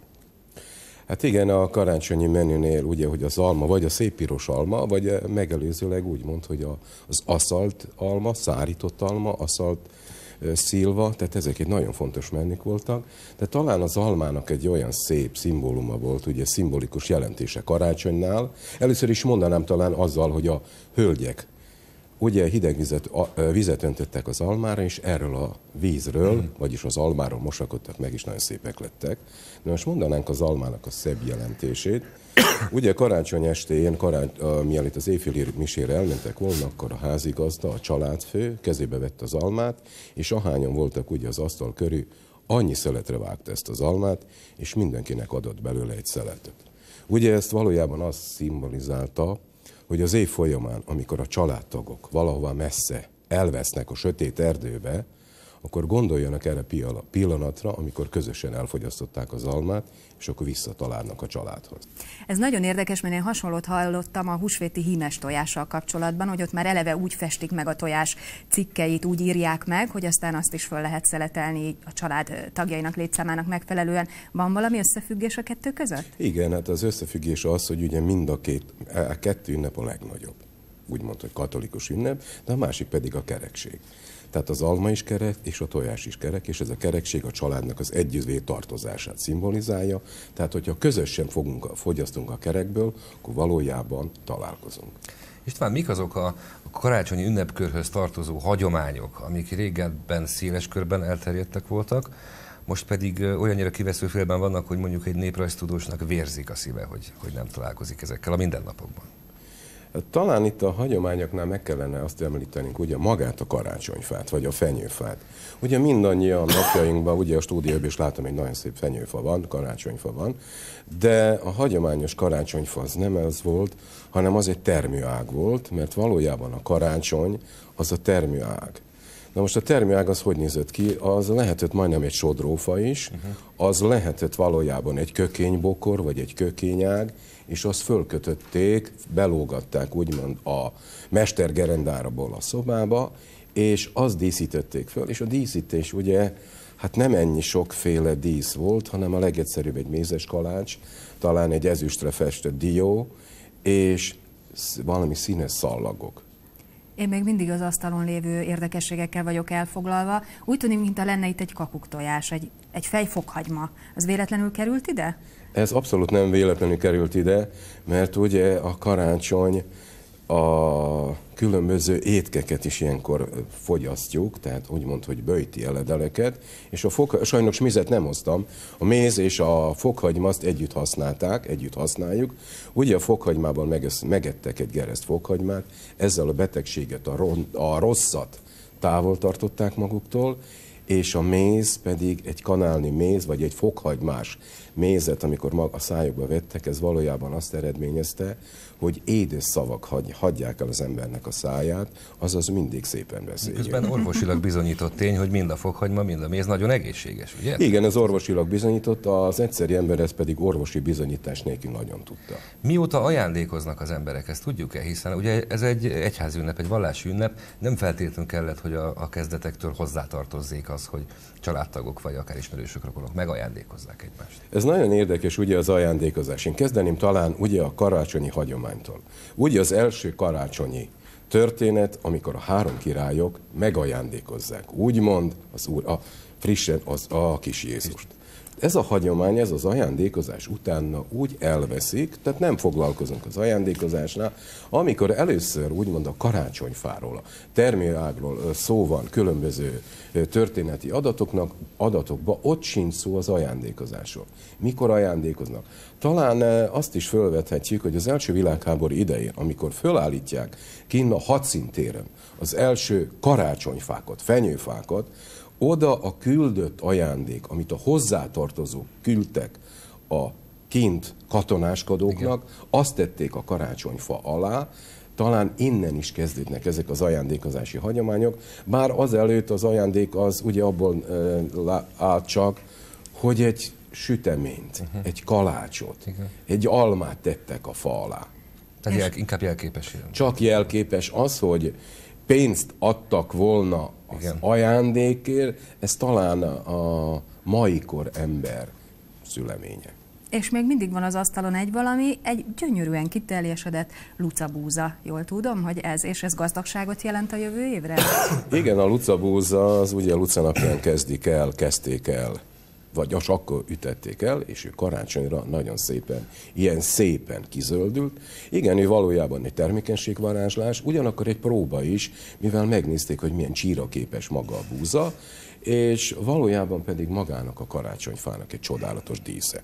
Hát igen, a karácsonyi menünél ugye, hogy az alma, vagy a szép piros alma, vagy megelőzőleg úgy mond, hogy a, az aszalt alma, szárított alma, aszalt szilva, tehát ezek egy nagyon fontos menük voltak, de talán az almának egy olyan szép szimbóluma volt, ugye szimbolikus jelentése karácsonynál. Először is mondanám talán azzal, hogy a hölgyek ugye hideg vizet, vizet öntöttek az almára, és erről a vízről, mm. vagyis az almáról mosakodtak meg, és nagyon szépek lettek. De most mondanánk az almának a szebb jelentését. Ugye karácsony estén, karány, mielőtt az éjféli misére elmentek volna, akkor a házigazda, a családfő kezébe vette az almát, és ahányan voltak ugye az asztal körül, annyi szeletre vágta ezt az almát, és mindenkinek adott belőle egy szeletet. Ugye ezt valójában azt szimbolizálta, hogy az év folyamán, amikor a családtagok valahova messze elvesznek a sötét erdőbe, akkor gondoljanak erre pillanatra, amikor közösen elfogyasztották az almát, és akkor visszatalálnak a családhoz. Ez nagyon érdekes, mert én hasonlót hallottam a húsvéti hímes tojással kapcsolatban, hogy ott már eleve úgy festik meg a tojás cikkeit, úgy írják meg, hogy aztán azt is föl lehet szeletelni a család tagjainak létszámának megfelelően. Van valami összefüggés a kettő között? Igen, hát az összefüggés az, hogy ugye mind a két, a kettő ünnep a legnagyobb. Úgymond, hogy katolikus ünnep, de a másik pedig a kerekség. Tehát az alma is kerek, és a tojás is kerek, és ez a kerekség a családnak az együttvé tartozását szimbolizálja. Tehát, hogyha közösen fogunk, fogyasztunk a kerekből, akkor valójában találkozunk. István, mik azok a karácsonyi ünnepkörhöz tartozó hagyományok, amik régebben széles körben elterjedtek voltak, most pedig olyannyira kivesző félben vannak, hogy mondjuk egy néprajztudósnak vérzik a szíve, hogy, hogy nem találkozik ezekkel a mindennapokban? Talán itt a hagyományoknál meg kellene azt említenünk, ugye magát a karácsonyfát, vagy a fenyőfát. Ugye mindannyian napjainkban, ugye a stúdióban is látom, egy nagyon szép fenyőfa van, karácsonyfa van, de a hagyományos karácsonyfa az nem ez volt, hanem az egy termőág volt, mert valójában a karácsony az a termőág. Na most a termőág az hogy nézett ki? Az lehetett majdnem egy sodrófa is, uh-huh. az lehetett valójában egy kökénybokor, vagy egy kökényág, és azt fölkötötték, belógatták úgymond a mestergerendáraból a szobába, és azt díszítették föl, és a díszítés ugye, hát nem ennyi sokféle dísz volt, hanem a legegyszerűbb egy mézes kalács, talán egy ezüstre festett dió, és valami színes szallagok. Én még mindig az asztalon lévő érdekességekkel vagyok elfoglalva. Úgy tűnik, mintha lenne itt egy kakuktojás, egy, egy fejfokhagyma. Az véletlenül került ide? Ez abszolút nem véletlenül került ide, mert ugye a karácsony a különböző étkeket is ilyenkor fogyasztjuk, tehát úgymond, hogy böjti eledeleket, és a fok, sajnos mizet nem hoztam, a méz és a fokhagyma azt együtt használták, együtt használjuk. Ugye a fokhagymában megettek egy gereszt fokhagymát, ezzel a betegséget, a, ron, a rosszat távol tartották maguktól, és a méz pedig egy kanálni méz, vagy egy fokhagymás mézet, amikor a szájukba vettek, ez valójában azt eredményezte, hogy édes szavak hagy, hagyják el az embernek a száját, azaz mindig szépen beszéljünk. Közben orvosilag bizonyított tény, hogy mind a fokhagyma, mind a méz nagyon egészséges, ugye? Igen, ez orvosilag bizonyított, az egyszeri ember ez pedig orvosi bizonyítás nélkül nagyon tudta. Mióta ajándékoznak az emberek, ezt tudjuk-e? Hiszen ugye ez egy egyházi ünnep, egy vallási ünnep, nem feltétlenül kellett, hogy a, a kezdetektől hozzátartozzék a, az, hogy családtagok vagy akár ismerősök, rokonok megajándékozzák egymást? Ez nagyon érdekes, ugye az ajándékozás. Én kezdeném talán ugye a karácsonyi hagyománytól. Ugye az első karácsonyi történet, amikor a három királyok megajándékozzák, úgymond az úr, a frissen az a kis Jézust. Ez a hagyomány, ez az ajándékozás utána úgy elveszik, tehát nem foglalkozunk az ajándékozásnál, amikor először úgymond a karácsonyfáról, a termérágról szó van különböző történeti adatoknak, adatokban, ott sincs szó az ajándékozásról. Mikor ajándékoznak? Talán azt is felvethetjük, hogy az első világháború idején, amikor fölállítják kinn a hadszintéren az első karácsonyfákat, fenyőfákat, oda a küldött ajándék, amit a hozzátartozók küldtek a kint katonáskodóknak, igen, azt tették a karácsonyfa alá, talán innen is kezdődnek ezek az ajándékozási hagyományok, bár azelőtt az ajándék az ugye abból e, állt csak, hogy egy süteményt, uh-huh. egy kalácsot, igen, egy almát tettek a fa alá. Tehát jel, inkább jelképes. Jön. Csak jelképes az, hogy pénzt adtak volna az igen. ajándékért, ez talán a mai kor ember szüleménye. És még mindig van az asztalon egy valami, egy gyönyörűen kiteljesedett lucabúza. Jól tudom, hogy ez, és ez gazdagságot jelent a jövő évre? Igen, a lucabúza az ugye a Luca napján kezdik el, kezdték el, vagy az akkor ütették el, és ő karácsonyra nagyon szépen, ilyen szépen kizöldült. Igen, ő valójában egy termékenységvarázslás, ugyanakkor egy próba is, mivel megnézték, hogy milyen csíraképes maga a búza, és valójában pedig magának a karácsonyfának egy csodálatos dísze.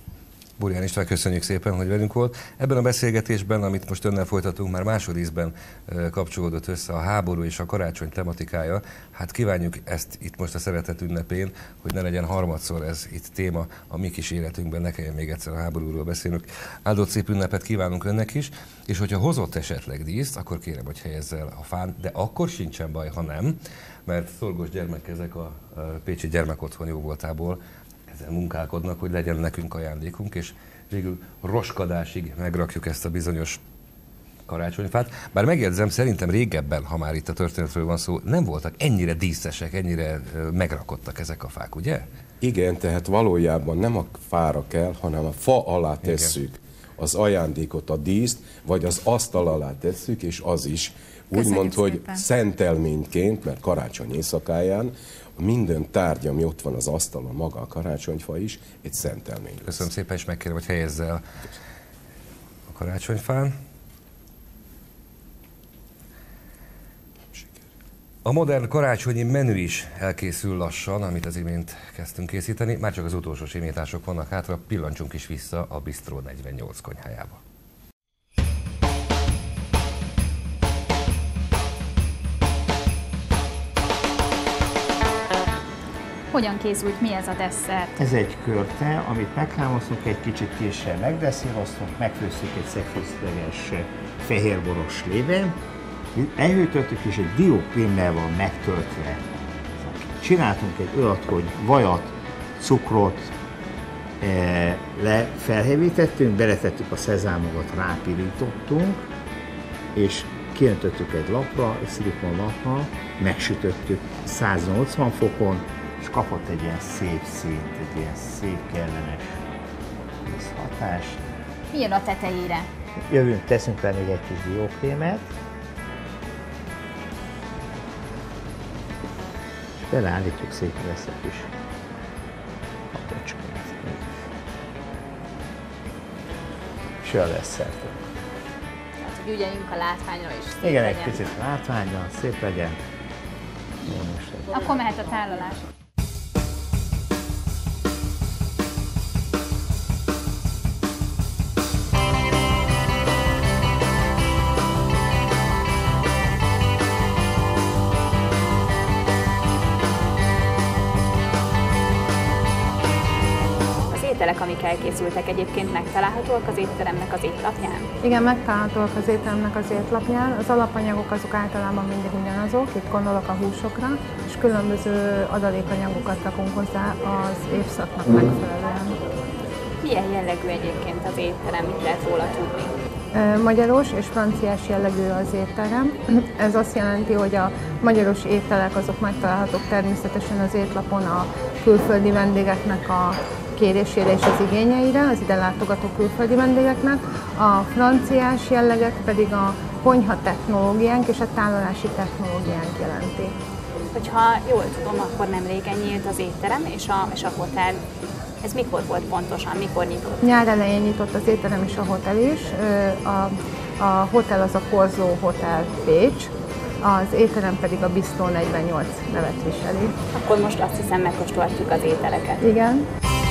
Burján István, köszönjük szépen, hogy velünk volt. Ebben a beszélgetésben, amit most önnel folytatunk, már másodízben kapcsolódott össze a háború és a karácsony tematikája. Hát kívánjuk ezt itt most a szeretet ünnepén, hogy ne legyen harmadszor ez itt téma a mi kis életünkben, ne kelljen még egyszer a háborúról beszélnünk. Áldott szép ünnepet kívánunk önnek is, és hogyha hozott esetleg díszt, akkor kérem, hogy helyezz el a fán, de akkor sincsen baj, ha nem, mert szorgos gyermekkezek a Pécsi Gyermekotthon jóvoltából ezzel munkálkodnak, hogy legyen nekünk ajándékunk, és végül roskadásig megrakjuk ezt a bizonyos karácsonyfát. Bár megjegyzem, szerintem régebben, ha már itt a történetről van szó, nem voltak ennyire díszesek, ennyire megrakottak ezek a fák, ugye? Igen, tehát valójában nem a fára kell, hanem a fa alá tesszük igen. az ajándékot, a díszt, vagy az asztal alá tesszük, és az is úgymond, hogy szentelményként, mert karácsony éjszakáján minden tárgy, ami ott van az asztalon, maga a karácsonyfa is, egy szentelmény lesz. Köszönöm szépen, és megkérem, hogy helyezze el a karácsonyfán. A modern karácsonyi menü is elkészül lassan, amit az imént kezdtünk készíteni. Már csak az utolsó simítások vannak hátra, pillancsunk is vissza a Bistró negyvennyolc konyhájába. Hogyan készült, mi ez a desszert? Ez egy körte, amit meghámozunk, egy kicsit késsel megdresszíroztunk, megfőztük egy szegfőszleges fehérboros léven, elhűtöttük és egy diókrémmel van megtöltve. Csináltunk egy olyat, hogy vajat, cukrot e, lefelhevítettünk, beletettük a szezámokat, rápirítottunk, és kiöntöttük egy lapra, egy szilikon lapra, megsütöttük száznyolcvan fokon, és kapott egy ilyen szép színt, egy ilyen szép kellemes hatást. Mi jön a tetejére? Jövünk, teszünk rá még egy kis diókrémet. És beleállítjuk szépen ezt a kis apocskát. És olyan lesz szertünk. Tehát, hogy ügyeljünk a látványra is. Szép igen, legyen. Egy picit látványra, szép legyen. Akkor mehet a tálalás. Ételek, amik elkészültek, egyébként megtalálhatóak az étteremnek az étlapján? Igen, megtalálhatóak az étteremnek az étlapján. Az alapanyagok azok általában mindig ugyanazok, itt gondolok a húsokra, és különböző adalékanyagokat rakunk hozzá az évszaknak megfelelően. Milyen jellegű egyébként az étterem, mit lehet róla tudni? Magyaros és franciás jellegű az étterem. Ez azt jelenti, hogy a magyaros ételek azok megtalálhatók természetesen az étlapon a külföldi vendégeknek a kérésére és az igényeire, az ide látogató külföldi vendégeknek. A franciás jelleget pedig a konyha technológiánk és a tárolási technológiánk jelenti. Hogyha jól tudom, akkor nem régen nyílt az étterem és a, és a hotel. Ez mikor volt pontosan, mikor nyitott? Nyár elején nyitott az étterem és a hotel is. A, a hotel az a Corso Hotel Pécs, az étterem pedig a Bistro negyvennyolc nevet viseli. Akkor most azt hiszem megkóstolhatjuk az ételeket. Igen.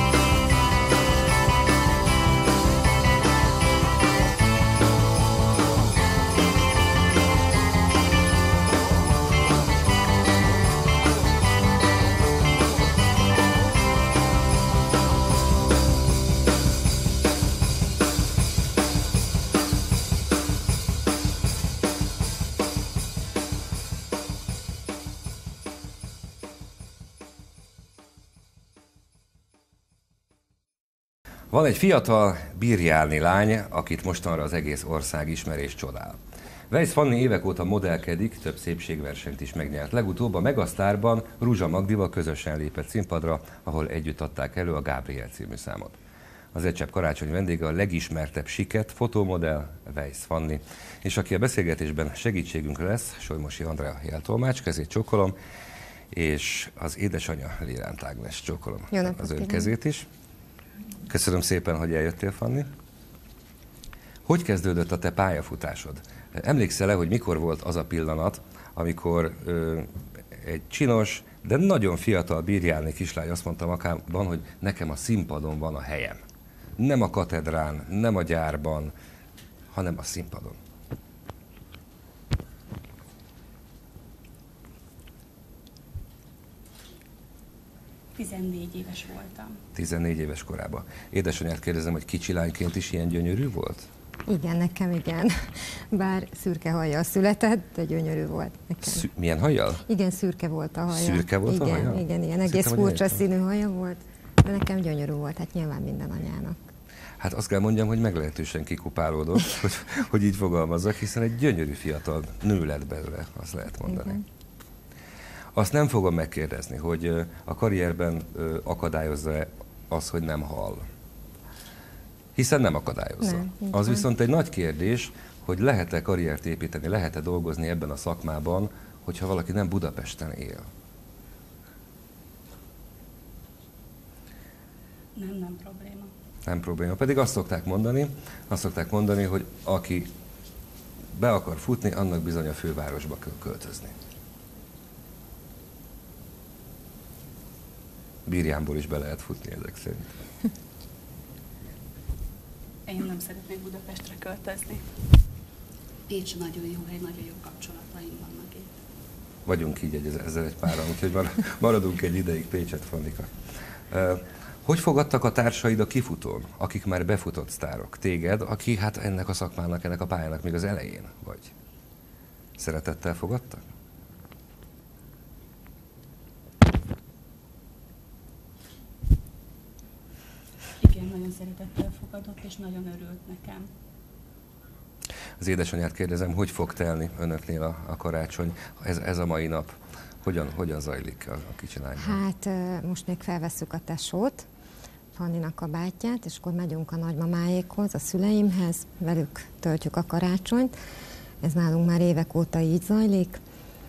Van egy fiatal birjálni lány, akit mostanra az egész ország ismer és csodál. Weisz Fanni évek óta modellkedik, több szépségversenyt is megnyert. Legutóbb a Megasztárban Ruzsa Magdival közösen lépett színpadra, ahol együtt adták elő a Gabriel című számot. Az Egy csepp karácsony vendége a legismertebb siket fotómodell Weisz Fanni, és aki a beszélgetésben segítségünkre lesz, Solymosi Andrea jeltolmács, kezét csókolom, és az édesanyja Liránt Ágnes, csókolom az ön kezét is. Köszönöm szépen, hogy eljöttél, Fanni. Hogy kezdődött a te pályafutásod? Emlékszel-e, hogy mikor volt az a pillanat, amikor ö, egy csinos, de nagyon fiatal birjálni kislány azt mondta magában, hogy nekem a színpadon van a helyem. Nem a katedrán, nem a gyárban, hanem a színpadon. tizennégy éves voltam. tizennégy éves korában. Édesanyját kérdezem, hogy kicsi lányként is ilyen gyönyörű volt? Igen, nekem igen. Bár szürke hajjal született, de gyönyörű volt nekem. Szü- milyen hajjal? Igen, szürke volt a haja. Szürke volt igen, a haja? Igen, igen, egész Szerintem, furcsa színű haja volt, de nekem gyönyörű volt, hát nyilván minden anyának. Hát azt kell mondjam, hogy meglehetősen kikupálódott, hogy, hogy így fogalmazzak, hiszen egy gyönyörű fiatal nő lett belőle, azt lehet mondani. Igen. Azt nem fogom megkérdezni, hogy a karrierben akadályozza-e az, hogy nem hall. Hiszen nem akadályozza. Nem, az viszont egy nagy kérdés, hogy lehet-e karriert építeni, lehet-e dolgozni ebben a szakmában, hogyha valaki nem Budapesten él. Nem, nem probléma. Nem probléma. Pedig azt szokták mondani, azt szokták mondani, hogy aki be akar futni, annak bizony a fővárosba kell költözni. Birjánból is be lehet futni ezek szerint. Én nem szeretnék Budapestre költözni. Pécs nagyon jó hely, nagyon jó kapcsolataim vannak itt. Vagyunk így egy, ezzel egy páran, úgyhogy maradunk egy ideig Pécset, Fannika. Hogy fogadtak a társaid a kifutón, akik már befutott sztárok? Téged, aki hát ennek a szakmának, ennek a pályának még az elején vagy? Szeretettel fogadtak? Igen, nagyon szeretettel fogadott, és nagyon örült nekem. Az édesanyját kérdezem, hogy fog telni önöknél a, a karácsony, ez, ez a mai nap? Hogyan, hogyan zajlik a, a kicsi lány? Hát most még felvesszük a tesót, Fanninak a bátyját, és akkor megyünk a nagymamáékhoz, a szüleimhez, velük töltjük a karácsonyt. Ez nálunk már évek óta így zajlik.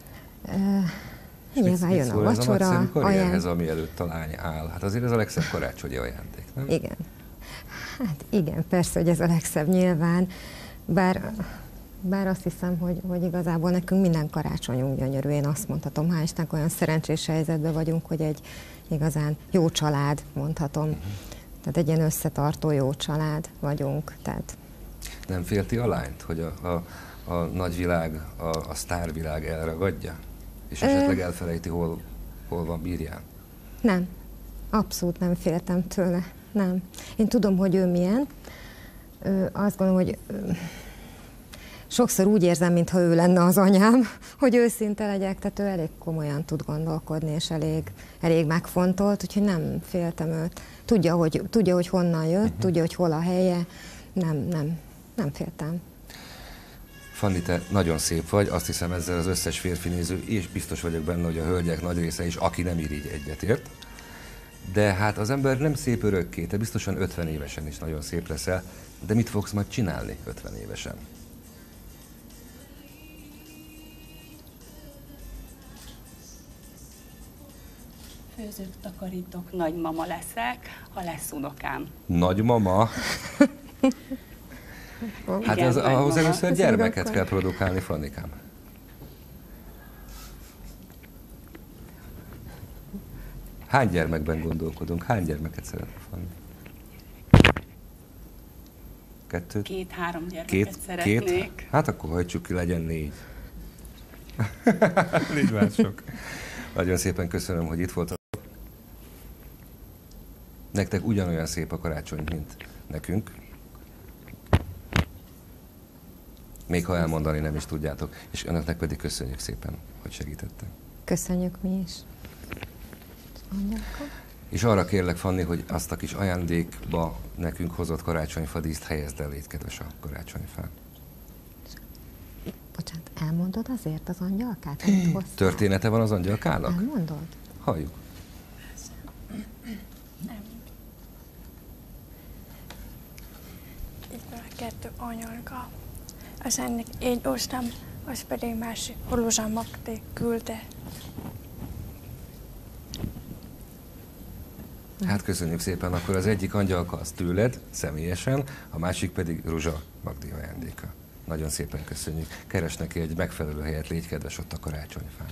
És nyilván mit, jön mit a vacsora. Ez a nagyszerű karrierhez, ami előtt a lány áll. Hát azért ez a legszebb karácsonyi ajándék, nem? Igen. Hát igen, persze, hogy ez a legszebb nyilván, bár, bár azt hiszem, hogy, hogy igazából nekünk minden karácsonyunk gyönyörű. Én azt mondhatom, hál' Istennek olyan szerencsés helyzetben vagyunk, hogy egy igazán jó család, mondhatom. Uh-huh. Tehát egy ilyen összetartó jó család vagyunk. Tehát... Nem félti a lányt, hogy a, a, a nagyvilág, a, a sztárvilág elragadja? És esetleg Ö... elfelejti, hol, hol van Birján? Nem. Abszolút nem féltem tőle. Nem. Én tudom, hogy ő milyen. Ö, azt gondolom, hogy ö, sokszor úgy érzem, mintha ő lenne az anyám, hogy őszinte legyek, tehát ő elég komolyan tud gondolkodni, és elég, elég megfontolt, úgyhogy nem féltem őt. Tudja, hogy, tudja, hogy honnan jött, uh-huh. tudja, hogy hol a helye. Nem, nem. nem féltem. Fanni, te nagyon szép vagy, azt hiszem ezzel az összes férfi néző, és biztos vagyok benne, hogy a hölgyek nagy része is, aki nem irigy, egyetért. De hát az ember nem szép örökké, te biztosan ötven évesen is nagyon szép leszel, de mit fogsz majd csinálni ötven évesen? Főzök, takarítok, nagymama leszek, ha lesz unokám. Nagymama? Hát igen, az, ahhoz először Ez gyermeket akkor. kell produkálni, Fannikám. Hány gyermekben gondolkodunk? Hány gyermeket szeretne Fanni? Kettőt? Két-három gyermeket Két? szeretnék. Két? Hát akkor hajtsuk ki, legyen négy. Négy már sok. Nagyon szépen köszönöm, hogy itt voltatok. Nektek ugyanolyan szép a karácsony, mint nekünk. Még ha elmondani nem is tudjátok. És önöknek pedig köszönjük szépen, hogy segítettek. Köszönjük mi is. És arra kérlek, Fanni, hogy azt a kis ajándékba nekünk hozott karácsonyfadíszt helyezd el, légy kedves, a karácsonyfán. Bocsánat, elmondod azért az angyalkát, amit hoztál? Története van az angyalkának? Elmondod? Halljuk. Itt van a kettő anyolka. Az ennek így hoztam, az pedig másik Holozsa Magdi küldte. Hát köszönjük szépen, akkor az egyik angyalka az tőled, személyesen, a másik pedig Ruzsa Magdi ajándéka. Nagyon szépen köszönjük. Keres neki egy megfelelő helyet, légy kedves ott a karácsonyfán.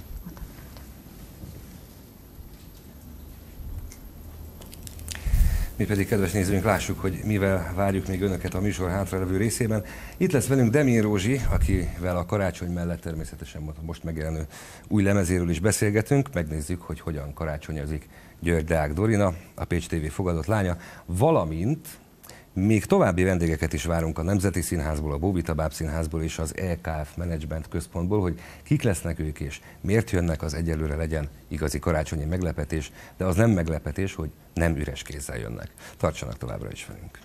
Mi pedig, kedves nézőink, lássuk, hogy mivel várjuk még önöket a műsor hátralevő részében. Itt lesz velünk Demén Rózsi, akivel a karácsony mellett természetesen most megjelenő új lemezéről is beszélgetünk. Megnézzük, hogy hogyan karácsonyozik György Deák Dorina, a Pécs té vé fogadott lánya, valamint még további vendégeket is várunk a Nemzeti Színházból, a Bóbita Báb Színházból és az é ká ef Management Központból, hogy kik lesznek ők és miért jönnek, az egyelőre legyen igazi karácsonyi meglepetés, de az nem meglepetés, hogy nem üres kézzel jönnek. Tartsanak továbbra is velünk!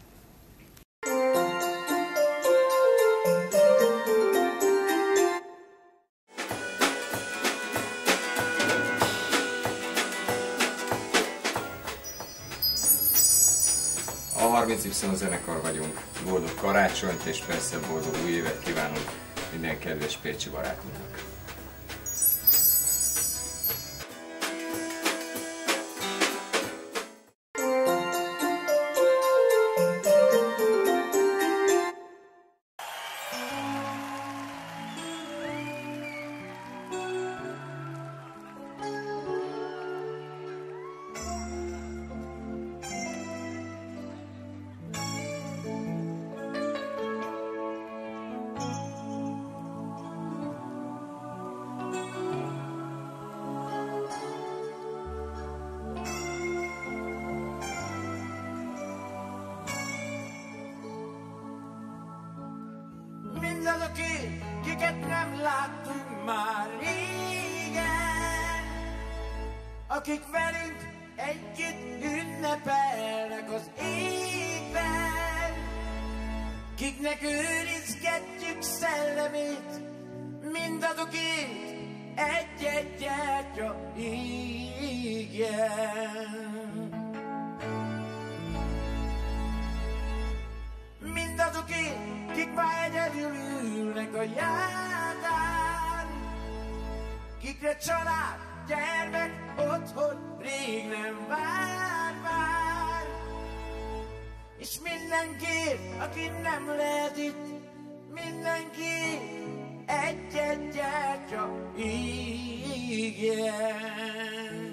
A harminc Y zenekar vagyunk, boldog karácsonyt és persze boldog új évet kívánunk minden kedves pécsi barátunknak. Mindazok, kiket nem láttunk már régen, akik velünk együtt ünnepelnek az égben, kiknek őrizgetjük szellemét, mindazokért egy-egy gyertya igen. Mindazokért, kik már egyedül ülnek a jártán, kikre család, gyermek, otthon rég nem vár már, és mindenkiért, aki nem lehet itt, mindenki egy-egy gyertya igen.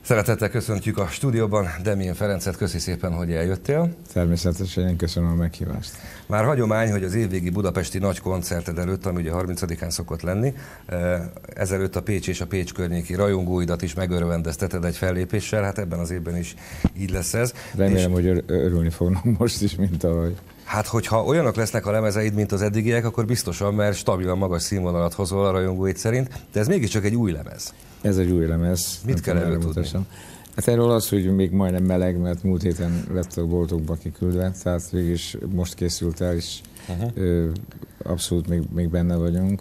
Szeretettel köszöntjük a stúdióban Demjén Ferencet, köszi szépen, hogy eljöttél. Természetesen én köszönöm a meghívást. Már hagyomány, hogy az évvégi budapesti nagy koncerted előtt, ami ugye harmincadikán szokott lenni, ezelőtt a Pécs és a Pécs környéki rajongóidat is megörvendezteted egy fellépéssel, hát ebben az évben is így lesz ez. Remélem, és... hogy örülni fognak most is, mint ahogy. Hát, hogyha olyanok lesznek a lemezeid, mint az eddigiek, akkor biztosan, mert stabilan magas színvonalat hozol a rajongóid szerint, de ez mégiscsak egy új lemez. Ez egy új lemez. Mit kell erről tudni? Hát erről az, hogy még majdnem meleg, mert múlt héten lett a boltokba kiküldve, tehát végig most készült el, és uh-huh. ö, abszolút még, még benne vagyunk.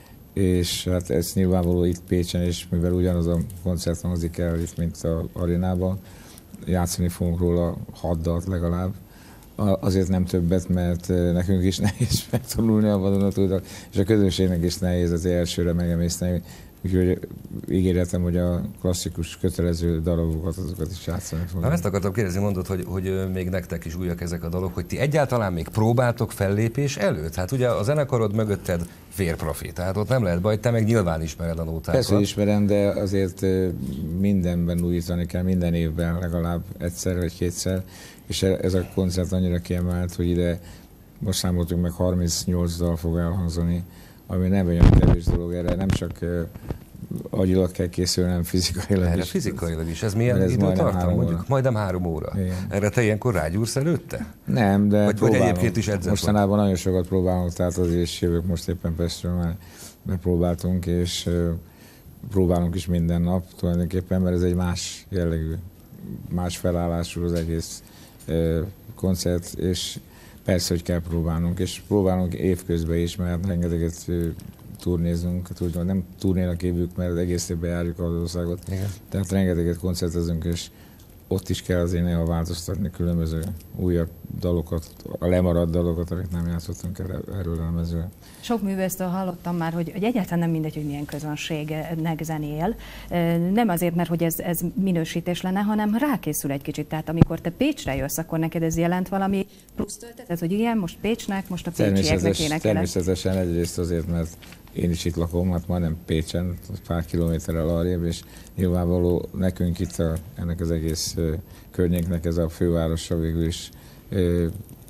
És hát ez nyilvánvaló itt Pécsen, és mivel ugyanaz a koncert hangzik el itt, mint az arénában, játszani fogunk róla hat dalt legalább. Azért nem többet, mert nekünk is nehéz megtanulni a vadonatúdat, és a közönségnek is nehéz az elsőre megemészteni. Úgyhogy ígéretem, hogy a klasszikus, kötelező darabokat, azokat is játszani fogom. Na, ezt akartam kérdezni, mondod, hogy, hogy még nektek is újak ezek a dalok, hogy ti egyáltalán még próbáltok fellépés előtt? Hát ugye a zenekarod mögötted vérprofi, tehát ott nem lehet baj, te meg nyilván ismered a nótákat. Persze ismerem, de azért mindenben újítani kell, minden évben legalább egyszer vagy kétszer, és ez a koncert annyira kiemelt, hogy ide most számoltunk meg harmincnyolc dal fog elhangzani, ami nem olyan kevés dolog, erre nem csak uh, agyilag kell készülni, hanem fizikailag erre is. fizikailag is. Ez milyen időtartam? Mondjuk majdnem három óra. Igen. Erre te ilyenkor rágyúrsz előtte? Nem, de vagy, vagy egyébként is edzett mostanában van. Nagyon sokat próbálunk, tehát azért is jövök most éppen Pestről, már bepróbáltunk, és uh, próbálunk is minden nap tulajdonképpen, mert ez egy más jellegű, más felállású az egész uh, koncert, és persze, hogy kell próbálnunk, és próbálunk évközben is, mert rengeteget turnézunk, hát nem turnénak évük, mert egész évben járjuk az országot, igen. Tehát rengeteget koncertezünk, és ott is kell azért néha változtatni különböző újabb dalokat, a lemaradt dalokat, amit nem játszottunk erről a lemezről. Sok művésztől hallottam már, hogy, hogy egyáltalán nem mindegy, hogy milyen közönségnek zenél. Nem azért, mert hogy ez, ez minősítés lenne, hanem rákészül egy kicsit. Tehát amikor te Pécsre jössz, akkor neked ez jelent valami plusz töltetet, hogy igen, most Pécsnek, most a pécsieknek énekelek. Természetesen egyrészt azért, mert én is itt lakom, hát majdnem Pécsen, pár kilométerrel arrébb, és nyilvánvaló nekünk itt a, ennek az egész uh, környéknek ez a fővárosa végül is uh,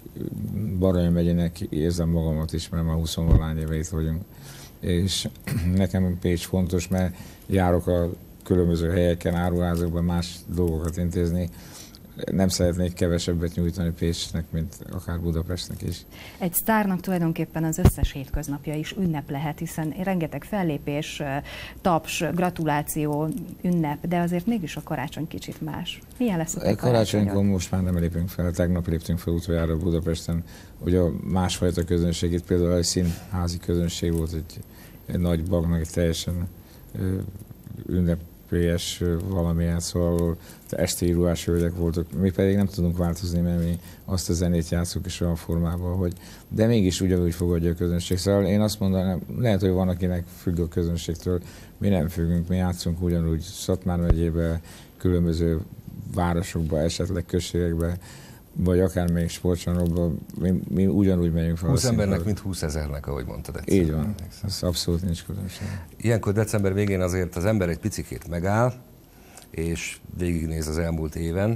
Baranyi megyének érzem magamat is, mert már huszonvalány éve itt vagyunk. És nekem Pécs fontos, mert járok a különböző helyeken, áruházakban más dolgokat intézni. Nem szeretnék kevesebbet nyújtani Pécsnek, mint akár Budapestnek is. Egy sztárnak tulajdonképpen az összes hétköznapja is ünnep lehet, hiszen rengeteg fellépés, taps, gratuláció, ünnep, de azért mégis a karácsony kicsit más. Milyen lesz a te karácsonykor? Most már nem lépünk fel, tegnap léptünk fel utoljára Budapesten, hogy a másfajta közönség, itt például egy színházi közönség volt, egy, egy nagy bagnak, egy teljesen ünnep pélyes valamilyen, szóval esti ruhás hölgyek voltak, mi pedig nem tudunk változni, mert mi azt a zenét játszunk is olyan formában, hogy de mégis ugyanúgy fogadja a közönség. Szóval én azt mondanám, lehet, hogy van, akinek függ a közönségtől, mi nem függünk, mi játszunk ugyanúgy Szatmár megyébe, különböző városokba, esetleg községekbe, vagy akár még sportcsarnokban, mi, mi ugyanúgy megyünk fel. húsz embernek, mint húszezernek, ahogy mondtad egyszer. Így van, ez abszolút nincs különbség. Ilyenkor december végén azért az ember egy picikét megáll, és végignéz az elmúlt éven,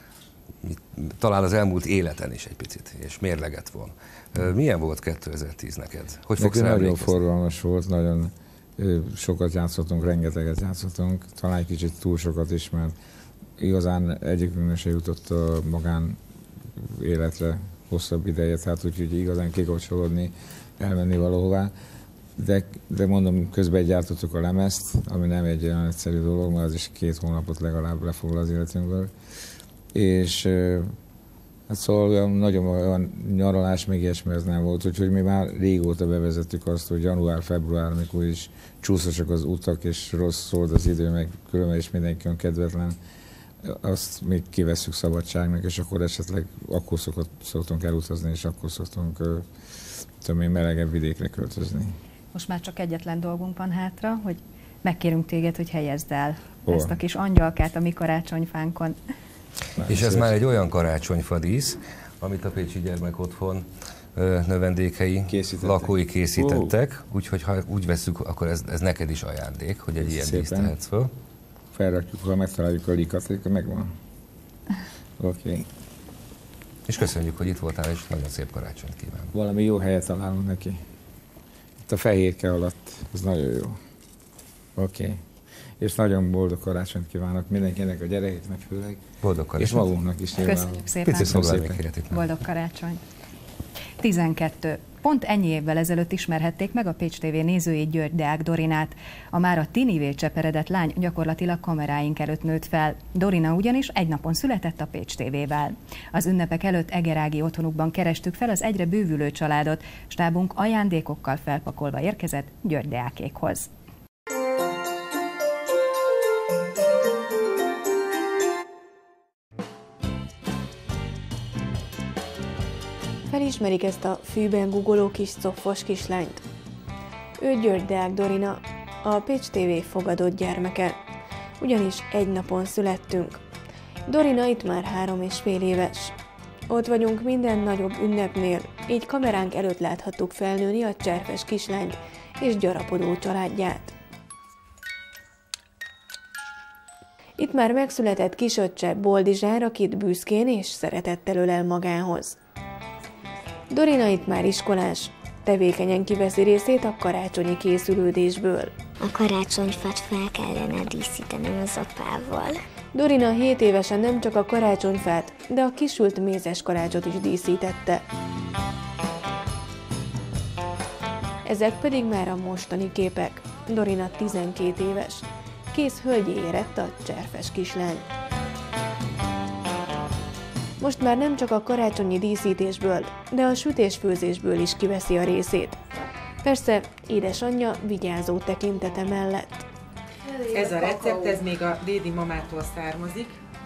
talán az elmúlt életen is egy picit, és mérleget von. Milyen volt kétezer-tíz neked? Hogy fogsz rá nagyon forgalmas volt, nagyon sokat játszottunk, rengeteget játszottunk, talán egy kicsit túl sokat is, mert igazán egyikünknek se jutott a magán életre hosszabb ideje, tehát úgyhogy igazán kikapcsolódni, elmenni valahová. De, de mondom, közben gyártottuk a lemezt, ami nem egy olyan egyszerű dolog, mert az is két hónapot legalább lefoglal az életünkből. És hát szóval olyan, nagyon olyan nyaralás, még ilyesmi ez nem volt, úgyhogy mi már régóta bevezettük azt, hogy január-február, amikor is csúszosak az utak, és rossz volt az idő, meg különben is mindenki olyan kedvetlen, azt még kivesszük szabadságnak, és akkor esetleg akkor szokott, szoktunk elutazni, és akkor szoktunk tudom én, melegebb vidékre költözni. Most már csak egyetlen dolgunk van hátra, hogy megkérünk téged, hogy helyezd el oh. ezt a kis angyalkát a mi karácsonyfánkon. Már és ez már egy olyan karácsonyfadísz, amit a Pécsi Gyermek Otthon növendékei, lakói készítettek, úgyhogy ha úgy veszük, akkor ez, ez neked is ajándék, hogy egy ilyen díszt tehetsz föl. felrakjuk, ha megtaláljuk a likat, akkor megvan. Oké. Okay. És köszönjük, hogy itt voltál, és nagyon szép karácsonyt kívánok. Valami jó helyet találunk neki. Itt a fehérke alatt, ez nagyon jó. Oké. Okay. És nagyon boldog karácsonyt kívánok mindenkinek, a gyerekeknek főleg. Boldog karácsonyt. És magunknak is nyilván. Köszönjük szépen. Picit szépen. Boldog karácsony. tizenkettő. Pont ennyi évvel ezelőtt ismerhették meg a Pécs té vé nézőjét, György Deák Dorinát. A már a tinivé cseperedett lány gyakorlatilag kameráink előtt nőtt fel. Dorina ugyanis egy napon született a Pécs té vével. Az ünnepek előtt egerági otthonukban kerestük fel az egyre bővülő családot. Stábunk ajándékokkal felpakolva érkezett György Deákékhoz. Felismerik ezt a fűben gugoló kis coffos kislányt? Ő György Deák Dorina, a Pécs té vé fogadott gyermeke. Ugyanis egy napon születtünk. Dorina itt már három és fél éves. Ott vagyunk minden nagyobb ünnepnél, így kameránk előtt láthattuk felnőni a cserfes kislányt és gyarapodó családját. Itt már megszületett kisöccse Boldizsár, akit büszkén és szeretettel ölel magához. Dorina itt már iskolás, tevékenyen kiveszi részét a karácsonyi készülődésből. A karácsonyfát fel kellene díszítenem az apával. Dorina hét évesen nem csak a karácsonyfát, de a kisült mézes kalácsot is díszítette. Ezek pedig már a mostani képek. Dorina tizenkét éves. Kész hölgyé érett a cserfes kislány. Most már nem csak a karácsonyi díszítésből, de a sütés-főzésből is kiveszi a részét. Persze, édesanyja vigyázó tekintete mellett. Ez a recept, ez még a dédi mamától származik.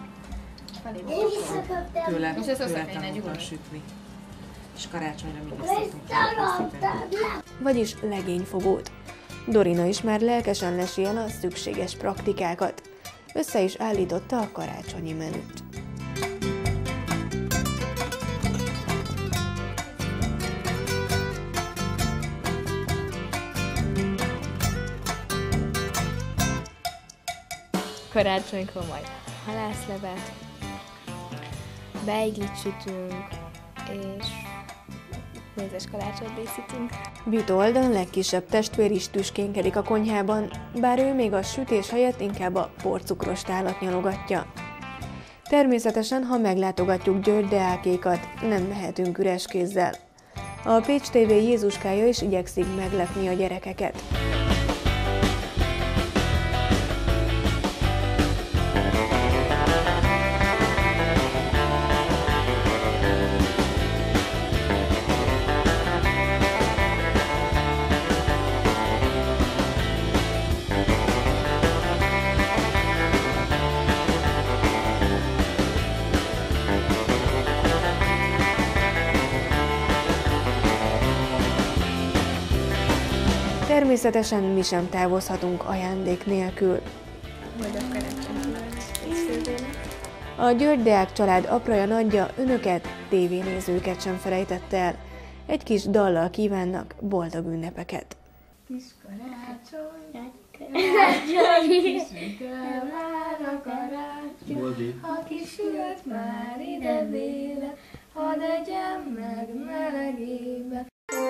Tőle, tőle tanultam sütni. És karácsonyra mindig szoktunk készíteni. Vagyis legényfogót. Dorina is már lelkesen lesi el a szükséges praktikákat. Össze is állította a karácsonyi menüt. Karácsonykor majd halászlevet, beiglit sütünk, és mézes kalácsot díszítünk. Vitold, a legkisebb testvér is tüskénkedik a konyhában, bár ő még a sütés helyett inkább a porcukros tálat nyalogatja. Természetesen, ha meglátogatjuk György Deákékat, nem mehetünk üres kézzel. A Pécs té vé Jézuskája is igyekszik meglepni a gyerekeket. Természetesen mi sem távozhatunk ajándék nélkül. A György Deák család apraja nagyja önöket, tévénézőket sem felejtette el. Egy kis dallal kívánnak boldog ünnepeket. Kis karácsony, nagy karácsony, kisükkel vár a karácsony, ha kisült már ide véle, hadd egyen meg melegébe.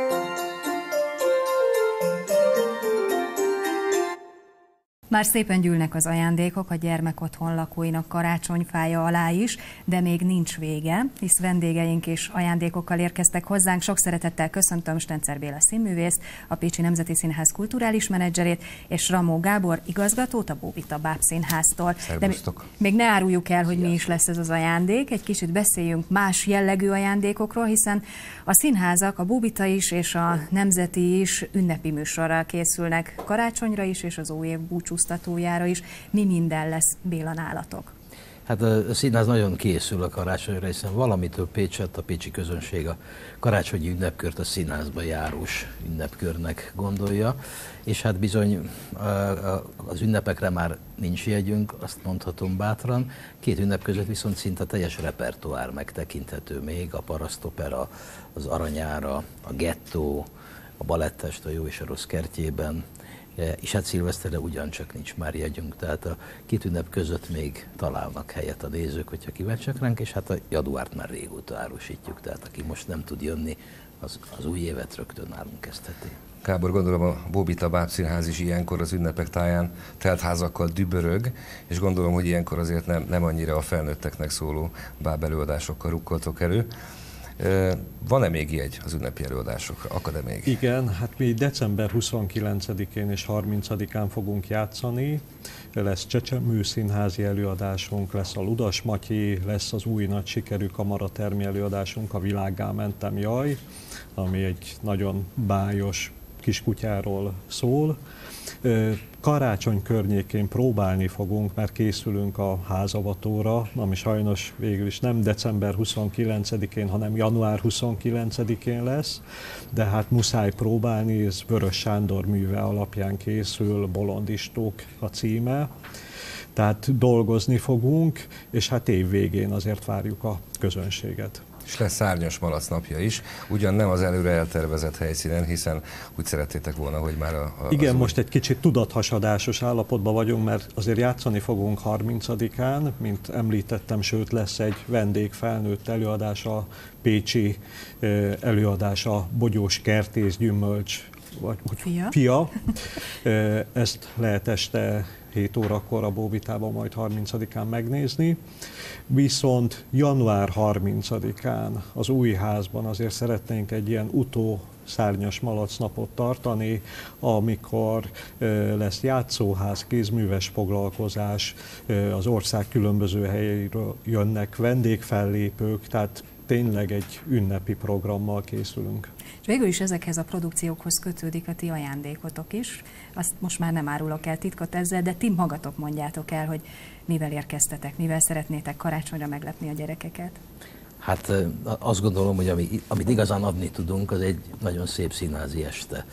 Már szépen gyűlnek az ajándékok a gyermekotthon lakóinak karácsonyfája alá is, de még nincs vége, hisz vendégeink is ajándékokkal érkeztek hozzánk. Sok szeretettel köszöntöm Stencer Béla színművészt, a Pécsi Nemzeti Színház kulturális menedzserét, és Ramó Gábor igazgatót a Bóbita Bábszínháztól. De még ne áruljuk el, hogy mi is lesz ez az ajándék, egy kicsit beszéljünk más jellegű ajándékokról, hiszen a színházak, a Bóbita is és a Nemzeti is ünnepi műsorral készülnek karácsonyra is, és az új év búcsúztatójára is. Mi minden lesz, Béla, nálatok? Hát a színház nagyon készül a karácsonyra, hiszen valamitől Pécset, a pécsi közönség a karácsonyi ünnepkört a színházba járós ünnepkörnek gondolja, és hát bizony az ünnepekre már nincs jegyünk, azt mondhatom bátran. Két ünnep között viszont szinte teljes repertoár megtekinthető még, a Parasztopera, az Aranyára, a Gettó, a Balettest a Jó és a Rossz kertjében, és hát szilveszterre ugyancsak nincs már jegyünk, tehát a két ünnep között még találnak helyet a nézők, hogyha kíváncsiak ránk, és hát a januárt már régóta árusítjuk, tehát aki most nem tud jönni, az, az új évet rögtön nálunk kezdheti. Kábor, gondolom a Bóbita Bábszínház is ilyenkor az ünnepek táján teltházakkal dübörög, és gondolom, hogy ilyenkor azért nem, nem annyira a felnőtteknek szóló bábelőadásokkal rukkoltok elő. Van-e még jegy az ünnepi előadásokra? Akad-e még? Igen, hát mi december huszonkilencedikén és harmincadikán fogunk játszani. Lesz Csecsemő színházi előadásunk, lesz a Ludas Matyi, lesz az új nagy sikerű kamaratermi előadásunk, a Világgá mentem jaj, ami egy nagyon bájos kiskutyáról szól. Karácsony környékén próbálni fogunk, mert készülünk a házavatóra, ami sajnos végül is nem december huszonkilencedikén, hanem január huszonkilencedikén lesz, de hát muszáj próbálni, ez Vörös Sándor műve alapján készül, Bolondistók a címe. Tehát dolgozni fogunk, és hát év végén azért várjuk a közönséget. És lesz Szárnyas Malac napja is, ugyan nem az előre eltervezett helyszínen, hiszen úgy szerettétek volna, hogy már a... a Igen, most egy kicsit tudathasadásos állapotban vagyunk, mert azért játszani fogunk harmincadikán, mint említettem, sőt lesz egy vendégfelnőtt előadás, a pécsi előadás, a Bogyós Kertész Gyümölcs, vagy fia. fia. Ezt lehet este hét órakor a Bóbitában majd harmincadikán megnézni. Viszont január harmincadikán az új házban azért szeretnénk egy ilyen utó Szárnyas Malac napot tartani, amikor lesz játszóház, kézműves foglalkozás, az ország különböző helyeiről jönnek vendégfellépők, tehát tényleg egy ünnepi programmal készülünk. És végül is ezekhez a produkciókhoz kötődik a ti ajándékotok is. Azt most már nem árulok el titkot ezzel, de ti magatok mondjátok el, hogy mivel érkeztetek, mivel szeretnétek karácsonyra meglepni a gyerekeket. Hát azt gondolom, hogy ami, amit igazán adni tudunk, az egy nagyon szép színházi este.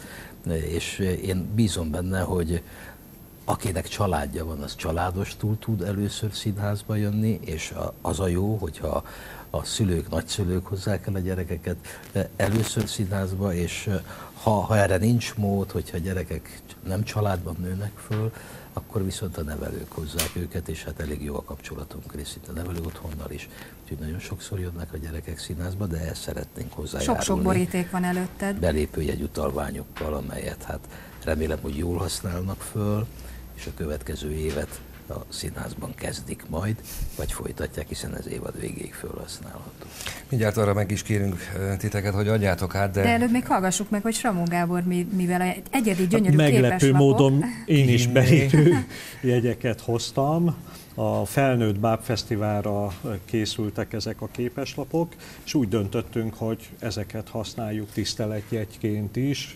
És én bízom benne, hogy akinek családja van, az családostul tud először színházba jönni, és az a jó, hogyha a szülők, nagyszülők hozzák el a gyerekeket először színházba, és ha, ha erre nincs mód, hogyha a gyerekek nem családban nőnek föl, akkor viszont a nevelők hozzák őket, és hát elég jó a kapcsolatunk részint a nevelő otthonnal is. Úgyhogy nagyon sokszor jönnek a gyerekek színházba, de ezt szeretnénk hozzájárulni. Sok-sok boríték van előtted. Belépőjegy utalványokkal, amelyet hát remélem, hogy jól használnak föl, és a következő évet a színházban kezdik majd, vagy folytatják, hiszen ez évad végéig felhasználható. Mindjárt arra meg is kérünk titeket, hogy adjátok át, de... De előbb még hallgassuk meg, hogy Sramó Gábor, mivel egy egyedi gyönyörű hát meglepő képeslapok... módon én is belépő jegyeket hoztam. A Felnőtt Bábfesztiválra készültek ezek a képeslapok, és úgy döntöttünk, hogy ezeket használjuk tiszteletjegyként is,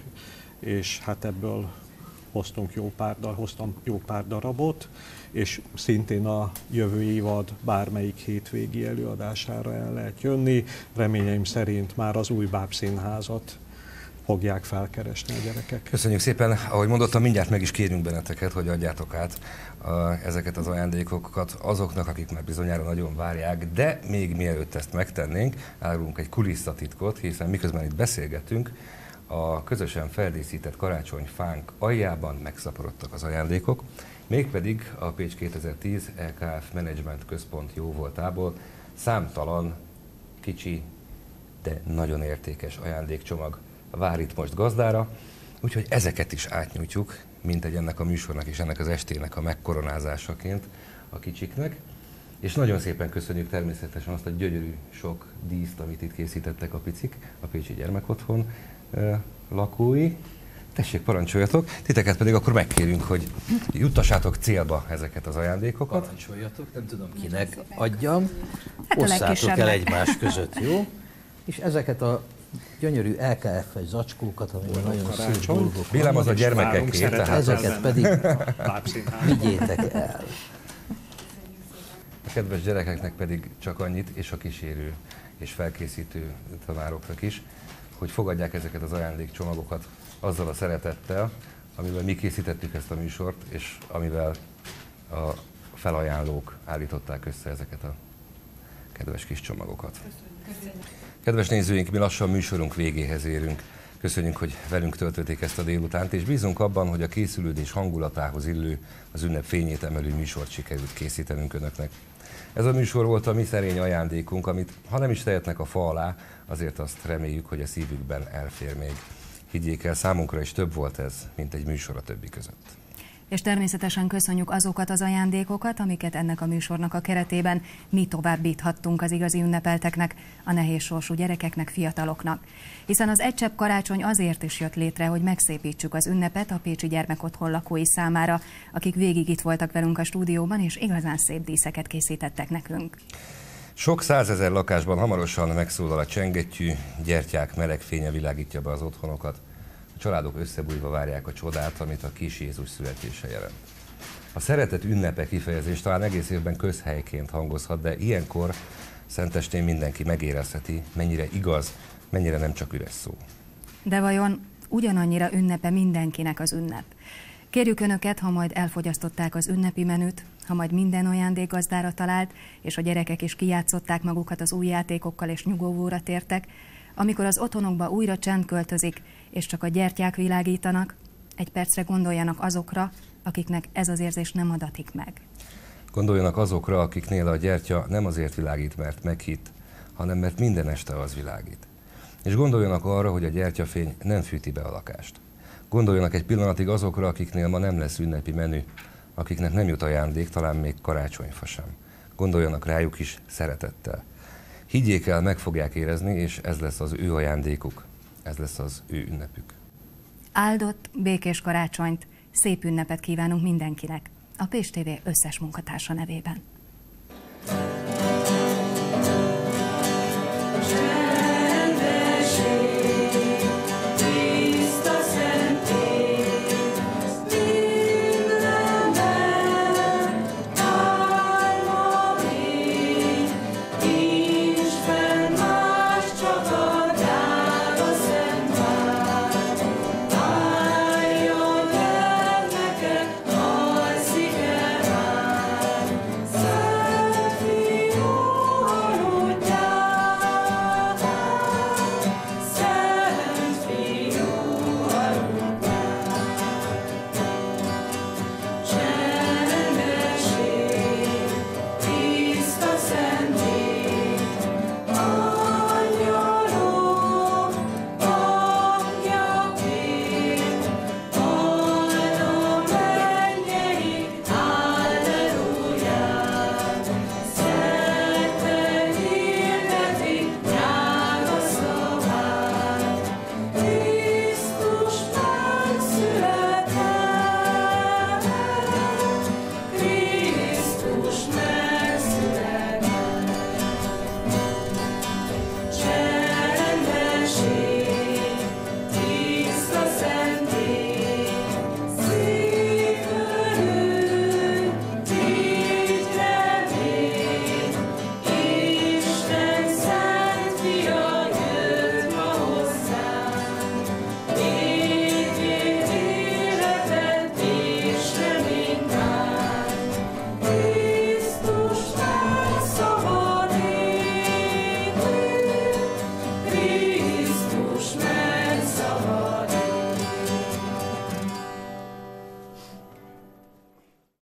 és hát ebből hoztunk jó pár, hoztam jó pár darabot, és szintén a jövő évad bármelyik hétvégi előadására el lehet jönni. Reményeim szerint már az új Bábszínházat fogják felkeresni a gyerekek. Köszönjük szépen, ahogy mondottam, mindjárt meg is kérünk benneteket, hogy adjátok át a, ezeket az ajándékokat azoknak, akik már bizonyára nagyon várják, de még mielőtt ezt megtennénk, árulunk egy kulisszatitkot, hiszen miközben itt beszélgetünk, a közösen feldíszített karácsonyfánk aljában megszaporodtak az ajándékok, mégpedig a Pécs kétezer-tíz é ká ef Management Központ jóvoltából számtalan kicsi, de nagyon értékes ajándékcsomag vár itt most gazdára, úgyhogy ezeket is átnyújtjuk, mint egy ennek a műsornak és ennek az estének a megkoronázásaként a kicsiknek. És nagyon szépen köszönjük természetesen azt a gyönyörű sok díszt, amit itt készítettek a picik, a Pécsi Gyermekotthon lakói. Tessék, parancsoljatok, titeket pedig akkor megkérünk, hogy juttassátok célba ezeket az ajándékokat. Parancsoljatok, nem tudom kinek adjam, hát osszátok el egymás között, jó? És ezeket a gyönyörű é ká ef-es zacskókat, amiben nagyon szép dolgok Vélem az a gyermekeké, tehát ezeket pedig vigyétek el. A kedves gyerekeknek pedig csak annyit, és a kísérő és felkészítő tanároknak is, hogy fogadják ezeket az ajándékcsomagokat azzal a szeretettel, amivel mi készítettük ezt a műsort, és amivel a felajánlók állították össze ezeket a kedves kis csomagokat. Köszönjük. Kedves nézőink, mi lassan műsorunk végéhez érünk. Köszönjük, hogy velünk töltötték ezt a délutánt, és bízunk abban, hogy a készülődés hangulatához illő, az ünnep fényét emelő műsort sikerült készítenünk önöknek. Ez a műsor volt a mi szerény ajándékunk, amit ha nem is tehetnek a fa alá, azért azt reméljük, hogy a szívükben elfér még. Higgyék el, számunkra is több volt ez, mint egy műsor a többi között. És természetesen köszönjük azokat az ajándékokat, amiket ennek a műsornak a keretében mi továbbíthattunk az igazi ünnepelteknek, a nehéz sorsú gyerekeknek, fiataloknak. Hiszen az Egy csepp karácsony azért is jött létre, hogy megszépítsük az ünnepet a pécsi gyermekotthon lakói számára, akik végig itt voltak velünk a stúdióban, és igazán szép díszeket készítettek nekünk. Sok százezer lakásban hamarosan megszólal a csengettyű, gyertyák meleg fénye világítja be az otthonokat. A családok összebújva várják a csodát, amit a kis Jézus születése jelent. A szeretet ünnepe kifejezés talán egész évben közhelyként hangozhat, de ilyenkor szentestén mindenki megérezheti, mennyire igaz, mennyire nem csak üres szó. De vajon ugyanannyira ünnepe mindenkinek az ünnep? Kérjük Önöket, ha majd elfogyasztották az ünnepi menüt, ha majd minden ajándék gazdára talált, és a gyerekek is kijátszották magukat az új játékokkal és nyugovóra tértek, amikor az otthonokba újra csend költözik, és csak a gyertyák világítanak, egy percre gondoljanak azokra, akiknek ez az érzés nem adatik meg. Gondoljanak azokra, akiknél a gyertya nem azért világít, mert meghitt, hanem mert minden este az világít. És gondoljanak arra, hogy a gyertyafény nem fűti be a lakást. Gondoljanak egy pillanatig azokra, akiknél ma nem lesz ünnepi menü, akiknek nem jut ajándék, talán még karácsonyfa sem. Gondoljanak rájuk is szeretettel. Higgyék el, meg fogják érezni, és ez lesz az ő ajándékuk, ez lesz az ő ünnepük. Áldott, békés karácsonyt, szép ünnepet kívánunk mindenkinek, a Pécs té vé összes munkatársa nevében.